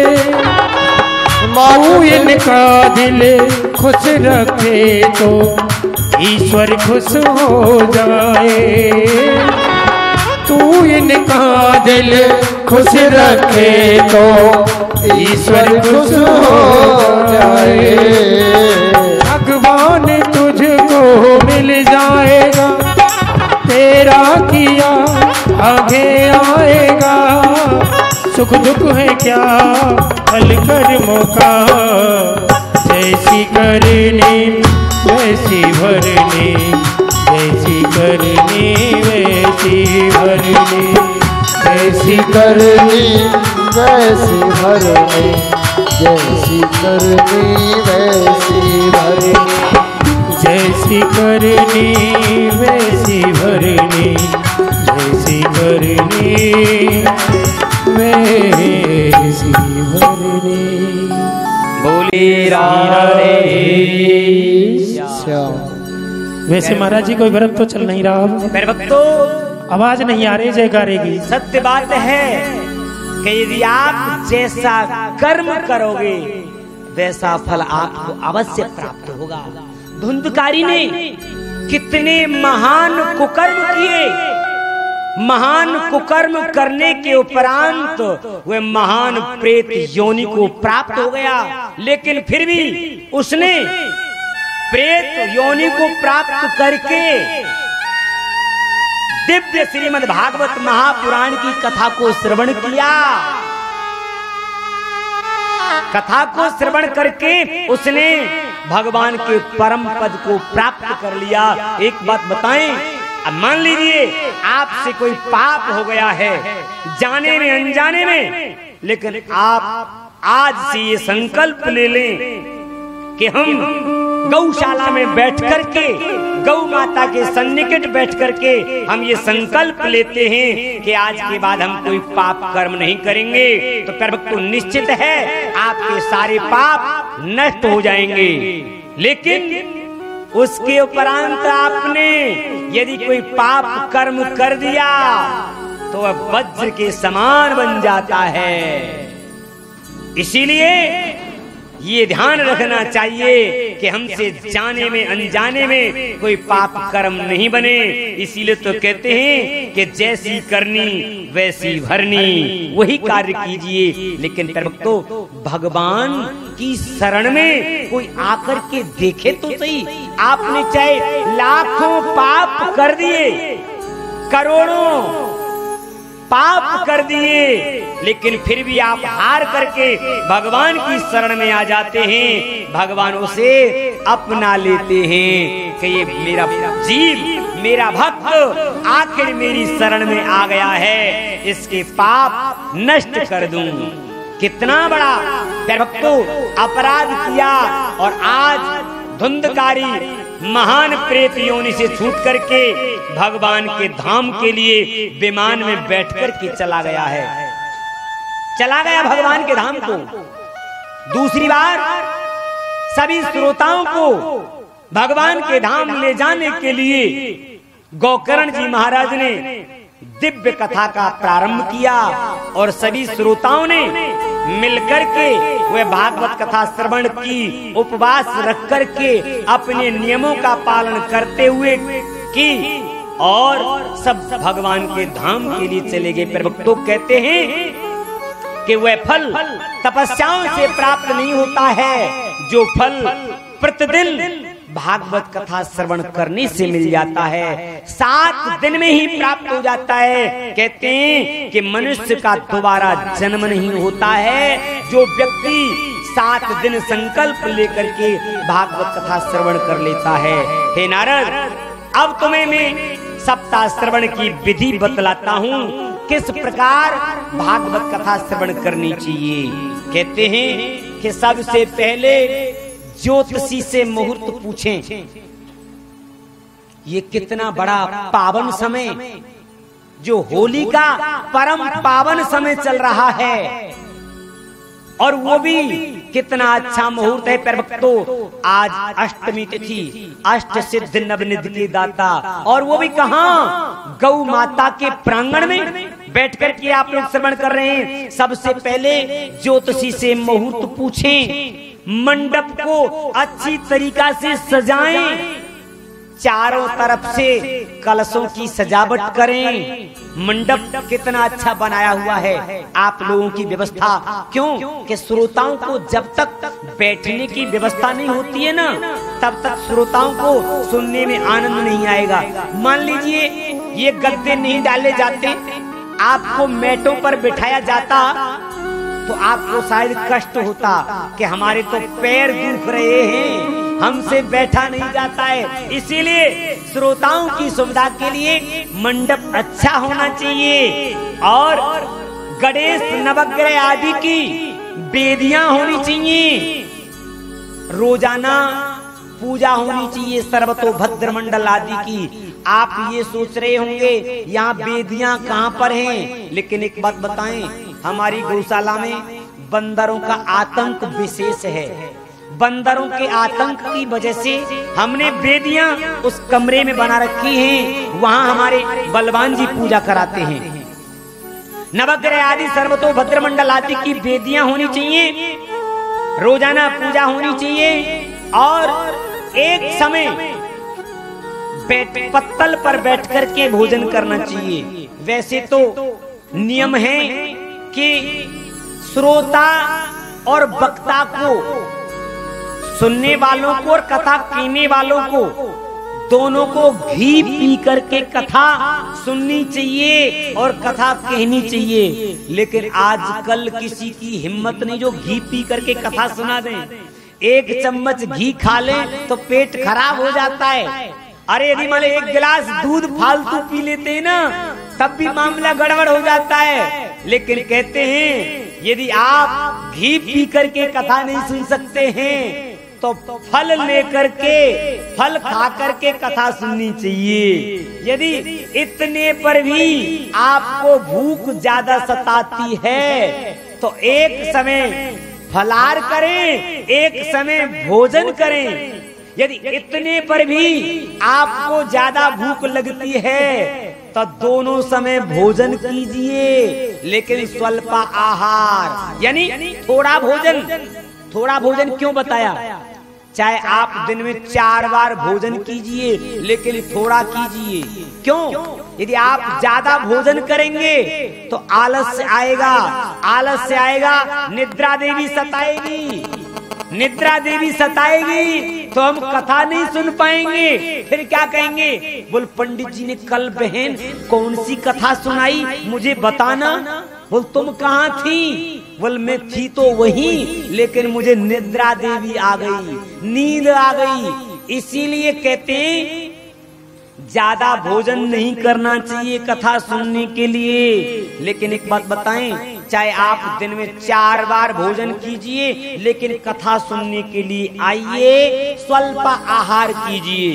तू इनका दिल खुश रखे तो ईश्वर खुश हो जाए। तू तू इनका दिल खुश रखे तो ईश्वर खुश हो जाए। भगवान तुझको मिल जाएगा, तेरा किया आगे आएगा। सुख दुख है क्या फल कर्मों का, जैसी करनी वैसी भरनी, जैसी करनी वैसी भरनी, जैसी करनी वैसी भरनी, जैसी करनी वैसी भरनी, जैसी करनी वैसी भरनी, जैसी करनी वैसी भरनी। बोले राधे श्याम। वैसे महाराज जी कोई भरत तो चल नहीं रहा अब। मेरे भक्तों, आवाज नहीं आ रही जयकारे की। सत्य बात है कि यदि आप जैसा कर्म करोगे वैसा फल आपको अवश्य प्राप्त होगा। धुंधकारी ने कितने महान कुकर्म किए, महान कुकर्म करने के उपरांत वह महान प्रेत योनि को प्राप्त हो गया, लेकिन फिर भी उसने प्रेत योनि को प्राप्त करके दिव्य श्रीमद् भागवत महापुराण की कथा को श्रवण किया। कथा को श्रवण करके उसने भगवान के परम पद को प्राप्त कर लिया। एक बात बताएं, अब मान लीजिए आपसे कोई पाप हो गया है जाने में अनजाने में, लेकिन आप आज से ये संकल्प ले लें कि हम गौशाला में बैठ करके, गौ माता के सन्निकट बैठ करके हम ये संकल्प लेते हैं कि आज के बाद हम कोई पाप कर्म नहीं करेंगे, तो परम तो निश्चित है आपके सारे पाप नष्ट हो जाएंगे। लेकिन उसके उपरांत आपने यदि कोई पाप कर्म कर दिया तो वह वज्र के समान बन जाता है। इसीलिए ये ध्यान रखना चाहिए कि हमसे जाने में अनजाने में कोई पाप कर्म नहीं बने। इसीलिए तो कहते हैं कि जैसी करनी वैसी भरनी, वही कार्य कीजिए। लेकिन भक्तों, भगवान की शरण में कोई आकर के देखे तो सही। आपने चाहे लाखों पाप कर दिए, करोड़ों पाप कर दिए, लेकिन फिर भी आप हार करके भगवान की शरण में आ जाते हैं। भगवान उसे अपना लेते हैं कि ये मेरा जीव, मेरा भक्त आखिर मेरी शरण में आ गया है, इसके पाप नष्ट कर दूं। कितना बड़ा भक्तों अपराध किया, और आज धुंधकारी महान प्रेत योनि से छूट करके भगवान के धाम के लिए विमान में बैठ कर के चला गया है, चला गया भगवान के धाम को। दूसरी बार सभी श्रोताओं को भगवान के धाम ले जाने के लिए गोकर्ण जी महाराज ने दिव्य कथा का प्रारंभ किया, और सभी श्रोताओं ने मिलकर के वह भागवत कथा श्रवण की, उपवास रख करके अपने नियमों का पालन करते हुए की, और सब भगवान के धाम के लिए चले गए। पर भक्तों कहते हैं कि वह फल तपस्याओं से प्राप्त नहीं होता है, जो फल प्रतिदिन भागवत कथा श्रवण करने से मिल जाता है, सात दिन में ही प्राप्त हो जाता है। कहते हैं कि मनुष्य का दोबारा जन्म नहीं होता है, जो व्यक्ति सात दिन संकल्प लेकर के भागवत कथा श्रवण कर लेता है। हे नारद, अब तुम्हें मैं सप्ताह श्रवण की विधि बतलाता हूँ, किस प्रकार भागवत कथा श्रवण करनी चाहिए। कहते हैं कि सबसे पहले ज्योतिषी से मुहूर्त पूछें। ये कितना बड़ा पावन समय, जो होली का परम पावन समय चल रहा है, और वो भी कितना अच्छा मुहूर्त है। पर भक्तों, आज अष्टमी तिथि, अष्ट सिद्ध नवनिधि के दाता, और वो भी कहाँ, गौ माता के प्रांगण में बैठ कर के आप लोग श्रवण कर रहे हैं। सबसे पहले ज्योतिषी से मुहूर्त पूछें, मंडप को अच्छी तरीका से सजाएं, चारों तरफ से कलशों की सजावट करें। मंडप कितना अच्छा बनाया हुआ है आप लोगों की व्यवस्था। क्यों कि श्रोताओं को जब तक बैठने की व्यवस्था नहीं होती है ना, तब तक श्रोताओं को सुनने में आनंद नहीं आएगा। मान लीजिए ये गद्दे नहीं डाले जाते, आपको मैटों पर बिठाया जाता तो आपको शायद कष्ट होता कि हमारे तो पैर दुख रहे हैं, हमसे बैठा नहीं जाता है। इसीलिए श्रोताओं की सुविधा के लिए मंडप अच्छा होना चाहिए और गणेश नवग्रह आदि की वेदियां होनी चाहिए, रोजाना पूजा होनी चाहिए सर्वतोभद्र मंडल आदि की। आप ये सोच रहे होंगे यहाँ वेदियां कहाँ पर हैं, लेकिन एक बात बताएं, हमारी गौशाला में बंदरों का आतंक विशेष है। बंदरों के आतंक की वजह से हमने वेदियां उस कमरे में बना रखी हैं, वहाँ हमारे बलवान जी पूजा कराते हैं। नवग्रह आदि सर्वतोभद्र मंडल आदि की वेदियां होनी चाहिए, रोजाना पूजा होनी चाहिए और एक समय बैठ पत्तल पर बैठ कर के भोजन करना चाहिए। वैसे तो नियम है कि श्रोता और वक्ता को, सुनने वालों को और कथा कहने वालों को, दोनों को घी पी करके कथा सुननी चाहिए और कथा कहनी चाहिए। लेकिन आजकल किसी की हिम्मत नहीं जो घी पी करके कथा सुना दें। एक चम्मच घी खा ले तो पेट खराब हो जाता है। अरे यदि मान एक गिलास दूध फालतू पी लेते हैं ना, तब भी मामला गड़बड़ हो जाता है। लेकिन कहते हैं यदि आप घी पी करके कथा नहीं सुन सकते हैं तो फल लेकर के, फल खा करके कथा सुननी चाहिए। यदि इतने पर भी आपको भूख ज्यादा सताती है तो एक समय फलाहार करें, एक समय भोजन करें। यदि इतने पर भी आपको ज्यादा भूख लगती है तो दोनों समय भोजन कीजिए, लेकिन स्वल्प आहार, यानी थोड़ा भोजन। थोड़ा भोजन क्यों बताया? चाहे आप दिन में चार बार भोजन कीजिए, लेकिन थोड़ा कीजिए। क्यों? यदि आप ज्यादा भोजन करेंगे तो आलस्य आएगा, आलस्य आएगा, निद्रा देवी सताएगी, निद्रा देवी सताएगी तो हम कथा नहीं सुन पाएंगे। फिर क्या कहेंगे? बोल पंडित जी ने कल बहन कौन सी कथा सुनाई मुझे बताना। बोल तुम कहाँ थी? बोल मैं थी तो वहीं, लेकिन मुझे निद्रा देवी आ गई, नींद आ गई। इसीलिए कहते हैं ज्यादा भोजन नहीं करना चाहिए कथा सुनने के लिए। लेकिन एक बात बताएं, चाहे आप दिन में चार बार भोजन कीजिए, लेकिन कथा सुनने के लिए आइए, स्वल्प आहार कीजिए।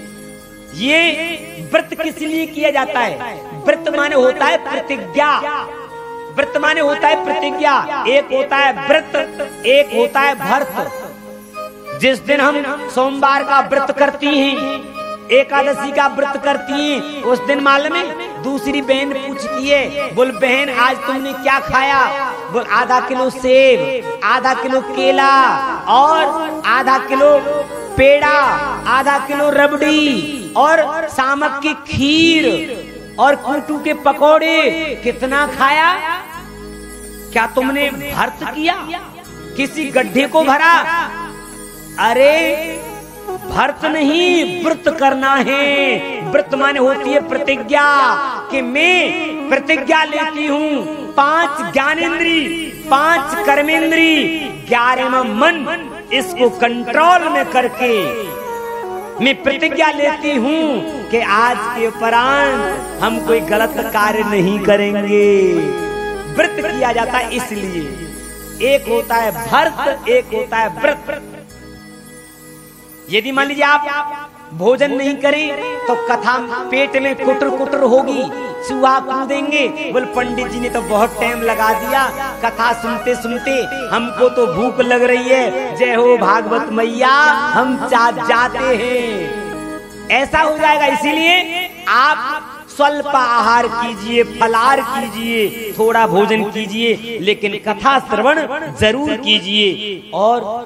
ये व्रत किस लिए किया जाता है? व्रत माने होता है प्रतिज्ञा, व्रत माने होता है प्रतिज्ञा। एक होता है व्रत, एक होता है भर्त। जिस दिन हम सोमवार का व्रत करती हैं, एकादशी का व्रत करती हैं, उस दिन मालूम है दूसरी बहन पूछती है, बोल बहन आज तुमने क्या खाया? बोल आधा किलो सेब, आधा किलो केला और आधा किलो पेड़ा, आधा किलो रबड़ी और सामक की खीर और कुटू के पकोड़े। कितना खाया? क्या तुमने भर्त किया? किसी गड्ढे को भरा? अरे भर्त नहीं, व्रत करना है। व्रत माने होती है प्रतिज्ञा कि मैं प्रतिज्ञा लेती हूँ, पांच ज्ञानेंद्री, पांच कर्मेंद्री, ग्यारहवां मन, इसको कंट्रोल में करके मैं प्रतिज्ञा लेती हूँ कि आज के उपरांत हम कोई गलत कार्य नहीं करेंगे। व्रत किया जाता है इसलिए। एक होता है भर्त, एक होता है व्रत। यदि मान लीजिए आप भोजन नहीं करें तो कथा पेट में कुटर कुटर होगी, चूहा कूदेंगे। बोल पंडित जी ने तो बहुत टाइम लगा दिया कथा सुनते सुनते, हमको तो भूख लग रही है, जय हो भागवत मैया, हम जा जाते हैं। ऐसा हो जाएगा। इसीलिए आप स्वल्प आहार कीजिए, फलाहार कीजिए, थोड़ा भोजन कीजिए, लेकिन कथा श्रवण जरूर कीजिए। और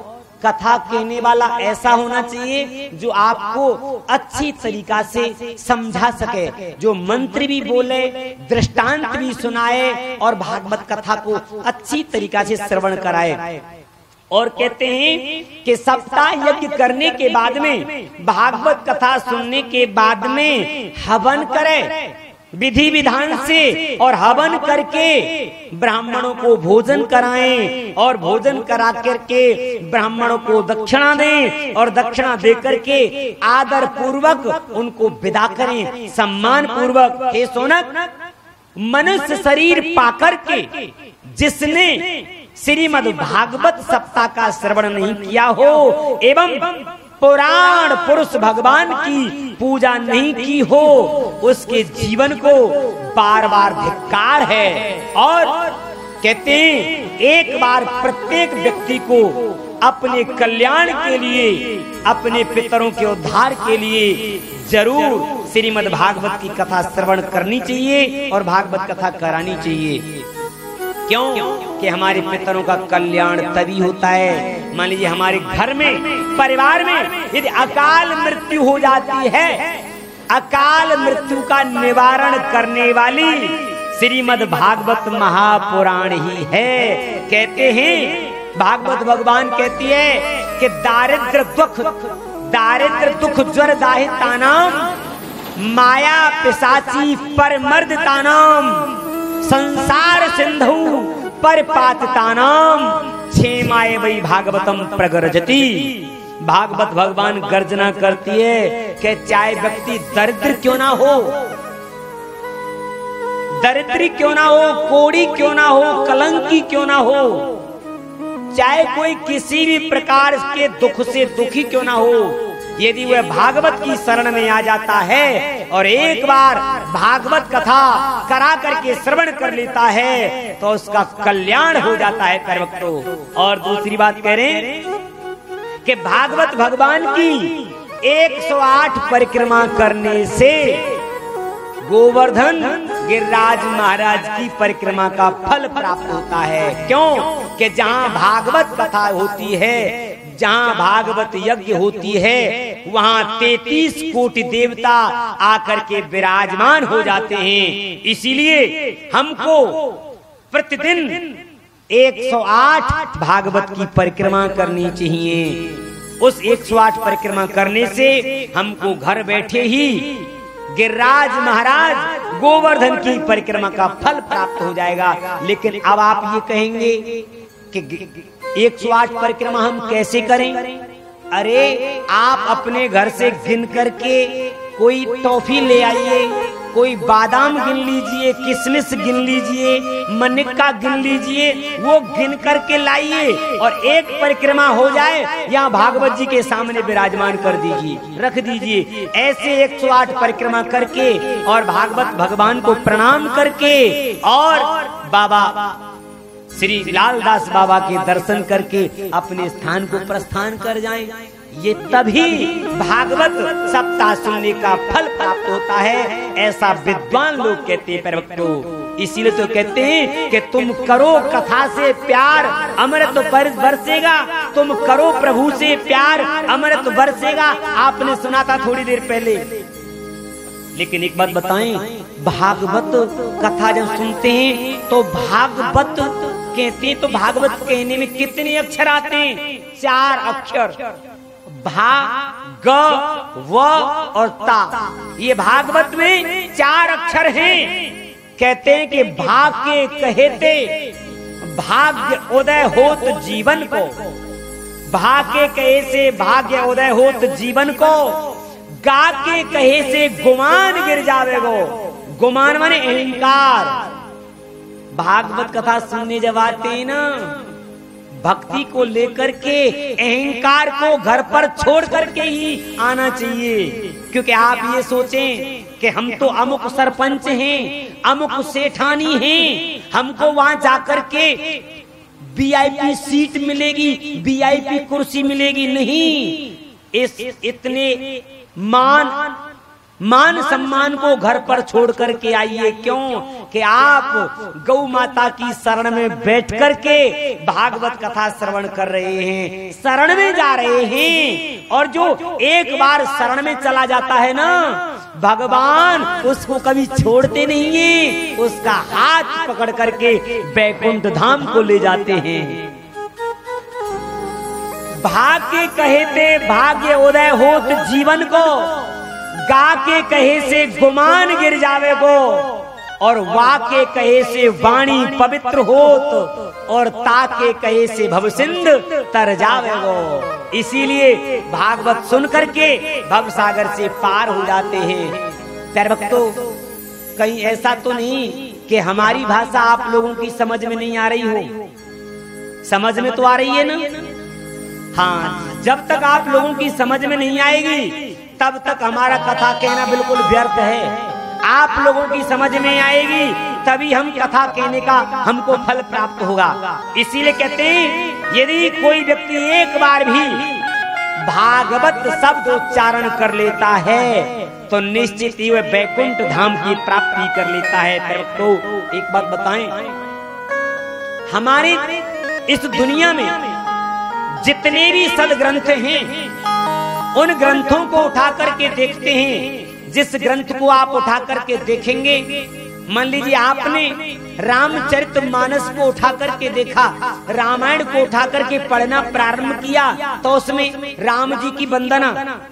कथा कहने वाला ऐसा होना चाहिए जो आपको अच्छी तरीका से समझा सके, जो मंत्र भी बोले, दृष्टांत भी सुनाए और भागवत कथा को अच्छी तरीका से श्रवण कराए। और कहते हैं कि सप्ताह यज्ञ करने के बाद में, भागवत कथा सुनने के बाद में हवन करे विधि विधान से, और हवन करके ब्राह्मणों को भोजन कराएं और भोजन करा करके ब्राह्मणों को दक्षिणा दें और दक्षिणा दे करके आदर पूर्वक उनको विदा करें, सम्मान पूर्वक। हे सोनक, मनुष्य शरीर पाकर के जिसने श्रीमद् भागवत सप्ताह का श्रवण नहीं किया हो एवं पुराण पुरुष भगवान की पूजा नहीं की हो, उसके जीवन को बार बार धिक्कार है। और कहते हैं एक बार प्रत्येक व्यक्ति को अपने कल्याण के लिए, अपने पितरों के उद्धार के लिए जरूर श्रीमद् भागवत की कथा श्रवण करनी चाहिए और भागवत कथा करानी चाहिए। क्यों कि हमारे पितरों का कल्याण तभी होता है। मान लीजिए हमारे घर में, परिवार में यदि अकाल मृत्यु हो जाती है, अकाल मृत्यु का निवारण करने वाली श्रीमद् भागवत महापुराण ही है। कहते हैं भागवत भगवान कहती है कि दारिद्र दुख दारिद्र दुख ज्वर दाहितानाम माया पिशाची परमर्दितानाम संसार सिंधु पर पातितानाम क्षेमाय वै भागवतम प्रगरजति। भागवत भगवान गर्जना करती है कि चाहे व्यक्ति दरिद्र क्यों ना हो, दरिद्री क्यों ना हो, कोड़ी क्यों ना हो, कलंकी क्यों ना हो, चाहे कोई किसी भी प्रकार के दुख से दुखी क्यों ना हो, यदि वह भागवत की शरण में आ जाता है और एक बार भागवत कथा करा करके श्रवण कर लेता है तो उसका कल्याण हो जाता है करवक्तो। और दूसरी बात कह रहे हैं कि भागवत भगवान की एक सौ आठ परिक्रमा करने से गोवर्धन गिरिराज महाराज की परिक्रमा का फल प्राप्त होता है। क्यों कि जहाँ भागवत कथा होती है, जहाँ भागवत यज्ञ होती है, वहाँ तैतीस कोटि देवता आकर के विराजमान हो जाते हैं। इसीलिए हमको प्रतिदिन एक सौ आठ भागवत की परिक्रमा करनी चाहिए। उस एक सौ आठ परिक्रमा करने से हमको घर बैठे ही गिरिराज महाराज गोवर्धन की परिक्रमा का फल प्राप्त हो जाएगा। लेकिन अब आप ये कहेंगे कि एक सौ आठ परिक्रमा हम कैसे करें? अरे आप अपने घर से गिन करके कोई टॉफी ले आइए, कोई बादाम गिन लीजिए, किशमिश गिन लीजिए, मनिक्का गिन लीजिए, वो गिन करके लाइए और एक परिक्रमा हो जाए यहाँ भागवत जी के सामने विराजमान कर दीजिए, रख दीजिए। ऐसे एक सौ आठ परिक्रमा करके और भागवत भगवान को प्रणाम करके और बाबा श्री लालदास बाबा के दर्शन करके अपने स्थान को प्रस्थान कर जाएं। ये तभी भागवत सप्ताह सुनने का फल प्राप्त होता है, ऐसा विद्वान लोग कहते हैं प्रवक्तो। इसीलिए तो कहते हैं कि तुम करो कथा से प्यार अमृत बरसेगा, तुम करो प्रभु से प्यार अमृत बरसेगा। आपने सुना था थोड़ी देर पहले। लेकिन एक बात बताएं, भागवत कथा जब सुनते हैं तो भागवत कहते हैं तो भागवत कहने में कितने अक्षर आते हैं? चार अक्षर, भा, ग, व और ता। ये भागवत में चार अक्षर हैं। कहते हैं कि भाग के कहते भाग्य उदय होत जीवन को, भाग के कहे से भाग्य उदय होत जीवन को, गा के कहे से गुमान गिर जावेगो। गुमान माने अहंकार। भागवत कथा सुनने जब आते हैं ना, भक्ति को लेकर के अहंकार को घर पर छोड़ करके ही आना चाहिए। क्योंकि आप ये सोचें कि हम तो अमुक सरपंच हैं, अमुक सेठानी हैं, हमको वहां जाकर के वीआईपी सीट मिलेगी, वीआईपी कुर्सी मिलेगी। नहीं, इस इतने मान मान सम्मान को घर पर छोड़ करके आइए। क्यों कि आप गौ माता की शरण में बैठ करके भागवत कथा श्रवण कर रहे हैं, शरण में जा रहे हैं। और जो एक बार शरण में चला जाता है ना, भगवान उसको कभी छोड़ते नहीं है, उसका हाथ पकड़ करके बैकुंठ धाम को ले जाते हैं। भाग्य कहते भाग्य उदय होत जीवन को, गा के कहे से गुमान गिर जावे गो, और वा के कहे से वाणी पवित्र होत, और ता के कहे से भवसिंध तर जावे गो। इसीलिए भागवत सुन करके भव सागर से पार हो जाते हैं। प्यारे भक्तों, कहीं ऐसा तो नहीं कि हमारी भाषा आप लोगों की समझ में नहीं आ रही हो? समझ में तो आ रही है ना? हाँ, जब तक आप लोगों की समझ में नहीं आएगी तब तक हमारा कथा कहना बिल्कुल व्यर्थ है। आप लोगों की समझ में आएगी तभी हम कथा कहने का हमको फल प्राप्त होगा। इसीलिए कहते हैं यदि कोई व्यक्ति एक बार भी भागवत शब्द उच्चारण कर लेता है तो निश्चित ही वह बैकुंठ धाम की प्राप्ति कर लेता है। तो एक बात बताएं, हमारे इस दुनिया में जितने भी सदग्रंथ हैं उन ग्रंथों को उठा करके देखते हैं। जिस ग्रंथ को आप उठा करके देखेंगे, मान लीजिए आपने रामचरितमानस को उठा करके देखा, रामायण को उठा करके पढ़ना प्रारंभ किया तो उसमें राम जी की वंदना,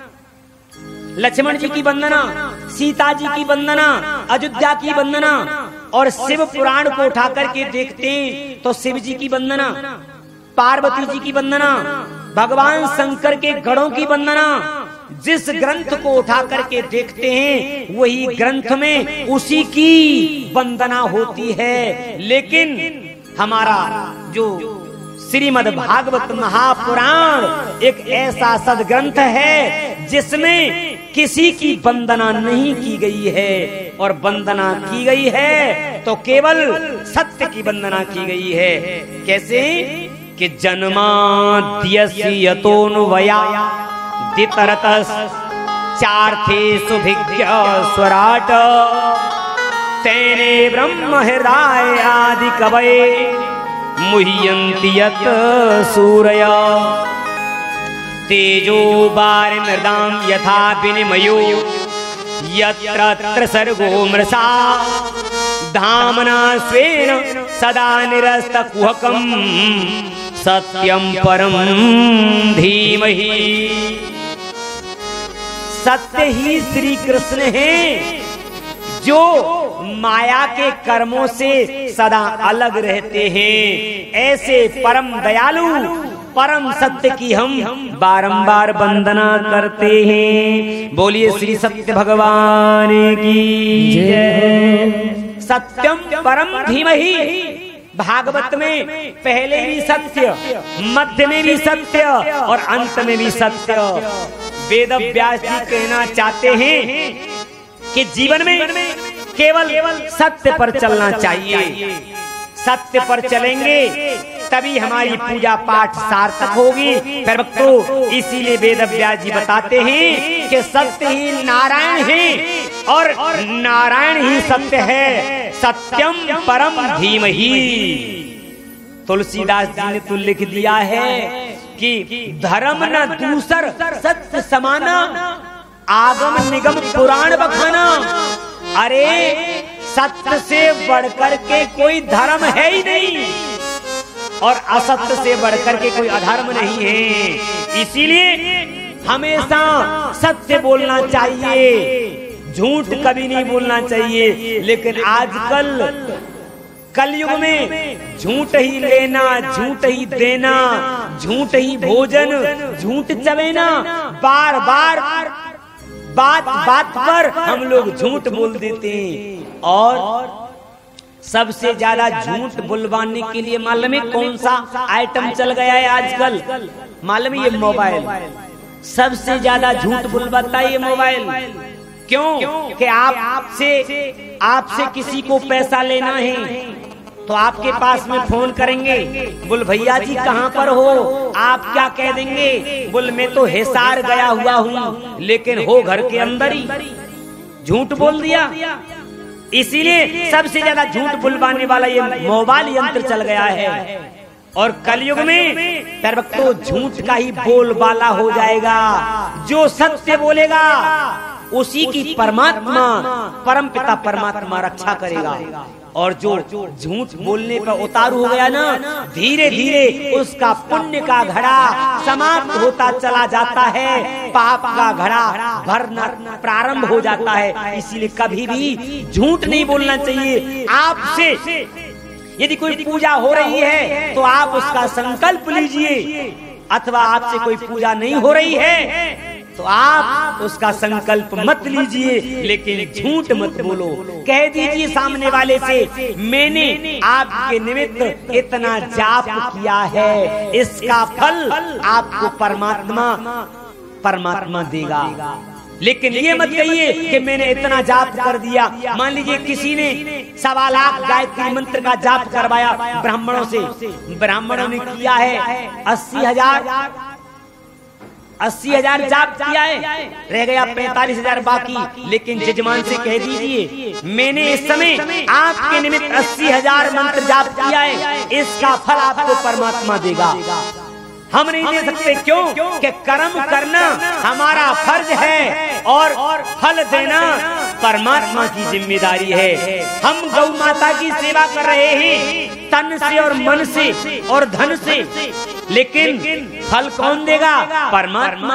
लक्ष्मण जी की वंदना, सीता जी की वंदना, अयोध्या की वंदना, और शिव पुराण को उठा करके देखते हैं तो शिव जी की वंदना, पार्वती जी की वंदना, भगवान शंकर के गणों की वंदना। जिस ग्रंथ को उठा करके देखते हैं वही ग्रंथ में उसी की वंदना होती है। लेकिन हमारा जो श्रीमद् भागवत महापुराण एक ऐसा सदग्रंथ है जिसमें किसी की वंदना नहीं की गई है, और वंदना की गई है तो केवल सत्य की वंदना की गई है। कैसे कि जन्माद्यस्य यतोऽन्वया दितरतस् चार्थे सुभिज्ञ स्वराट तेने ब्रह्म हृदय आदि कवये मुह्यन्ति यत् सूरया तेजो वारिमृदां यथा विनिमयो यत्र सर्गो मृषा धामना स्वेन सदा निरस्तकुहकं सत्यं परम धीमहि। सत्य ही श्री कृष्ण हैं जो माया के कर्मों से सदा अलग रहते हैं। ऐसे परम दयालु परम सत्य की हम बारंबार वंदना करते हैं। बोलिए श्री सत्य भगवान की जय। सत्यम परम धीमहि। भागवत में पहले भी सत्य, मध्य में भी सत्य और अंत में भी सत्य। वेद व्यास जी कहना चाहते हैं कि जीवन में केवल सत्य पर चलना चाहिए। सत्य पर चलेंगे तभी हमारी पूजा पाठ सार्थक होगी। फिर भक्तों, इसीलिए वेद व्यास जी बताते हैं कि सत्य ही नारायण है और नारायण ही सत्य है। सत्यम परम धीमहि। तुलसीदास जी ने तो लिख दिया है कि धर्म न दूसर सत्य समाना, आगम निगम पुराण बखाना। अरे सत्य से बढ़कर के कोई धर्म है ही नहीं और असत्य से बढ़कर के कोई अधर्म नहीं है। इसीलिए हमेशा सत्य बोलना चाहिए, झूठ कभी नहीं बोलना चाहिए। लेकिन आजकल कलयुग में झूठ ही लेना, झूठ ही देना, झूठ ही भोजन, झूठ चबेना, बार बार बात बात पर हम लोग झूठ बोल देते हैं। और सबसे ज्यादा झूठ बुलवाने के लिए मालूम है कौन सा आइटम चल गया है आजकल? मालूम है? ये मोबाइल सबसे ज्यादा झूठ बुलवाता है। ये मोबाइल क्यों? कि आप आपसे आपसे किसी को पैसा लेना है तो आपके पास में फोन करेंगे, बोल भैया जी कहाँ पर हो? आप क्या कह देंगे? बोल मैं तो हिसार गया हुआ हूँ, लेकिन हो घर के अंदर ही। झूठ बोल दिया। इसीलिए सबसे ज्यादा झूठ बुलवाने वाला ये मोबाइल यंत्र चल गया है। और कलयुग में तो झूठ का ही बोलबाला हो जाएगा। जो सत्य बोलेगा उसी की परमात्मा परम पिता परमात्मा रक्षा करेगा। और जो झूठ बोलने पर उतारू हो गया ना, धीरे धीरे उसका पुण्य का घड़ा समाप्त होता चला जाता है, पाप का घड़ा भरना प्रारंभ हो जाता है। इसीलिए कभी भी झूठ नहीं बोलना चाहिए। आपसे यदि कोई पूजा हो रही है तो आप उसका संकल्प लीजिए, अथवा आपसे कोई पूजा नहीं हो रही है तो आप उसका संकल्प मत लीजिए, लेकिन झूठ मत बोलो। कह दीजिए सामने वाले से, मैंने आपके निमित्त इतना जाप किया है, इसका फल आपको परमात्मा परमात्मा देगा। लेकिन ये मत कहिए कि मैंने इतना जाप कर दिया। मान लीजिए किसी ने सवा लाख गायत्री मंत्र का जाप करवाया ब्राह्मणों से, ब्राह्मणों ने किया है अस्सी हजार अस्सी हजार जाप किया है, रह गया पैंतालीस हजार बाकी। लेकिन जजमान से कह दीजिए, मैंने इस समय आपके निमित्त अस्सी हजार मंत्र जाप किया है, इसका फल आपको परमात्मा देगा। हम नहीं दे सकते, क्यों कि कर्म करना हमारा फर्ज है और फल देना परमात्मा की जिम्मेदारी है। हम गौ माता की सेवा कर रहे हैं तन से और मन से और धन से, लेकिन फल कौन देगा? परमात्मा।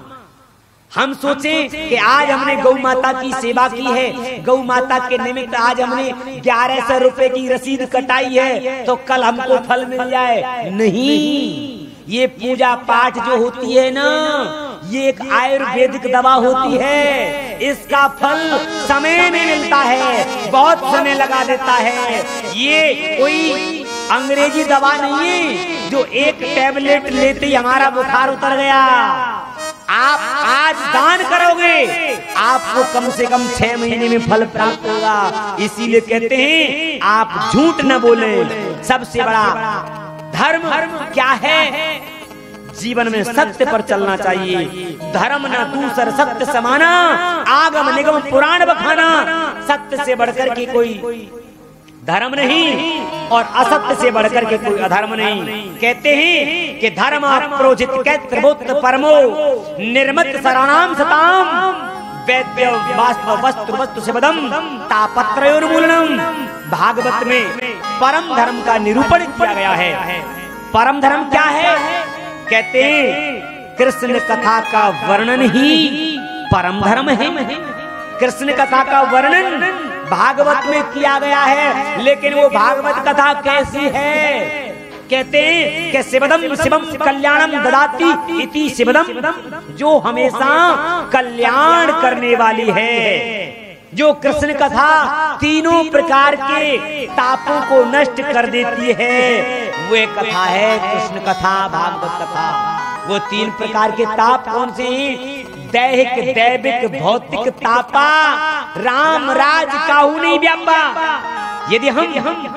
हम सोचें कि आज हमने गौ माता की सेवा की है, गौ माता के निमित्त आज हमने ग्यारह सौ रुपए की रसीद कटाई है तो कल हमको फल मिल जाए। नहीं, ये पूजा पाठ जो होती है ना, ये एक आयुर्वेदिक दवा होती है। इसका फल समय में मिलता है, बहुत समय लगा देता है। ये कोई अंग्रेजी दवा नहीं है जो एक टैबलेट लेते ही हमारा बुखार उतर गया। आप आज दान करोगे, आपको कम से कम छह महीने में फल प्राप्त होगा। इसीलिए कहते हैं आप झूठ न बोले। सबसे बड़ा धर्म क्या है? जीवन में सत्य पर चलना चाहिए। धर्म न दूसर सत्य समाना, आगम निगम पुराण बखाना। सत्य से बढ़कर के कोई धर्म नहीं और असत्य से बढ़कर के कोई अधर्म नहीं। कहते हैं कि धर्म प्रोजित कैत्रबुद्ध परमो निर्मत शरणाम सताम वैद्य वास्तव वस्तु वस्तु से बदम तापत्रयोन्मूलनम। भागवत में परम धर्म का निरूपण किया गया है। परम धर्म क्या है? कहते हैं कृष्ण कथा का वर्णन ही परम धर्म है। कृष्ण कथा का वर्णन भागवत में किया गया है, लेकिन वो भागवत कथा कैसी है? कहते हैं कि शिवदम शिवम कल्याणम ददाति इति शिवदम, जो हमेशा कल्याण करने वाली है। जो कृष्ण कथा तीनों प्रकार के तापों को नष्ट कर देती है, वो कथा है कृष्ण कथा, भागवत कथा। वो तीन प्रकार के ताप कौन से हैं? दैहिक दैविक भौतिक तापा राम राज काहू नहीं व्यापा। यदि हम हम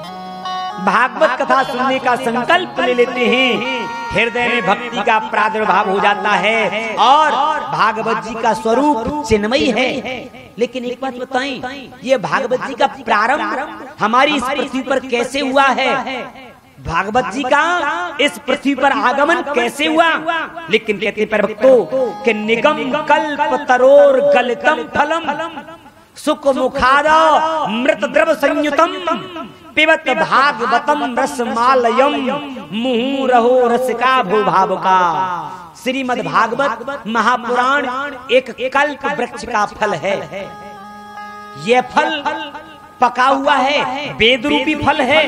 भागवत कथा सुनने का संकल्प ले लेते हैं, हृदय में भक्ति का प्रादुर्भाव हो जाता है और भागवत जी का स्वरूप चिन्मयी है। लेकिन एक बात बताएं, ये भागवत जी का प्रारंभ हमारी इस पृथ्वी पर कैसे हुआ है? भागवत जी का इस पृथ्वी पर आगमन कैसे हुआ? लेकिन कहते पर भक्तों कि निगम कल्प तरोर गलितम फलम सुख मुखाद मृत द्रव संयुतम पिबत भागवतम रसमालयम मुहु रहो रसिका भो भावुका। श्रीमद् भागवत महापुराण एक कल्प वृक्ष का फल है। यह फल पका हुआ है, वेद रूपी फल है।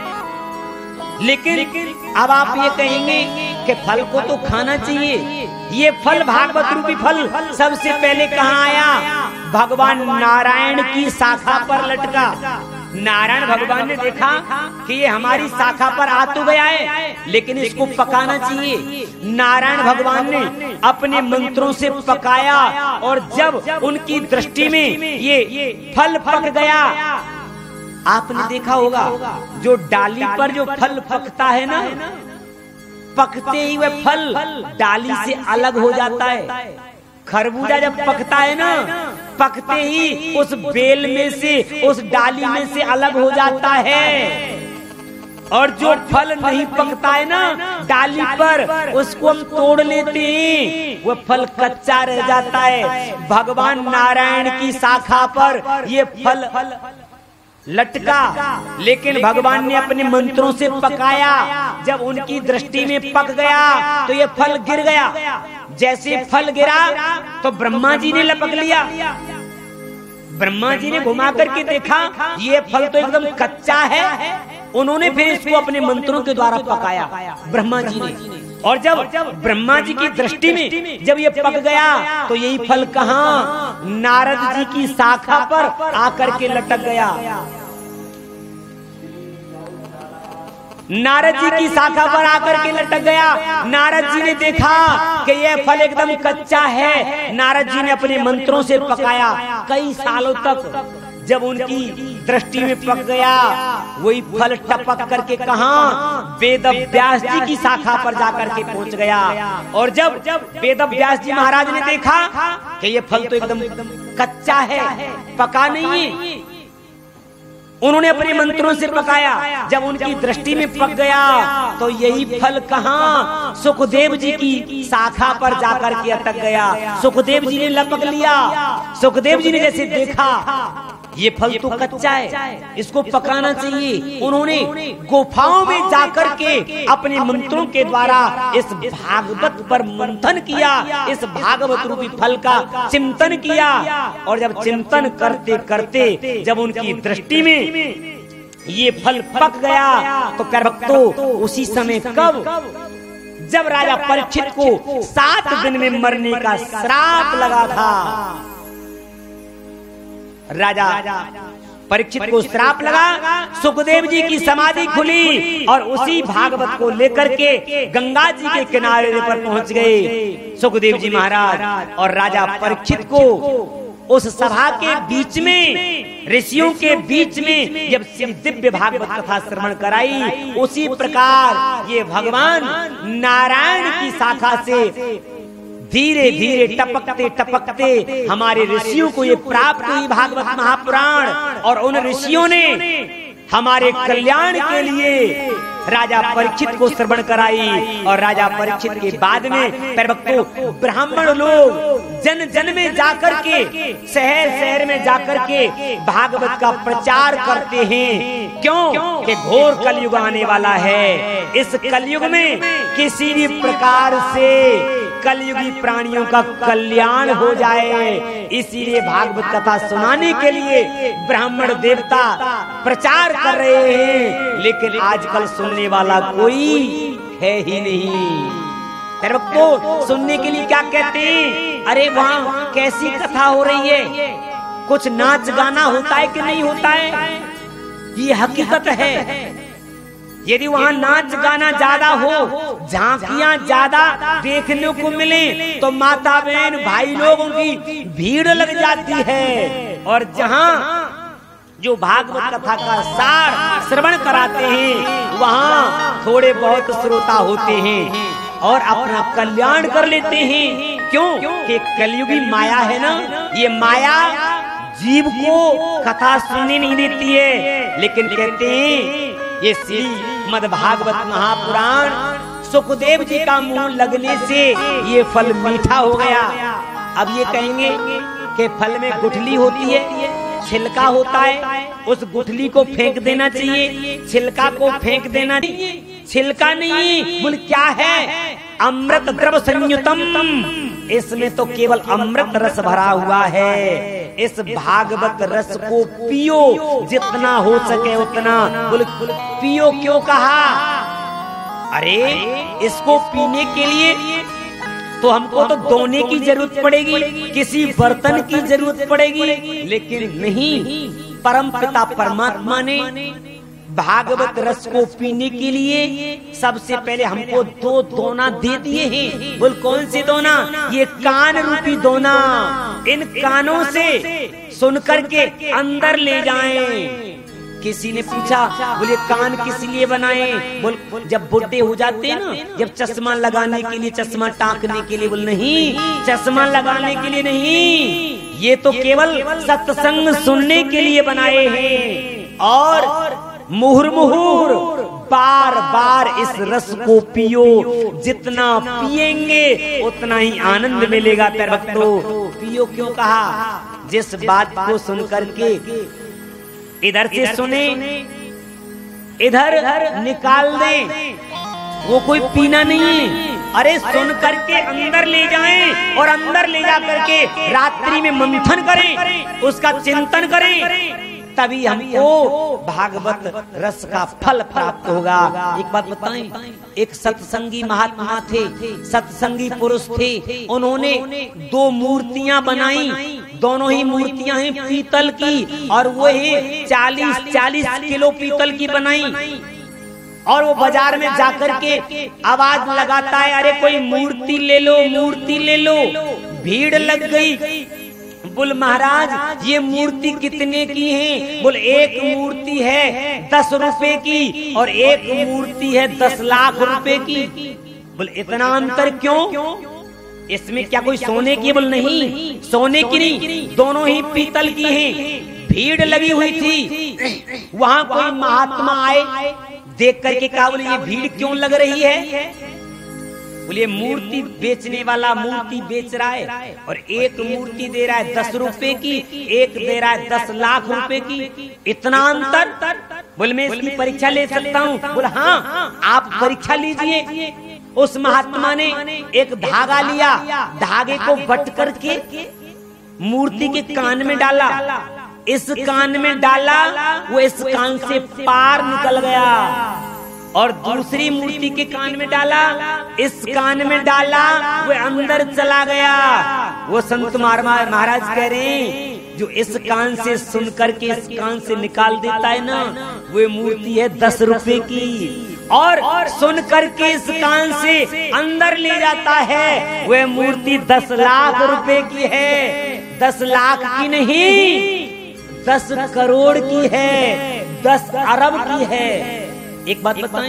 लेकिन अब आप ये कहेंगे कि फल को तो खाना चाहिए। ये फल भागवत रूपी फल सबसे पहले कहाँ आया? भगवान नारायण की शाखा पर लटका। नारायण भगवान ने देखा कि ये हमारी शाखा पर आ तो गया है, लेकिन इसको पकाना चाहिए। नारायण भगवान ने अपने मंत्रों से पकाया और जब उनकी दृष्टि में ये फल पक गया, आपने देखा होगा जो डाली पर जो फल पकता है ना, पकते ही वह फल डाली से अलग हो जाता है। खरबूजा जब पकता है ना पकते ही उस बेल में से, उस डाली में से अलग हो जाता है। और जो फल नहीं पकता है ना डाली पर, उसको हम तोड़ लेते हैं, वो फल कच्चा रह जाता है। भगवान नारायण की शाखा पर ये फल लटका, लेकिन भगवान ने अपने मंत्रों से पकाया। जब उनकी दृष्टि में पक गया तो ये फल गिर गया। जैसे फल गिरा तो ब्रह्मा जी ने लपक लिया। ब्रह्मा जी ने घुमा करके देखा ये फल तो एकदम कच्चा है। उन्होंने फिर इसको अपने मंत्रों के द्वारा पकाया ब्रह्मा जी ने। और जब ब्रह्मा जी की दृष्टि में जब ये पक गया तो यही फल कहाँ, नारद जी की शाखा पर आकर के लटक गया। नारद जी की शाखा पर आकर के लटक गया। नारद जी ने देखा कि यह फल एकदम कच्चा है। नारद जी ने अपने मंत्रों से पकाया कई सालों तक। जब उनकी दृष्टि में पक गया वही फल टपक करके कहाँ, वेद व्यास जी की शाखा पर जाकर के पहुंच गया। और जब वेद व्यास जी महाराज ने देखा कि ये फल तो एकदम कच्चा है, पका नहीं है, उन्होंने अपने मंत्रों से पकाया। जब उनकी दृष्टि में पक गया तो यही फल कहाँ, सुखदेव जी की शाखा पर जाकर के अटक गया। सुखदेव जी ने लपक लिया। सुखदेव जी ने जैसे देखा ये फल तो कच्चा है, इसको पकाना चाहिए, उन्होंने गुफाओं में जाकर के अपने मंत्रों के द्वारा इस भागवत पर मंथन किया, इस भागवत रूपी फल का चिंतन किया। और जब चिंतन करते करते जब उनकी दृष्टि में ये फल पक गया तो कर भक्तो उसी समय कब, जब राजा परीक्षित को सात दिन में मरने का श्राप लगा था। राजा परीक्षित को श्राप लगा, सुखदेव जी की समाधि खुली और उसी भागवत को लेकर के गंगा जी के किनारे पर पहुंच गए सुखदेव जी महाराज। और राजा परीक्षित को उस सभा के बीच में, ऋषियों के बीच में जब दिव्य भागवत कथा श्रवण कराई, उसी प्रकार ये भगवान नारायण की शाखा से धीरे धीरे टपकते टपकते हमारे ऋषियों को ये प्राप्त हुई भागवत महापुराण। और उन ऋषियों ने हमारे कल्याण के लिए राजा परीक्षित को श्रवण कराई। और राजा परीक्षित के बाद में भक्तों ब्राह्मण लोग जन जन में जाकर के, शहर शहर में जाकर के भागवत का प्रचार करते हैं। क्यों कि घोर कलयुग आने वाला है। इस कलयुग में किसी भी प्रकार से कलयुगी प्राणियों का कल्याण हो जाए, इसीलिए भागवत कथा सुनाने के लिए ब्राह्मण देवता प्रचार कर रहे हैं। लेकिन आजकल सुनने वाला कोई है ही नहीं। तो सुनने के लिए क्या कहते हैं, अरे वहाँ कैसी कथा हो रही है, कुछ नाच गाना होता है कि नहीं होता है, ये हकीकत है। यदि वहाँ नाच गाना ज्यादा हो, झांकियां ज्यादा देखने को मिले तो माता बहन भाई लोगों की भीड़ लग जाती है। और जहाँ जो भागवत कथा का सार श्रवण कराते हैं वहाँ थोड़े बहुत श्रोता होते हैं और अपना कल्याण कर लेते हैं। क्यों कि कलयुगी माया है ना, ये माया जीव को कथा सुनने नहीं देती है। लेकिन कहते हैं ये श्रीमद् भागवत महापुराण सुखदेव जी का मुंह लगने से ये फल मीठा हो गया। अब ये कहेंगे कि फल में गुठली होती है, छिलका होता है, उस गुठली को फेंक देना चाहिए, छिलका को फेंक देना चाहिए। छिलका नहीं, बोल क्या है, अमृत द्रव संयुतम, इसमें तो केवल अमृत रस भरा हुआ है। इस भागवत रस को पियो, जितना हो सके उतना। बोल पियो क्यों कहा, अरे इसको पीने के लिए तो हमको तो दोने की जरूरत पड़ेगी, किसी बर्तन की जरूरत पड़ेगी। लेकिन नहीं, परम पिता परमात्मा ने भागवत रस को पीने के लिए सबसे पहले हमको दो दोना दे दिए हैं। बोल कौन से दोना, ये कान रूपी दोना। इन कानों से सुन करके अंदर ले जाएं। किसी ने पूछा, बोले कान किस लिए बनाए, बोल जब बुढ़े हो जाते हैं ना, जब चश्मा लगाने के लिए, चश्मा टाँकने के लिए। बोल नहीं, चश्मा लगाने के लिए नहीं, ये तो केवल सत्संग सुनने के लिए बनाए हैं और मुहुर मुहुर बार बार इस रस को पियो। जितना पिएंगे उतना ही आनंद मिलेगा। प्यारे भक्तों, पियो क्यों कहा? जिस बात को सुन करके इधर से सुने इधर निकाल दें, वो कोई पीना नहीं है। अरे सुन करके अंदर ले जाएं और अंदर ले जा करके रात्रि में मंथन करें, उसका चिंतन करें, तभी हमको भागवत रस का फल प्राप्त होगा। एक बात बताएं, एक सत्संगी महात्मा थे, सत्संगी पुरुष थे। उन्होंने दो मूर्तियां बनाई, दोनों ही मूर्तियां हैं पीतल की, और वो ही चालीस चालीस किलो पीतल की बनाई। और वो बाजार में जाकर के आवाज लगाता है, अरे कोई मूर्ति ले लो, मूर्ति ले लो। भीड़ लग गई। बोल महाराज ये मूर्ति कितने की है? बोल एक मूर्ति है दस रुपए की और एक मूर्ति है दस लाख रुपए की। बोल इतना अंतर क्यों? इसमें क्या कोई सोने की? बोल नहीं, सोने की नहीं, दोनों ही पीतल की हैं। भीड़ लगी हुई थी। वहाँ कोई महात्मा आए, देख करके कहा, बोले ये भीड़ क्यों लग रही है? बोलिए मूर्ति बेचने वाला मूर्ति बेच रहा है और एक मूर्ति दे रहा है दस रुपए की, एक दे रहा है दस लाख रुपए की। इतना अंतर? बोले मैं इसकी परीक्षा ले सकता हूँ? बोला हाँ आप परीक्षा लीजिए। उस महात्मा ने एक धागा लिया, धागे को बट करके मूर्ति के कान में डाला, इस कान में डाला, वो इस कान से पार निकल गया। और दूसरी मूर्ति के कान में डाला, इस कान में डाला, वो अंदर चला गया। वो संत महाराज कह रहे हैं, जो इस कान से सुन करके इस कान से निकाल देता है ना, वो मूर्ति है दस रुपए की, और सुन करके इस कान से अंदर ले जाता है, वह मूर्ति दस लाख रुपए की है। दस लाख की नहीं, दस करोड़ की है, दस अरब की है। एक बात बताएं,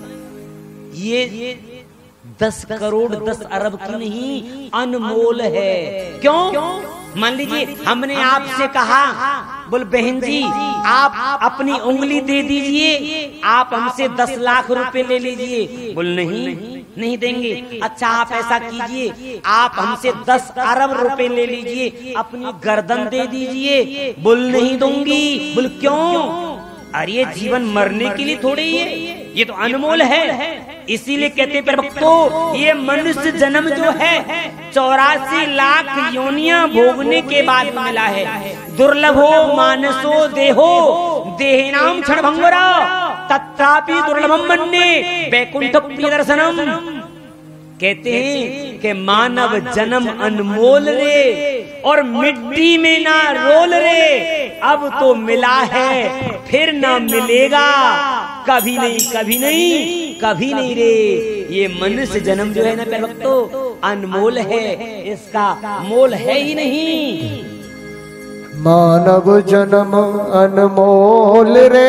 ये दस करोड़ दस अरब की नहीं, अनमोल है। क्यों? मान लीजिए हमने आपसे कहा, बोल बहन जी आप अपनी उंगली दे दीजिए, आप हमसे दस लाख रुपए ले लीजिए। बोल नहीं, नहीं देंगे। अच्छा आप ऐसा कीजिए, आप हमसे दस अरब रुपए ले लीजिए, अपनी गर्दन दे दीजिए। बोल नहीं दूंगी। बोल क्यों? अरे ये जीवन मरने के लिए थोड़ी है, ये तो अनमोल है। इसीलिए कहते हैं भक्तों, ये मनुष्य जन्म जो है चौरासी लाख योनियां भोगने के बाद मिला है। दुर्लभो मानसो देहो देहनाम क्षण भंगुरा तथापि दुर्लभम मन्ये वैकुंठ प्रिय दर्शनम। कहते हैं कि मानव जन्म अनमोल रे, और मिट्टी में ना रोल रे। अब तो मिला है फिर ना मिलेगा, कभी नहीं, कभी नहीं, कभी नहीं रे। ये मनुष्य जन्म जो है ना प्यारे भक्तों, अनमोल है, इसका मोल है ही नहीं। मानव जन्म अनमोल रे,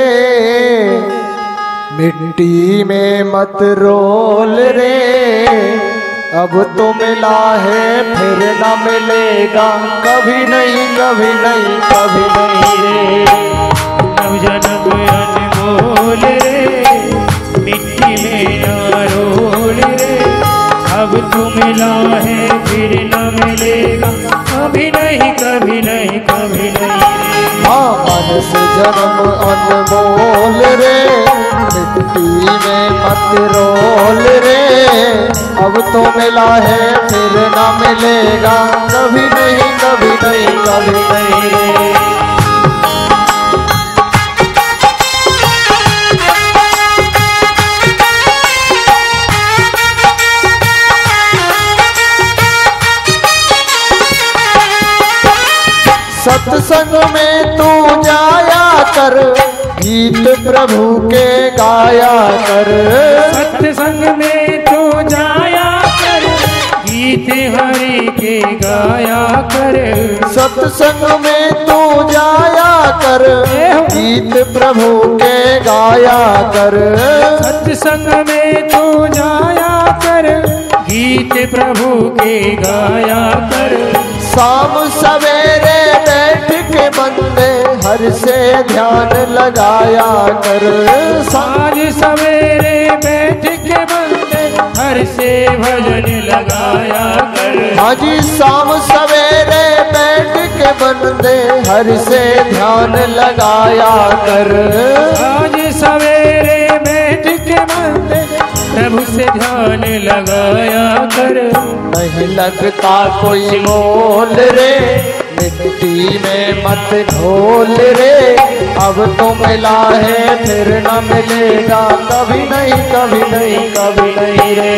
मिट्टी में मत रोल रे। अब तो मिला है फिर न मिलेगा, कभी नहीं, कभी नहीं, कभी नहीं रे। मानव जन्म अनमोल रे, मिट्टी में न रोल रे। अब तो मिला है फिर न मिलेगा, कभी नहीं, कभी नहीं, कभी नहीं। मानस जन्म अनमोल रे, मिट्टी में मत रोल रे। अब तो मिला है फिर ना मिलेगा, कभी नहीं, कभी नहीं, कभी नहीं रे। सत्संग में तू जाया कर, गीत प्रभु के गाया कर। सत्संग में तू जाया कर, गीत हरि के गाया कर। सत्संग में तू जाया कर, गीत प्रभु के गाया कर। सत्संग में तू जाया कर, गीत प्रभु के गाया कर। शाम सवेरे बैठ के बंदे हर से ध्यान लगाया कर। साँझ सवेरे बैठ के बंदे हर से भजन लगाया कर। हाँ जी शाम सवेरे बैठ के बंदे हर से ध्यान लगाया कर। साँझ सवेरे बैठ के बंदे प्रभु से ध्यान लगाया कर। नहीं लगता कोई मोल रे मिट्टी में मत ढोल रे। अब तो मिला है फिर न मिलेगा कभी नहीं कभी नहीं कभी नहीं रे।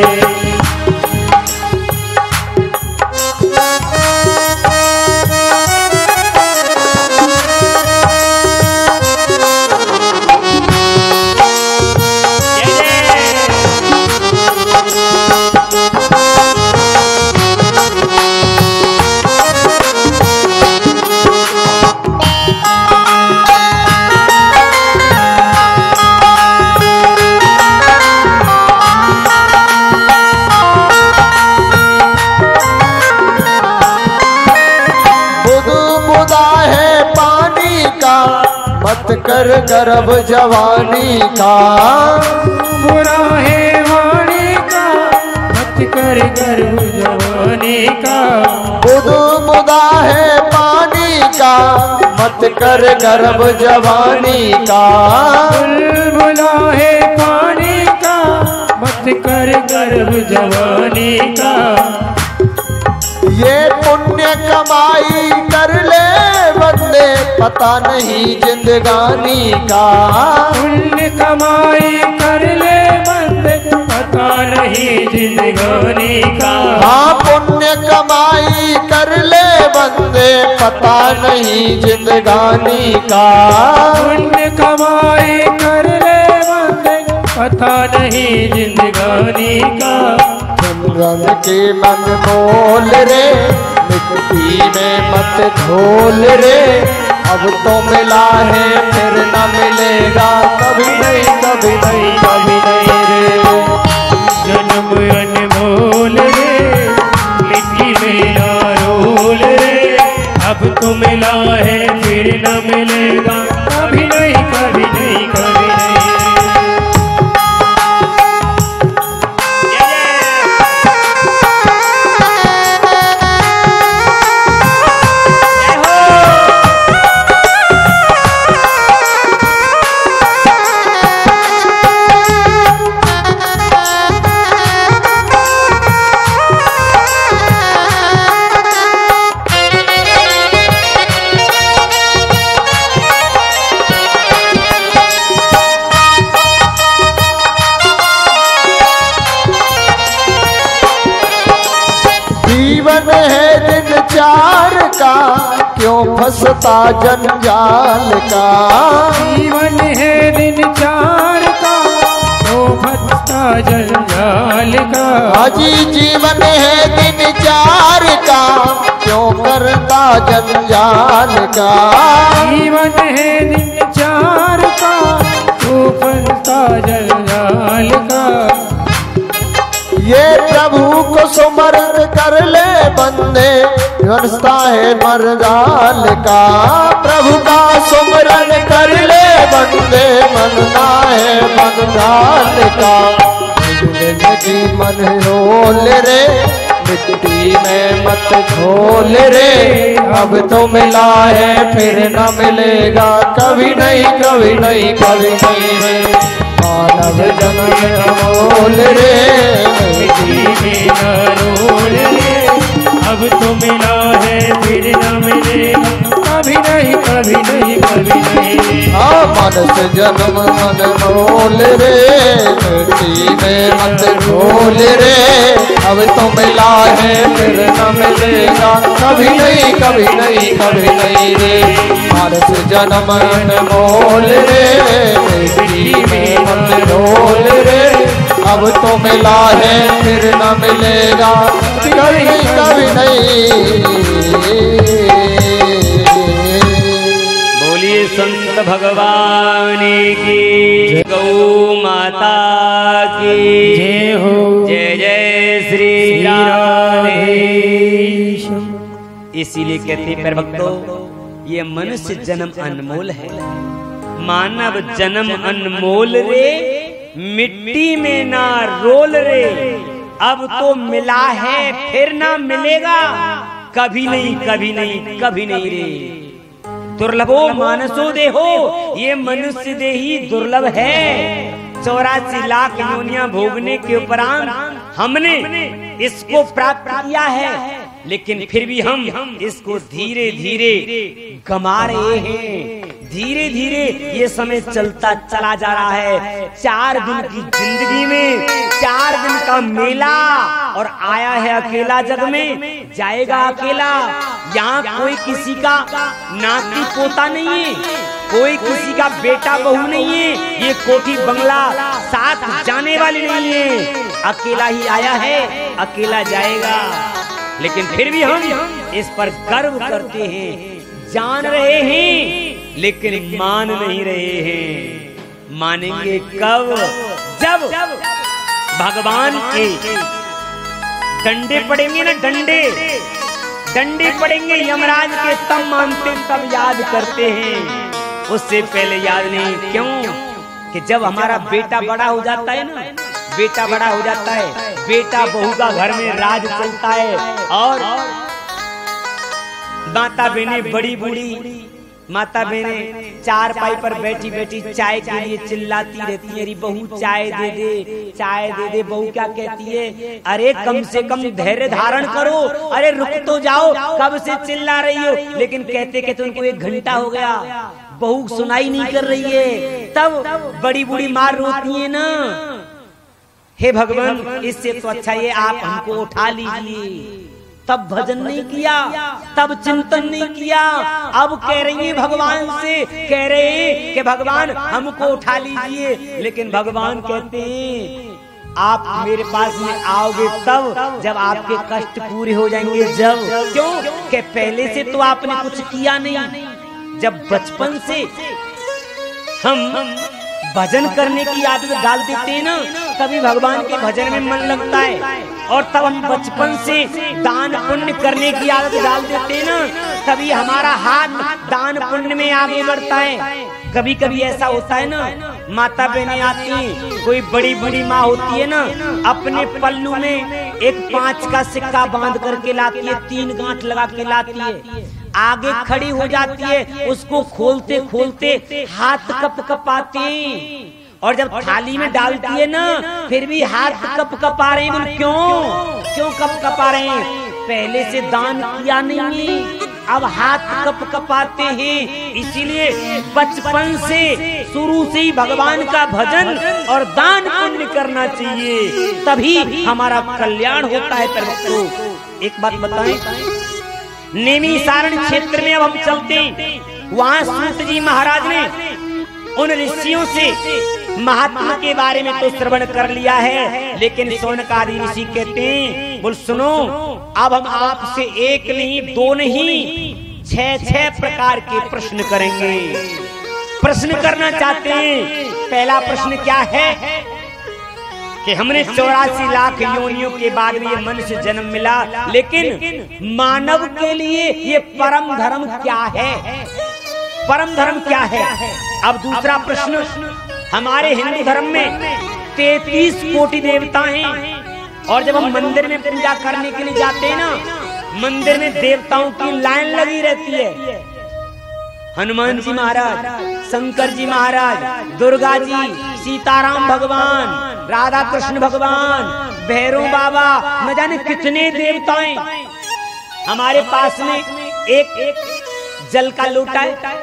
मत कर गर्भ जवानी का। बुरा है वाणी का मत कर गर्भ जवानी का। बुध मुदा है पानी का मत कर गर्भ जवानी का। बुलबुला है पानी का मत कर गर्भ जवानी का। ये पुण्य कमाई कर ले बंदे पता नहीं जिंदगानी का। पुण्य कमाई कर ले बंदे पता नहीं जिंदगानी का। हाँ पुण्य कमाई कर ले बंदे पता नहीं जिंदगानी का। पुण्य कमाई कर ले बंदे पता नहीं जिंदगानी का। रंग के मन मोल रे मिट्टी में मत ढोल रे। अब तो मिला है फिर न मिलेगा कभी नहीं कभी नहीं कभी नहीं रे। जन्म अनमोल रे मिट्टी में रोल रे। अब तो मिला है फिर न मिलेगा कभी नहीं कभी नहीं कभी नहीं। जीवन है दिन चार का क्यों फंसता जंजाल का। जीवन है दिन चार का क्यों फंसता जंजाल का। हाजी जीवन है दिन चार का क्यों करता जंजाल का। जीवन है दिन चार का क्यों फंसता जंजाल का। ये प्रभु को सुमरन कर ले बंदे रस्ता है मरदाल का। प्रभु का सुमरन कर ले बंदे मनना है मरदाल का। जिंदगी मन रोल रे मिट्टी में मत झोल रे। अब तो मिला है फिर न मिलेगा कभी नहीं कभी नहीं कभी नहीं रे। मानव जन्म अमोल रे अब तो मिला है फिर न मिलेगा कभी नहीं कभी नहीं कभी नहीं। हाँ मानस जन्म अनमोल रे मिट्टी में मत ढोल रे। अब तो मिला है फिर न मिलेगा कभी नहीं कभी नहीं कभी नहीं रे। मानस जन्म अनमोल रे मिट्टी में मत ढोल रे। अब तो मिला है फिर न मिलेगा कभी कभी नहीं। बोलिए संत भगवान की, गौ माता की जय हो। जय जय श्री राधे। इसीलिए कहते पर भक्तों, ये मनुष्य जन्म अनमोल है। मानव जन्म अनमोल रे, मिट्टी में ना रोल रे। अब तो मिला है फिर ना मिलेगा, कभी नहीं कभी नहीं कभी नहीं रे। दुर्लभो मानसो देहो, ये मनुष्य देही दुर्लभ है। चौरासी लाख योनियां भोगने के उपरांत हमने इसको प्राप्त किया है, लेकिन फिर भी हम इसको धीरे धीरे गमा रहे हैं। धीरे धीरे ये समय चलता चला जा रहा है। चार दिन की जिंदगी में चार दिन का मेला, और आया है अकेला जग में, जाएगा अकेला। यहाँ कोई किसी का नाती पोता नहीं है, कोई किसी का बेटा बहू नहीं है, ये कोठी बंगला साथ जाने वाली नहीं है। अकेला ही आया है, अकेला जाएगा। लेकिन फिर भी हम इस पर गर्व करते हैं, जान रहे हैं लेकिन मान नहीं रहे हैं। मानेंगे कब? जब भगवान के डंडे पड़ेंगे ना, डंडे डंडे पड़ेंगे यमराज के, तब मानते तब याद करते हैं। उससे पहले याद नहीं। क्यों? कि जब हमारा बेटा बड़ा हो जाता है ना, बेटा बड़ा हो जाता है, बेटा बहू का घर में राज चलता है, और माता बहनें बड़ी बूढ़ी माता बहनें चार पाई पर बैठी बैठी चाय के लिए चिल्लाती रहती है, अरे बहू चाय दे दे, चाय दे दे। बहू क्या कहती है? अरे कम से कम धैर्य धारण करो, अरे रुक तो जाओ, कब से चिल्ला रही हो। लेकिन कहते कहते उनको एक घंटा हो गया, बहू सुनाई नहीं कर रही है, तब बड़ी बूढ़ी मार रोती है ना। हे भगवान, इससे तो अच्छा ये आप हमको उठा लीजिए। तब भजन नहीं किया, तब चिंतन नहीं किया। अब कह रही है भगवान से, कह रहे हैं कि भगवान हमको उठा लीजिए। लेकिन भगवान कहते हैं आप मेरे पास में आओगे तब, जब आपके कष्ट पूरे हो जाएंगे। जब क्यों? कि पहले से तो आपने कुछ किया नहीं। जब बचपन से हम भजन करने की आदत डाल देते हैं ना, तभी भगवान के भजन में मन लगता है। और तब हम बचपन से दान पुण्य करने की आदत डाल देते हैं ना, तभी हमारा हाथ दान पुण्य में आगे बढ़ता है। कभी कभी ऐसा होता है ना, माता बहनें आती हैं, कोई बड़ी बड़ी माँ होती है ना, अपने पल्लू में एक पांच का सिक्का बांध करके लाती है, तीन गांठ लगा के लाती है, आगे खड़ी हो जाती है, उसको खोलते खोलते हाथ कप कपाते, और जब थाली में डालती है ना, फिर भी हाथ कप कपा रहे हैं। क्यों क्यों कप कपा रहे हैं? पहले से दान किया नहीं, अब हाथ कप कपाते हैं। इसीलिए बचपन से शुरू से ही भगवान का भजन और दान पुण्य करना चाहिए, तभी हमारा कल्याण होता है। पर एक बात बताएं, नेमी सारण क्षेत्र में अब हम चलते हैं। वहाँ सूत जी महाराज ने उन ऋषियों से महात्मा के बारे में तो श्रवण कर लिया है, लेकिन शौनकादि ऋषि कहते हैं, बोल सुनो, अब हम आपसे एक नहीं दो नहीं छह छह प्रकार के प्रश्न करेंगे। प्रश्न करना चाहते हैं। पहला प्रश्न क्या है कि हमने चौरासी लाख योनियों के बाद में ये मनुष्य जन्म मिला, लेकिन मानव के लिए ये परम धर्म क्या है? परम धर्म क्या है? अब दूसरा प्रश्न, हमारे हिंदू धर्म में तैतीस कोटि देवता हैं, और जब हम मंदिर में पूजा करने के लिए जाते हैं ना, मंदिर में देवताओं की लाइन लगी रहती है। हनुमान जी महाराज, शंकर जी महाराज, दुर्गा जी, सीताराम भगवान, राधा कृष्ण भगवान, भैरव बाबा, न जाने कितने देवताएं। हमारे पास में एक एक जल का लोटा है,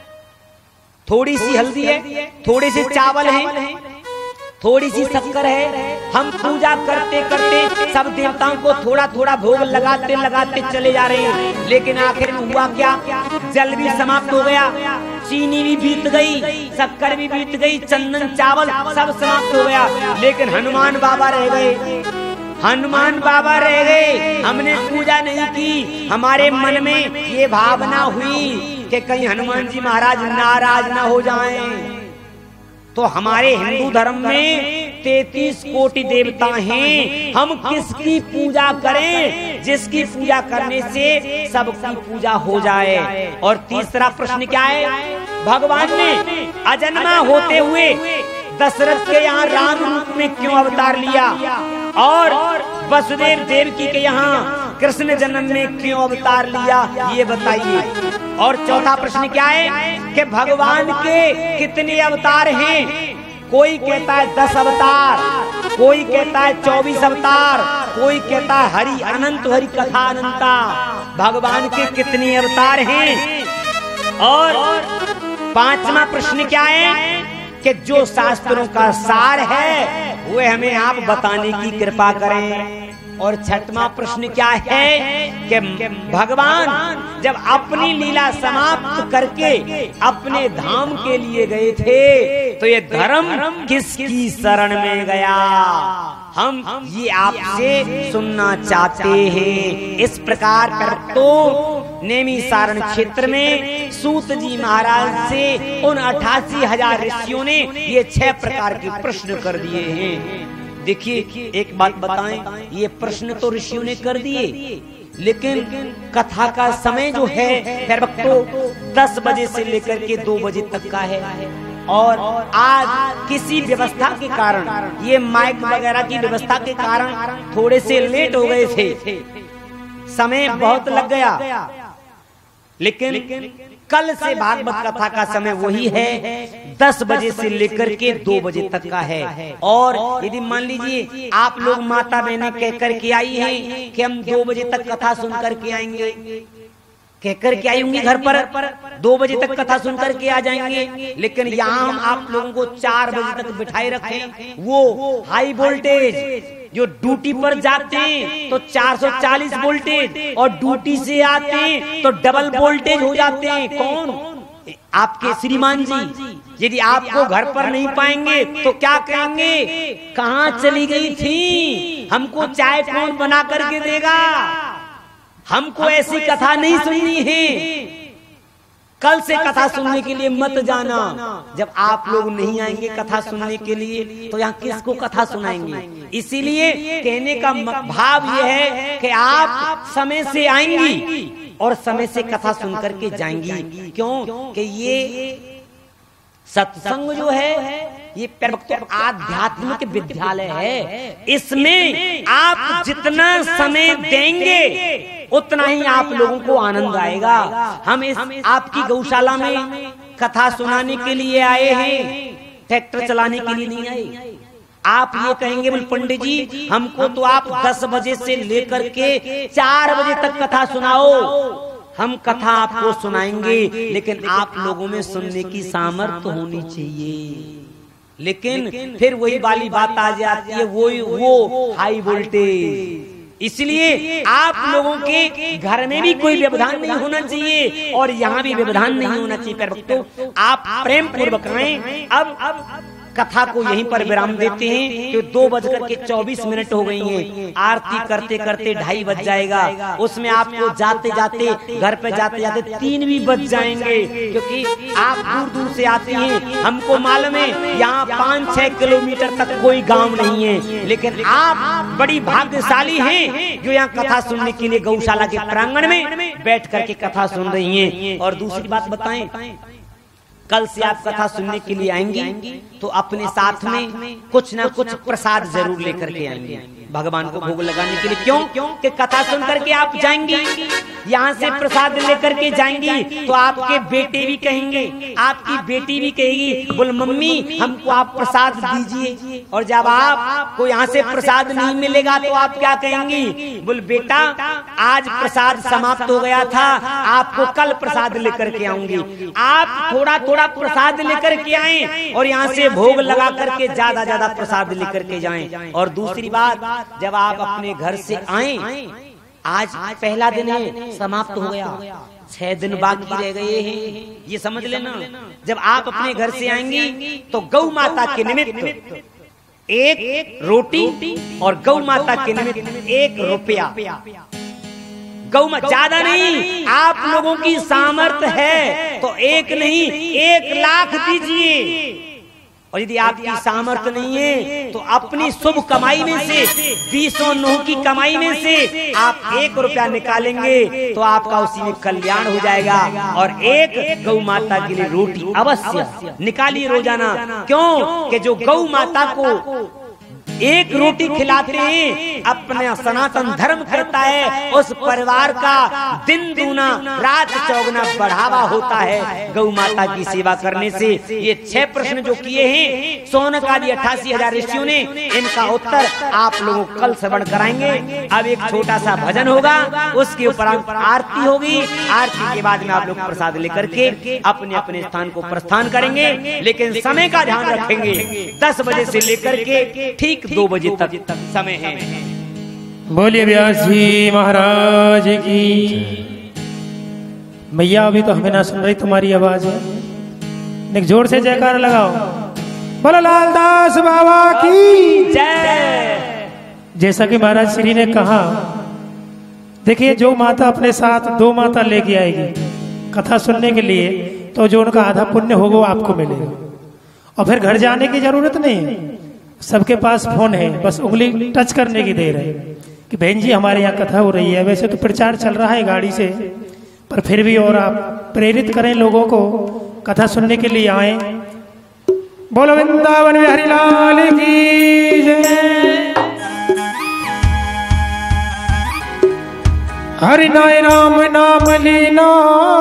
थोड़ी सी हल्दी है, थोड़े से चावल है, थोड़ी सी शक्कर है। हम पूजा करते करते सब देवताओं को थोड़ा थोड़ा भोग लगाते लगाते चले जा रहे हैं, लेकिन आखिर में हुआ क्या? जल भी समाप्त हो गया, चीनी भी बीत गई, शक्कर भी बीत गई, चंदन चावल सब समाप्त हो गया, लेकिन हनुमान बाबा रह गए। हनुमान बाबा रह गए। हमने पूजा नहीं की, हमारे मन में ये भावना हुई कि कहीं हनुमान जी महाराज नाराज ना हो जाएं। तो हमारे हिंदू धर्म में तैतीस कोटि देवता हैं, हम किसकी पूजा करें जिसकी पूजा करने से सबकी पूजा हो जाए। और तीसरा प्रश्न क्या है, भगवान ने अजन्मा होते हुए दशरथ के यहाँ राम रूप में क्यों अवतार लिया और वसुदेव देवकी के यहाँ कृष्ण जन्म में क्यों अवतार लिया, ये बताइए। और चौथा प्रश्न क्या है कि भगवान के कितने अवतार हैं। कोई कहता है दस अवतार, कोई कहता है चौबीस अवतार, कोई कहता है हरि अनंत हरि कथा अनंता। भगवान के कितने अवतार हैं। और पांचवा प्रश्न क्या है कि जो शास्त्रों का सार है वो हमें आप बताने की कृपा करें। और छठवां प्रश्न क्या है कि भगवान जब अपनी लीला समाप्त करके अपने धाम के लिए गए थे तो ये धर्म किसकी शरण में गया, हम ये आपसे सुनना चाहते हैं। इस प्रकार कर तो नेमी सारण क्षेत्र में सूत जी महाराज से उन अठासी हजार ऋषियों ने ये छह प्रकार के प्रश्न कर दिए हैं। देखिए एक बात बताएं, ये प्रश्न तो ऋषियों ने कर दिए, लेकिन कथा का समय जो है फिर वक्त दस बजे से लेकर के दो बजे तक का है। और आज किसी व्यवस्था के कारण, ये माइक वगैरह की व्यवस्था के कारण थोड़े से लेट हो गए थे, समय बहुत लग गया। लेकिन कल से भागवत कथा का समय वही है, दस बजे से लेकर के दो बजे तक का है। और यदि मान लीजिए आप लोग माता बहनें कह कर के आई हैं कि हम दो बजे तक कथा सुन कर के आएंगे, कहकर के आई होंगी घर पर, दो बजे तक कथा सुन कर के आ जाएंगे, लेकिन यहाँ हम आप लोगों को चार बजे तक बिठाए रखें। वो हाई वोल्टेज जो ड्यूटी पर जाते हैं तो चार सौ चालीस वोल्टेज और ड्यूटी से आते हैं तो डबल वोल्टेज हो जाते हैं। कौन? आपके श्रीमान जी। यदि आपको घर पर नहीं पाएंगे तो क्या कहेंगे, कहाँ चली गई थी, हमको चाय कौन बना करके देगा, हमको ऐसी कथा नहीं सुननी है। कल से कथा सुनने के लिए मत जाना। जब आप लोग नहीं आएंगे कथा सुनने के लिए तो यहाँ किसको कथा सुनाएंगे। इसीलिए कहने का भाव यह है कि आप समय से आएंगी और समय से कथा सुन करके जाएंगी। क्यों कि ये सत्संग जो है ये आध्यात्मिक विद्यालय है, इसमें आप जितना समय देंगे उतना ही आप लोगों को आनंद आएगा। हम इस आपकी गौशाला में कथा सुनाने के लिए आए हैं, ट्रैक्टर चलाने के लिए नहीं आए। आप ये कहेंगे बोल पंडित जी हमको तो आप दस बजे से लेकर के चार बजे तक कथा सुनाओ, हम कथा आपको सुनाएंगे, लेकिन आप लोगों में सुनने की सामर्थ्य होनी चाहिए। लेकिन फिर वही वाली बात आ जाती है, वो वो हाई वोल्टेज। इसलिए आप लोगों के घर में भी कोई व्यवधान नहीं होना चाहिए और यहाँ भी व्यवधान नहीं होना चाहिए। पर तो आप प्रेम पूर्वक रहें। अब अब कथा को यहीं पर विराम देते हैं कि दो बजकर के चौबीस मिनट हो गई हैं। आरती करते करते ढाई बज जाएगा, उसमें आपको जाते जाते घर पे जाते जाते तीन भी बज जाएंगे, क्योंकि आप दूर दूर से आती हैं। हमको मालूम है यहाँ पाँच छह किलोमीटर तक कोई गांव नहीं है, लेकिन आप बड़ी भाग्यशाली हैं जो यहाँ कथा सुनने के लिए गौशाला के प्रांगण में बैठ करके कथा सुन रही हैं। और दूसरी बात बताएं, कल से आप कथा सुनने के लिए आएंगी तो अपने साथ में कुछ ना कुछ प्रसाद जरूर लेकर के आएंगे भगवान को भोग लगाने के लिए। क्यों? क्योंकि कथा सुन करके आप जाएंगी, यहाँ से प्रसाद लेकर के जाएंगी तो आपके बेटे भी कहेंगे, आपकी बेटी भी कहेगी बोल मम्मी हमको आप प्रसाद दीजिए। और जब आपको यहाँ से प्रसाद नहीं मिलेगा तो आप क्या कहेंगी, बोल बेटा आज प्रसाद समाप्त हो गया था, आपको कल प्रसाद लेकर के आऊंगी। आप थोड़ा थोड़ा प्रसाद लेकर के आए और यहाँ से भोग लगा करके ज्यादा ज्यादा प्रसाद लेकर के जाएं। और दूसरी बात, जब आप अपने घर से आए, आज पहला दिन है समाप्त हो गया, छह दिन बाकी रह गए हैं, ये समझ लेना। जब आप अपने घर से आएंगी तो गौ माता के निमित्त एक रोटी और गौ माता के निमित्त एक रुपया, गौ माता ज्यादा नहीं, आप लोगों की सामर्थ्य है तो एक नहीं एक लाख दीजिए। और यदि आपकी सामर्थ्य नहीं है तो अपनी शुभ कमाई में से बीसों नूह की कमाई में से आप एक रुपया निकालेंगे तो आपका उसी में कल्याण हो जाएगा। और एक गौ माता के लिए रोटी अवश्य निकालिए रोजाना। क्यों कि जो गौ माता को एक रोटी खिलाते हैं अपने सनातन धर्म कहता है उस परिवार का दिन दूना रात चौगुना बढ़ावा होता है गौ माता की सेवा करने से। ये छह प्रश्न जो किए हैं सोनक आदि अट्ठासी हजार ऋषियों ने, इनका उत्तर आप लोगों को कल श्रवण कराएंगे। अब एक छोटा सा भजन होगा, उसके उपरांत आरती होगी। आरती के बाद में आप लोग प्रसाद लेकर के अपने अपने स्थान को प्रस्थान करेंगे। लेकिन समय का ध्यान रखेंगे, दस बजे से लेकर के ठीक दो बजे तक समय है। बोलिए व्यास जी महाराज की। भैया अभी तो हमें ना सुन रही तुम्हारी आवाज है, एक जोर से जयकार लगाओ। बोलो लालदास बाबा की जय। जैसा कि महाराज श्री ने कहा, देखिए जो माता अपने साथ दो माता लेके आएगी कथा सुनने के लिए, तो जो उनका आधा पुण्य होगा वो आपको मिलेगा। और फिर घर जाने की जरूरत नहीं है, सबके पास फोन है, बस उंगली टच करने की देर है कि बहन जी हमारे यहाँ कथा हो रही है। वैसे तो प्रचार चल रहा है गाड़ी से, पर फिर भी और आप प्रेरित करें लोगों को कथा सुनने के लिए आए। बोलो वृंदावन बिहारी लाल की जय। हरि नाय राम नाम लीनो।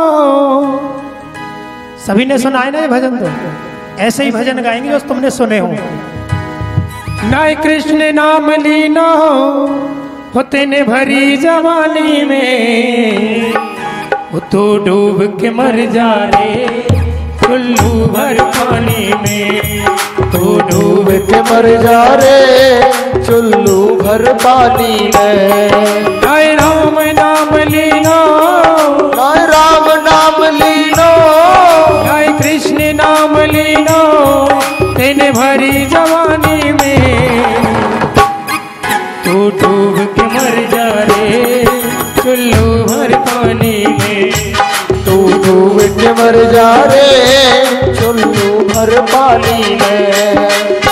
सभी ने सुना है ना ये भजन? तो ऐसे ही भजन गाएंगे जो तुमने सुने हो। नाय कृष्ण नाम लीनो होते ने भरी जवानी में, वो तो डूब के मर जा रे चुल्लू भर पानी में। तू डूब के मर जा रे चुल्लू भर पानी में। नाय राम नाम लीनो, नाय राम नाम लीनो, नाय कृष्ण नाम लीनो तेने भरी जवानी में। तू डूब के मर जा रे चुल्लू भर पानी में। तू डूब के मर जा रे चुल्लू भर पानी में।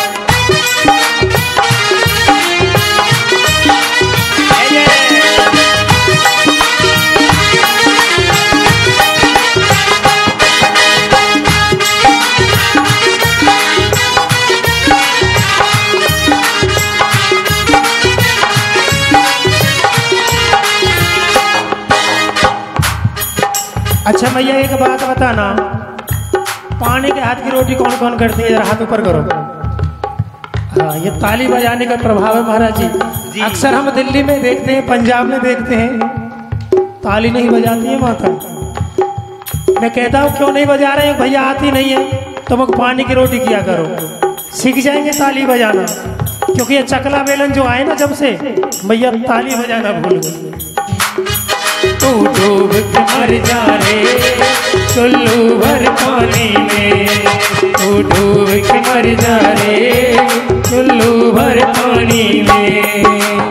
अच्छा भैया एक बात बताना, पानी के हाथ की रोटी कौन कौन करती है? जरा हाथ ऊपर करो। हाँ, ये ताली बजाने का प्रभाव है महाराज जी, जी। अक्सर हम दिल्ली में देखते हैं, पंजाब में देखते हैं, ताली नहीं बजाती है माता। मैं कहता हूँ क्यों नहीं बजा रहे हैं? भैया आती नहीं है तो मुझे पानी की रोटी किया करो, सीख जाएंगे ताली बजाना। क्योंकि ये चकला बेलन जो आए ना जब से, भैया ताली बजाना भूल गए। तू डूब के मर जा रे चुल्लू भर पानी में। तू डूब के मर जा रे चुल्लू भर पानी में।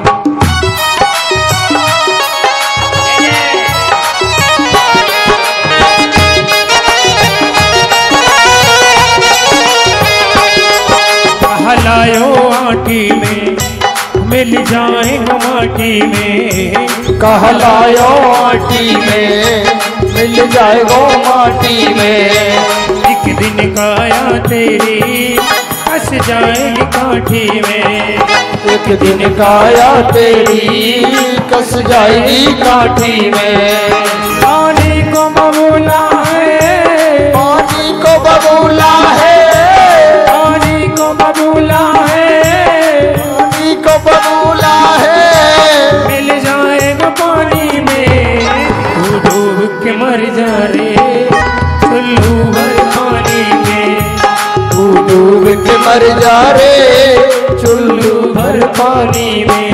कहलायो आटी में मिल जाए माटी में। कहलायो आटी में मिल जाएगो माटी में। एक दिन काया तेरी फंस जाएगी काठी में। एक दिन काया तेरी कस जाएगी काठी में। पानी को बबूला है, पानी को बबूला है, पानी को बबूला है, पानी को बबूला है। मिल जाएगा पानी में। तू डूब के मर जा रे चुल्लू भर पानी में। तू डूब के मर जा रे चुल्लू भर पानी में।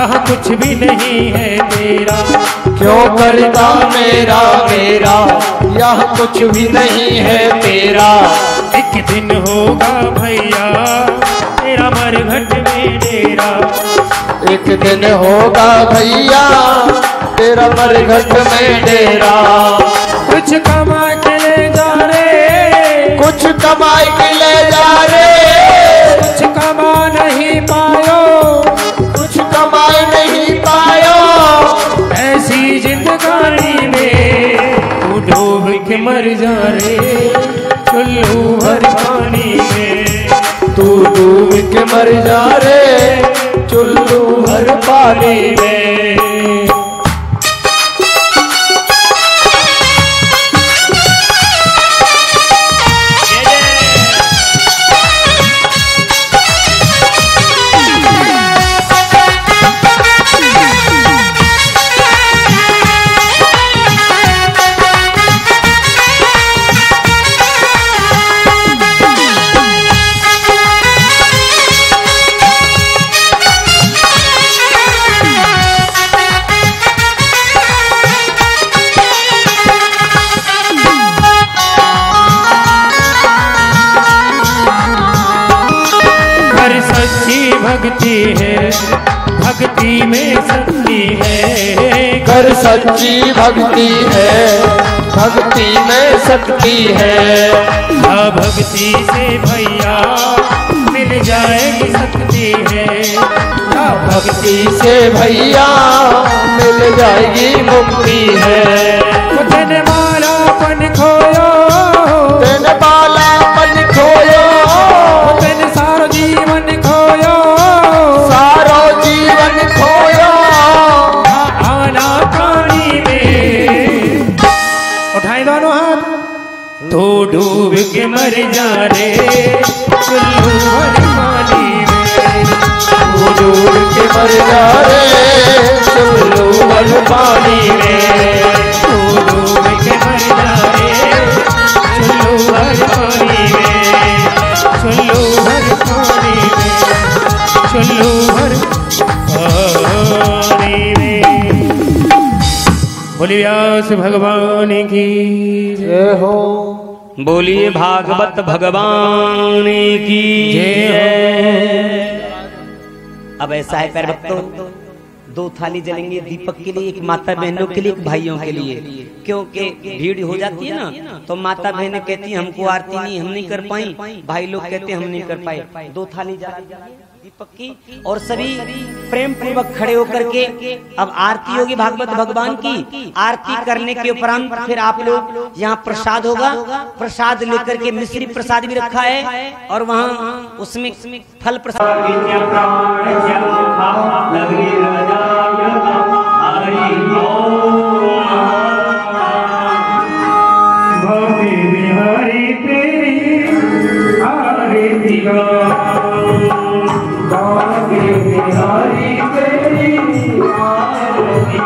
यहाँ कुछ भी नहीं है तेरा। क्यों करता मेरा मेरा, यहाँ कुछ भी नहीं है तेरा। एक दिन होगा भैया तेरा मरघट में डेरा। एक दिन होगा भैया तेरा मरघट में डेरा। कुछ कमा के ले जा रे, कुछ कमाई के ले जा रे, कुछ कमा नहीं पायो, कुछ कमाई नहीं पायो। ऐसी जिंदगानी में तू डूब के मर जा रे, चुल्लू भर पानी में। तू डूब के मर जा रे, चुल्लू भर पानी में। भक्ति है, भक्ति में शक्ति है। कर सच्ची भक्ति है, भक्ति में शक्ति है। हाँ भक्ति से भैया मिल जाएगी शक्ति है। हाँ भक्ति से भैया मिल जाएगी मुक्ति है। तेने मालापन खोयो, तेने मालापन खोयो, तेने सारो जीवन खोयो, सारो जीवन खोयो। आना पानी में उठाए दोनों हाथ। तो डूब के मर जा रे, चुल्लू भर पानी में। तू डूब के मर जा रे, चुल्लू भर पानी में। तू डूब के मर जा रे, चुल्लू भर पानी में। चुल्लू भर पानी में, चुल्लू भर पानी में। बोलिए व्यास भगवान की जय हो। बोलिए भागवत भगवान की जय। अब ऐसा है प्यारे भक्तों, दो थाली जलेंगे दीपक के लिए, एक माता बहनों के लिए, एक भाइयों के लिए। क्योंकि भीड़ हो जाती है ना, तो माता बहनें कहती हैं हमको आरती नहीं, हम नहीं कर पाई, भाई लोग कहते हैं हम नहीं कर पाए। दो थाली जलाइए दीपक की, और सभी प्रेम पूर्वक खड़े होकर के अब आरती होगी भागवत भगवान की। आरती करने के उपरांत फिर आप लोग यहाँ प्रसाद होगा, प्रसाद लेकर के मिश्री प्रसाद भी रखा है, और वहाँ उसमें फल प्रसाद। बिहारी तेरी आरती बागे बिहारी तेरी आरती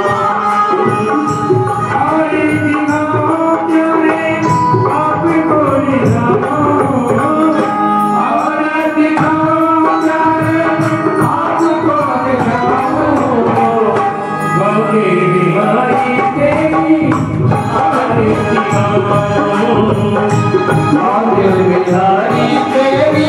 आरती प्यारे आप बोले आरती प्यारे आप बोले बागे बिहारी तेरी आरती बागे बिहारी तेरी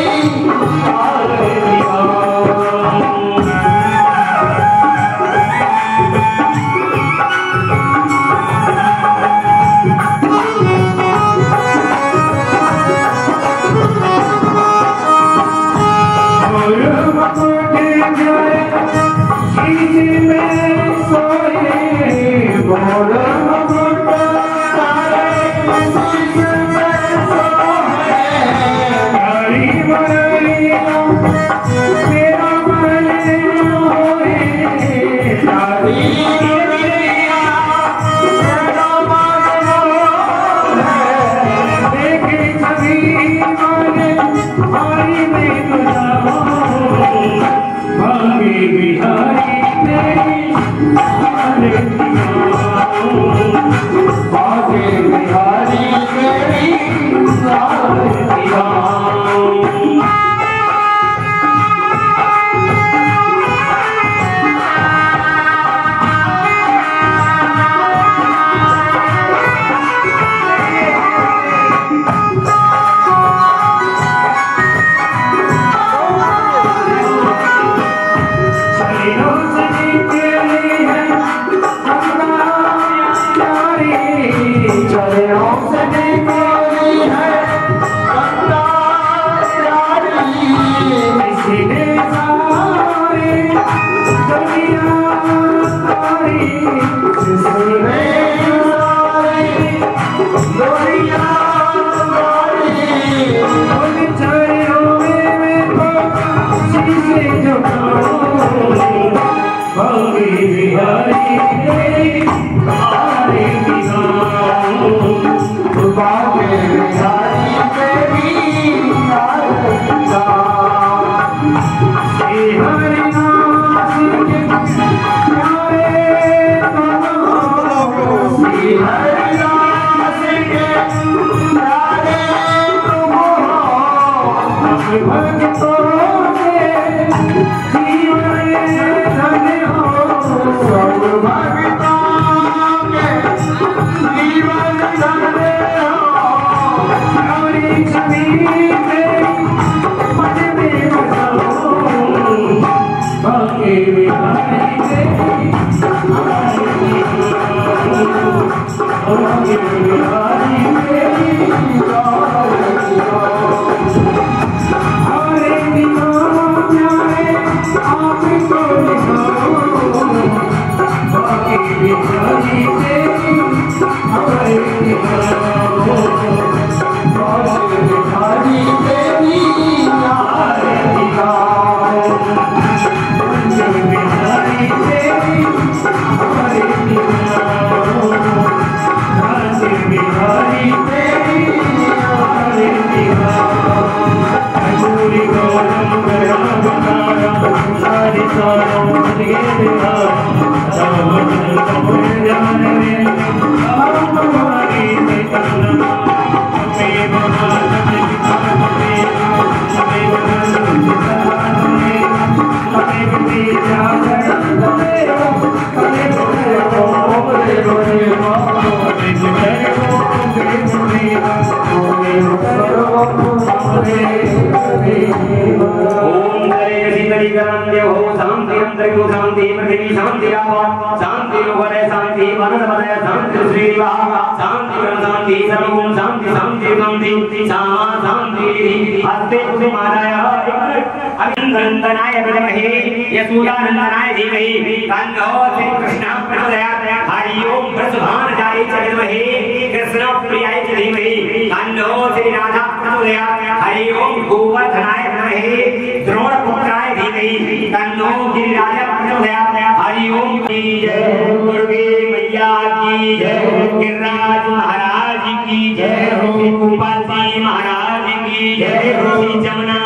अभिनंदनाय विद्महे यशोदानंदनाय धीमहि तन्नो श्री कृष्णः प्रचोदयात्। हरि ओम वृषभानुजाय च विद्महे कृष्णप्रियाय च धीमहि तन्नो श्री राधा प्रचोदयात्। हरि ओम गोवर्धनाय विद्महे द्रोणपुत्राय धीमहि तन्नो गिरिराज प्रचोदयात्। हरि ओम की जय, दुर्गे मैया की जय, गिरिराज महाराज की जय, गोपाल महाराज की जय, जमुना